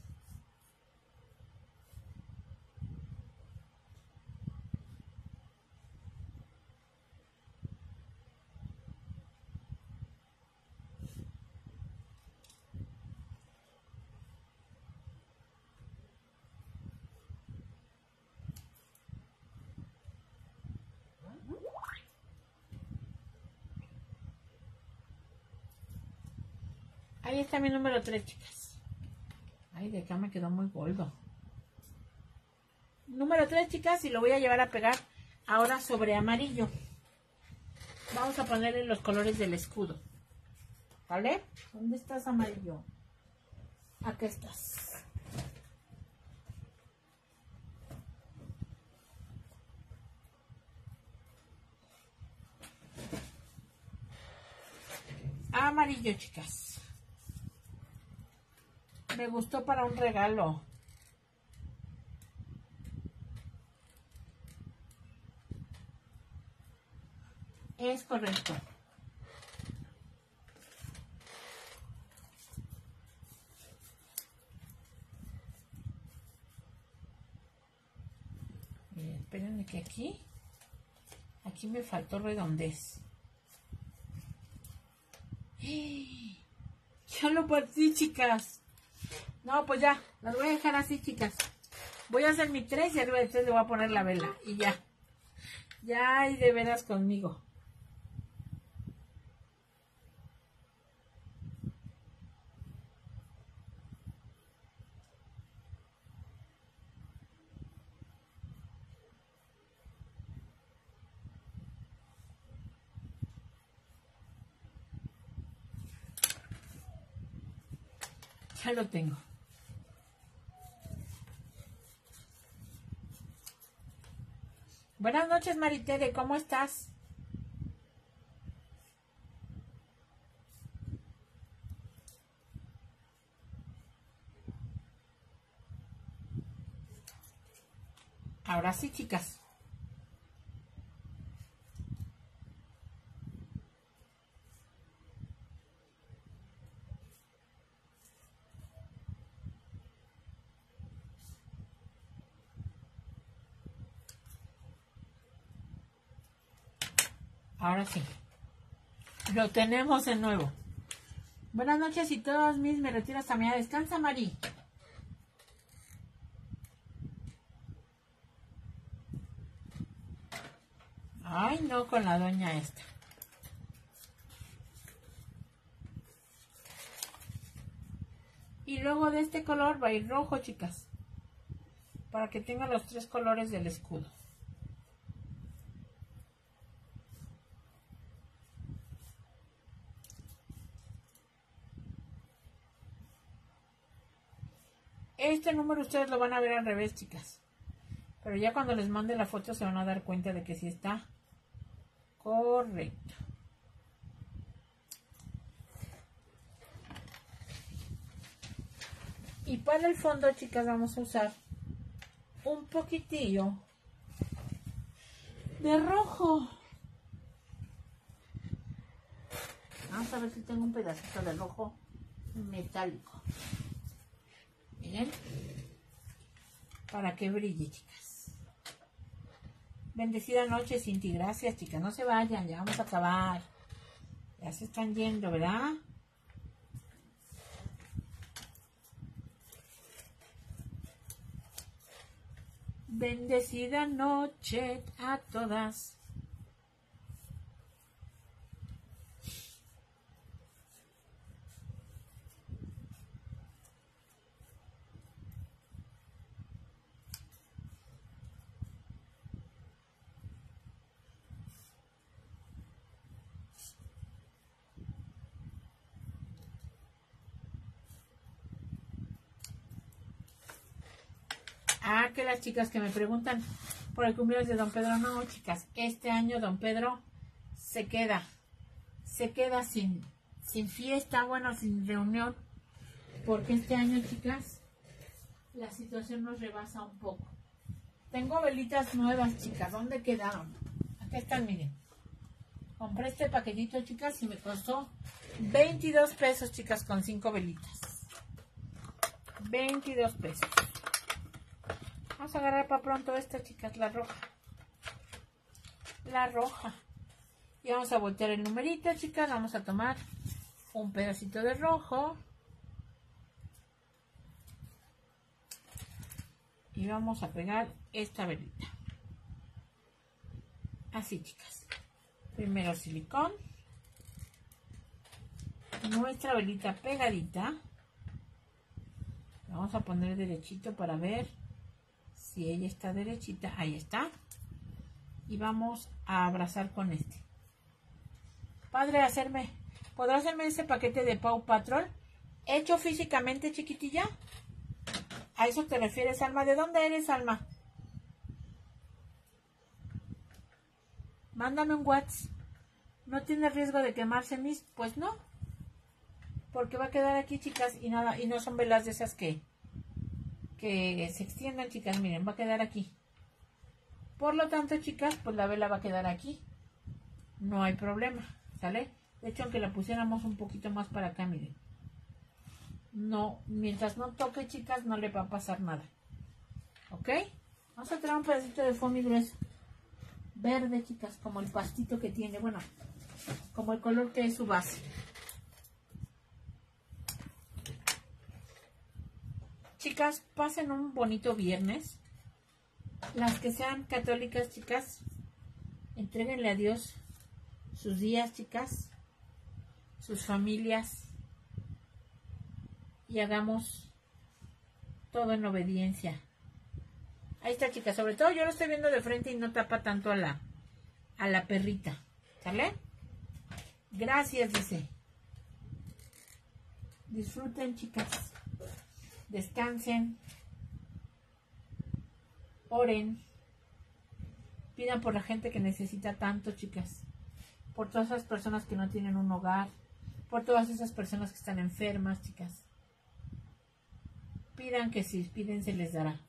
A: Ahí está mi número tres, chicas. Ay, de acá me quedó muy gordo. Número tres, chicas, y lo voy a llevar a pegar ahora sobre amarillo. Vamos a ponerle los colores del escudo. ¿Vale? ¿Dónde estás, amarillo? Aquí estás. Amarillo, chicas. Me gustó para un regalo. Es correcto. Miren, espérenme que aquí, aquí me faltó redondez. Ya lo partí, chicas. No, pues ya, las voy a dejar así, chicas. Voy a hacer mi tres y arriba de tres le voy a poner la vela. Y ya. Ya hay de veras conmigo. Ya lo tengo. Buenas noches, Maritere, ¿cómo estás? Ahora sí, chicas. Ahora sí. Lo tenemos de nuevo. Buenas noches y todos mis me retiro hasta mañana. Descansa, Mari. Ay, no, con la doña esta. Y luego de este color va a ir rojo, chicas. Para que tenga los tres colores del escudo. Este número ustedes lo van a ver al revés, chicas. Pero ya cuando les mande la foto se van a dar cuenta de que sí está correcto. Y para el fondo, chicas, vamos a usar un poquitillo de rojo. Vamos a ver si tengo un pedacito de rojo metálico. Miren. Para que brille, chicas. Bendecida noche, Cinti. Gracias, chicas. No se vayan, ya vamos a acabar. Ya se están yendo, ¿verdad? Bendecida noche a todas. Ah, que las chicas que me preguntan por el cumpleaños de don Pedro, no, chicas, este año don Pedro se queda, se queda sin, sin fiesta, bueno, sin reunión, porque este año, chicas, la situación nos rebasa un poco. Tengo velitas nuevas, chicas, ¿dónde quedaron? Aquí están, miren. Compré este paquetito, chicas, y me costó veintidós pesos, chicas, con cinco velitas. veintidós pesos. Vamos a agarrar para pronto esta, chicas, la roja. La roja. Y vamos a voltear el numerito, chicas. Vamos a tomar un pedacito de rojo. Y vamos a pegar esta velita. Así, chicas. Primero silicón. Nuestra velita pegadita. Vamos a poner derechito para ver si ella está derechita. Ahí está. Y vamos a abrazar con este. Padre, hacerme ¿Podrás hacerme ese paquete de Paw Patrol? ¿Hecho físicamente, chiquitilla? ¿A eso te refieres, Alma? ¿De dónde eres, Alma? Mándame un WhatsApp. ¿No tiene riesgo de quemarse, mis? Pues no. Porque va a quedar aquí, chicas, y nada, y no son velas de esas que, que se extiendan, chicas. Miren, va a quedar aquí. Por lo tanto, chicas, pues la vela va a quedar aquí. No hay problema, ¿sale? De hecho, aunque la pusiéramos un poquito más para acá, miren. No, mientras no toque, chicas, no le va a pasar nada. ¿Ok? Vamos a traer un pedacito de foamy grueso. Verde, chicas, como el pastito que tiene. Bueno, como el color que es su base. Chicas, pasen un bonito viernes. Las que sean católicas, chicas, entréguenle a Dios sus días, chicas, sus familias, y hagamos todo en obediencia. Ahí está, chicas. Sobre todo yo lo estoy viendo de frente y no tapa tanto a la, a la perrita. ¿Sale? Gracias, dice. Disfruten, chicas. Descansen. Oren. Pidan por la gente que necesita tanto, chicas. Por todas esas personas que no tienen un hogar. Por todas esas personas que están enfermas, chicas. Pidan que si piden se les dará.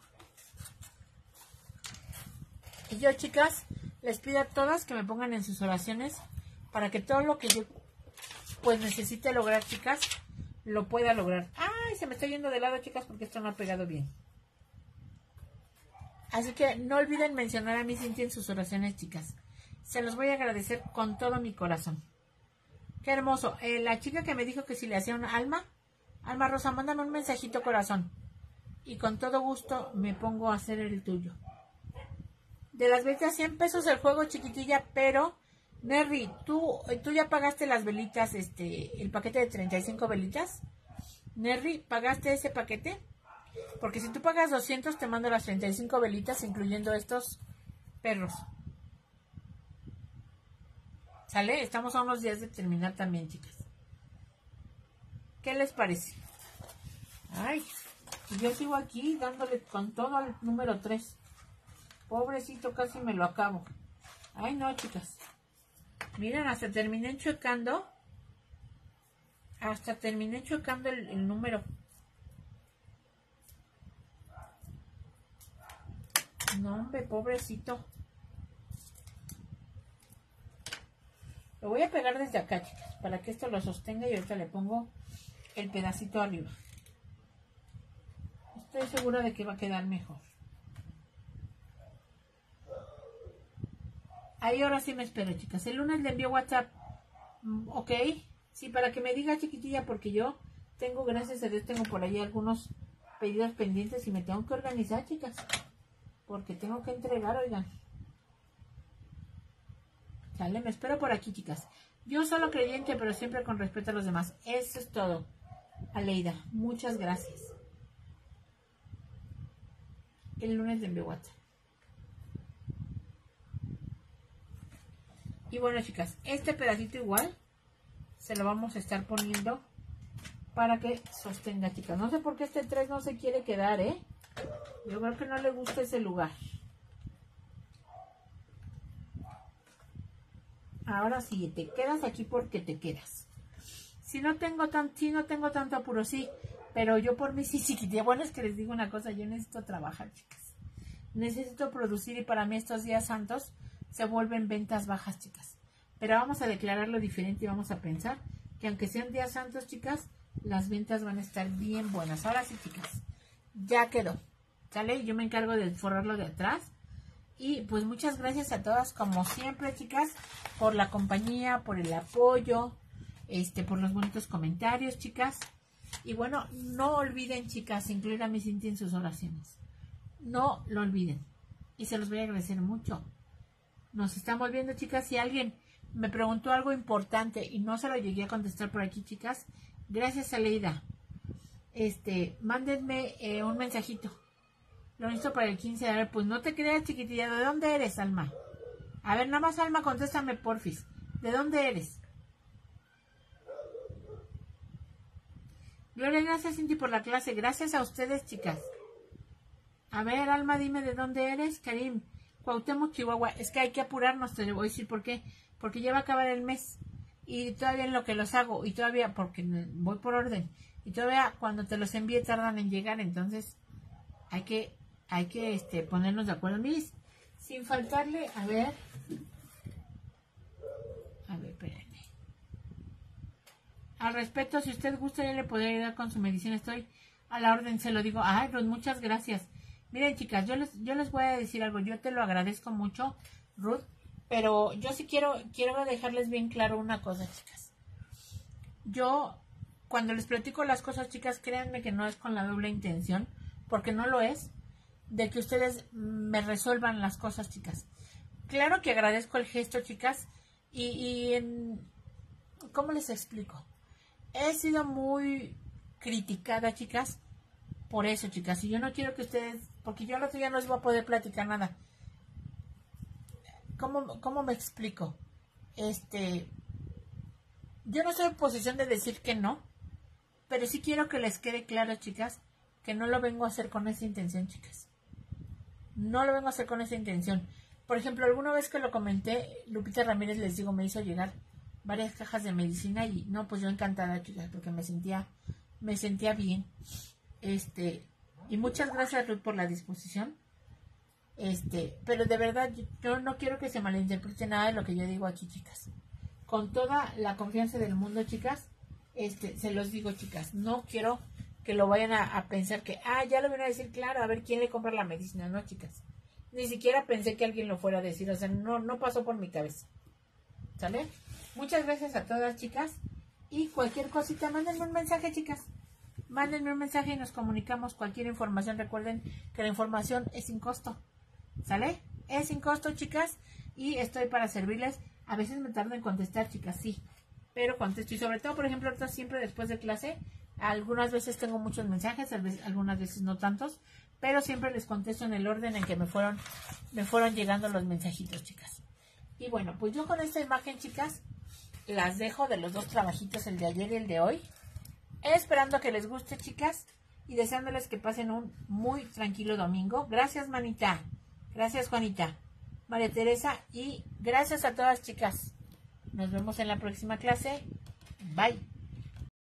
A: Y yo, chicas, les pido a todas que me pongan en sus oraciones para que todo lo que yo pues necesite lograr, chicas, lo pueda lograr. ¡Ay! Se me está yendo de lado, chicas, porque esto no ha pegado bien. Así que no olviden mencionar a mi Cintia en sus oraciones, chicas. Se los voy a agradecer con todo mi corazón. ¡Qué hermoso! Eh, la chica que me dijo que si le hacía un alma, Alma Rosa, mándame un mensajito, corazón. Y con todo gusto me pongo a hacer el tuyo. De las velitas, cien pesos el juego, chiquitilla, pero, Nerry, ¿tú, tú ya pagaste las velitas, este, el paquete de treinta y cinco velitas? Nerry, ¿pagaste ese paquete? Porque si tú pagas doscientos, te mando las treinta y cinco velitas, incluyendo estos perros. ¿Sale? Estamos a unos días de terminar también, chicas. ¿Qué les parece? Ay, yo sigo aquí dándole con todo al número tres. Pobrecito, casi me lo acabo. Ay, no, chicas. Miren, hasta terminé checando. Hasta terminé checando el, el número. No, hombre, pobrecito. Lo voy a pegar desde acá, chicas, para que esto lo sostenga y ahorita le pongo el pedacito arriba. Estoy segura de que va a quedar mejor. Ahí ahora sí me espero, chicas. El lunes le envío WhatsApp. Ok. Sí, para que me diga, chiquitilla, porque yo tengo, gracias a Dios, tengo por ahí algunos pedidos pendientes y me tengo que organizar, chicas. Porque tengo que entregar, oigan. Sale, me espero por aquí, chicas. Yo solo creyente, pero siempre con respeto a los demás. Eso es todo. Aleida, muchas gracias. El lunes le envío WhatsApp. Y bueno, chicas, este pedacito igual se lo vamos a estar poniendo para que sostenga, chicas. No sé por qué este tres no se quiere quedar, ¿eh? Yo creo que no le gusta ese lugar. Ahora sí, te quedas aquí porque te quedas. Si no tengo tan, si no tengo tanto apuro, sí. Pero yo por mí sí, sí. Bueno, es que les digo una cosa, yo necesito trabajar, chicas. Necesito producir y para mí estos días santos se vuelven ventas bajas, chicas. Pero vamos a declararlo diferente y vamos a pensar que aunque sean días santos, chicas, las ventas van a estar bien buenas. Ahora sí, chicas, ya quedó. ¿Sale? Yo me encargo de forrarlo de atrás. Y pues muchas gracias a todas, como siempre, chicas, por la compañía, por el apoyo, este, por los bonitos comentarios, chicas. Y bueno, no olviden, chicas, incluir a mi Cintia en sus oraciones. No lo olviden. Y se los voy a agradecer mucho. Nos estamos viendo, chicas. Si alguien me preguntó algo importante y no se lo llegué a contestar por aquí, chicas, gracias, Aleida. Este, mándenme eh, un mensajito. Lo necesito para el quince. A ver, pues no te creas, chiquitilla. ¿De dónde eres, Alma? A ver, nada más, Alma, contéstame, porfis. ¿De dónde eres? Gloria, gracias Cindy por la clase. Gracias a ustedes, chicas. A ver, Alma, dime de dónde eres. Karim, Cuauhtémoc, Chihuahua. Es que hay que apurarnos, te voy a decir por qué. Porque ya va a acabar el mes. Y todavía en lo que los hago. Y todavía, porque voy por orden. Y todavía cuando te los envíe tardan en llegar. Entonces, hay que, hay que este, ponernos de acuerdo. Mis, sin faltarle, a ver. A ver, espérenme. Al respecto, si usted gusta, yo le podría ayudar con su medicina. Estoy a la orden, se lo digo. Ay, Ruth, muchas gracias. Miren, chicas, yo les, yo les voy a decir algo. Yo te lo agradezco mucho, Ruth. Pero yo sí quiero, quiero dejarles bien claro una cosa, chicas. Yo, cuando les platico las cosas, chicas, créanme que no es con la doble intención, porque no lo es, de que ustedes me resuelvan las cosas, chicas. Claro que agradezco el gesto, chicas, y, y en, ¿cómo les explico? He sido muy criticada, chicas, por eso, chicas, y yo no quiero que ustedes, porque yo al otro día no les voy a poder platicar nada. ¿Cómo, cómo me explico? Este, yo no estoy en posición de decir que no, pero sí quiero que les quede claro, chicas, que no lo vengo a hacer con esa intención, chicas. No lo vengo a hacer con esa intención. Por ejemplo, alguna vez que lo comenté, Lupita Ramírez, les digo, me hizo llegar varias cajas de medicina y no, pues yo encantada, chicas, porque me sentía, me sentía bien. Este, y muchas gracias, Ruth, por la disposición. Este, pero de verdad, yo no quiero que se malinterprete nada de lo que yo digo aquí, chicas. Con toda la confianza del mundo, chicas, este, se los digo, chicas, no quiero que lo vayan a, a pensar que, ah, ya lo van a decir, claro, a ver quién le compra la medicina, no, chicas. Ni siquiera pensé que alguien lo fuera a decir, o sea, no, no pasó por mi cabeza. ¿Sale? Muchas gracias a todas, chicas. Y cualquier cosita, mándenme un mensaje, chicas. Mándenme un mensaje y nos comunicamos cualquier información. Recuerden que la información es sin costo. ¿Sale? Es sin costo, chicas. Y estoy para servirles. A veces me tardo en contestar, chicas, sí. Pero contesto. Y sobre todo, por ejemplo, ahorita siempre después de clase, algunas veces tengo muchos mensajes, algunas veces no tantos. Pero siempre les contesto en el orden en que me fueron, me fueron llegando los mensajitos, chicas. Y bueno, pues yo con esta imagen, chicas, las dejo de los dos trabajitos, el de ayer y el de hoy. Esperando que les guste, chicas. Y deseándoles que pasen un muy tranquilo domingo. Gracias, manita. Gracias, Juanita. María Teresa. Y gracias a todas, chicas. Nos vemos en la próxima clase. Bye.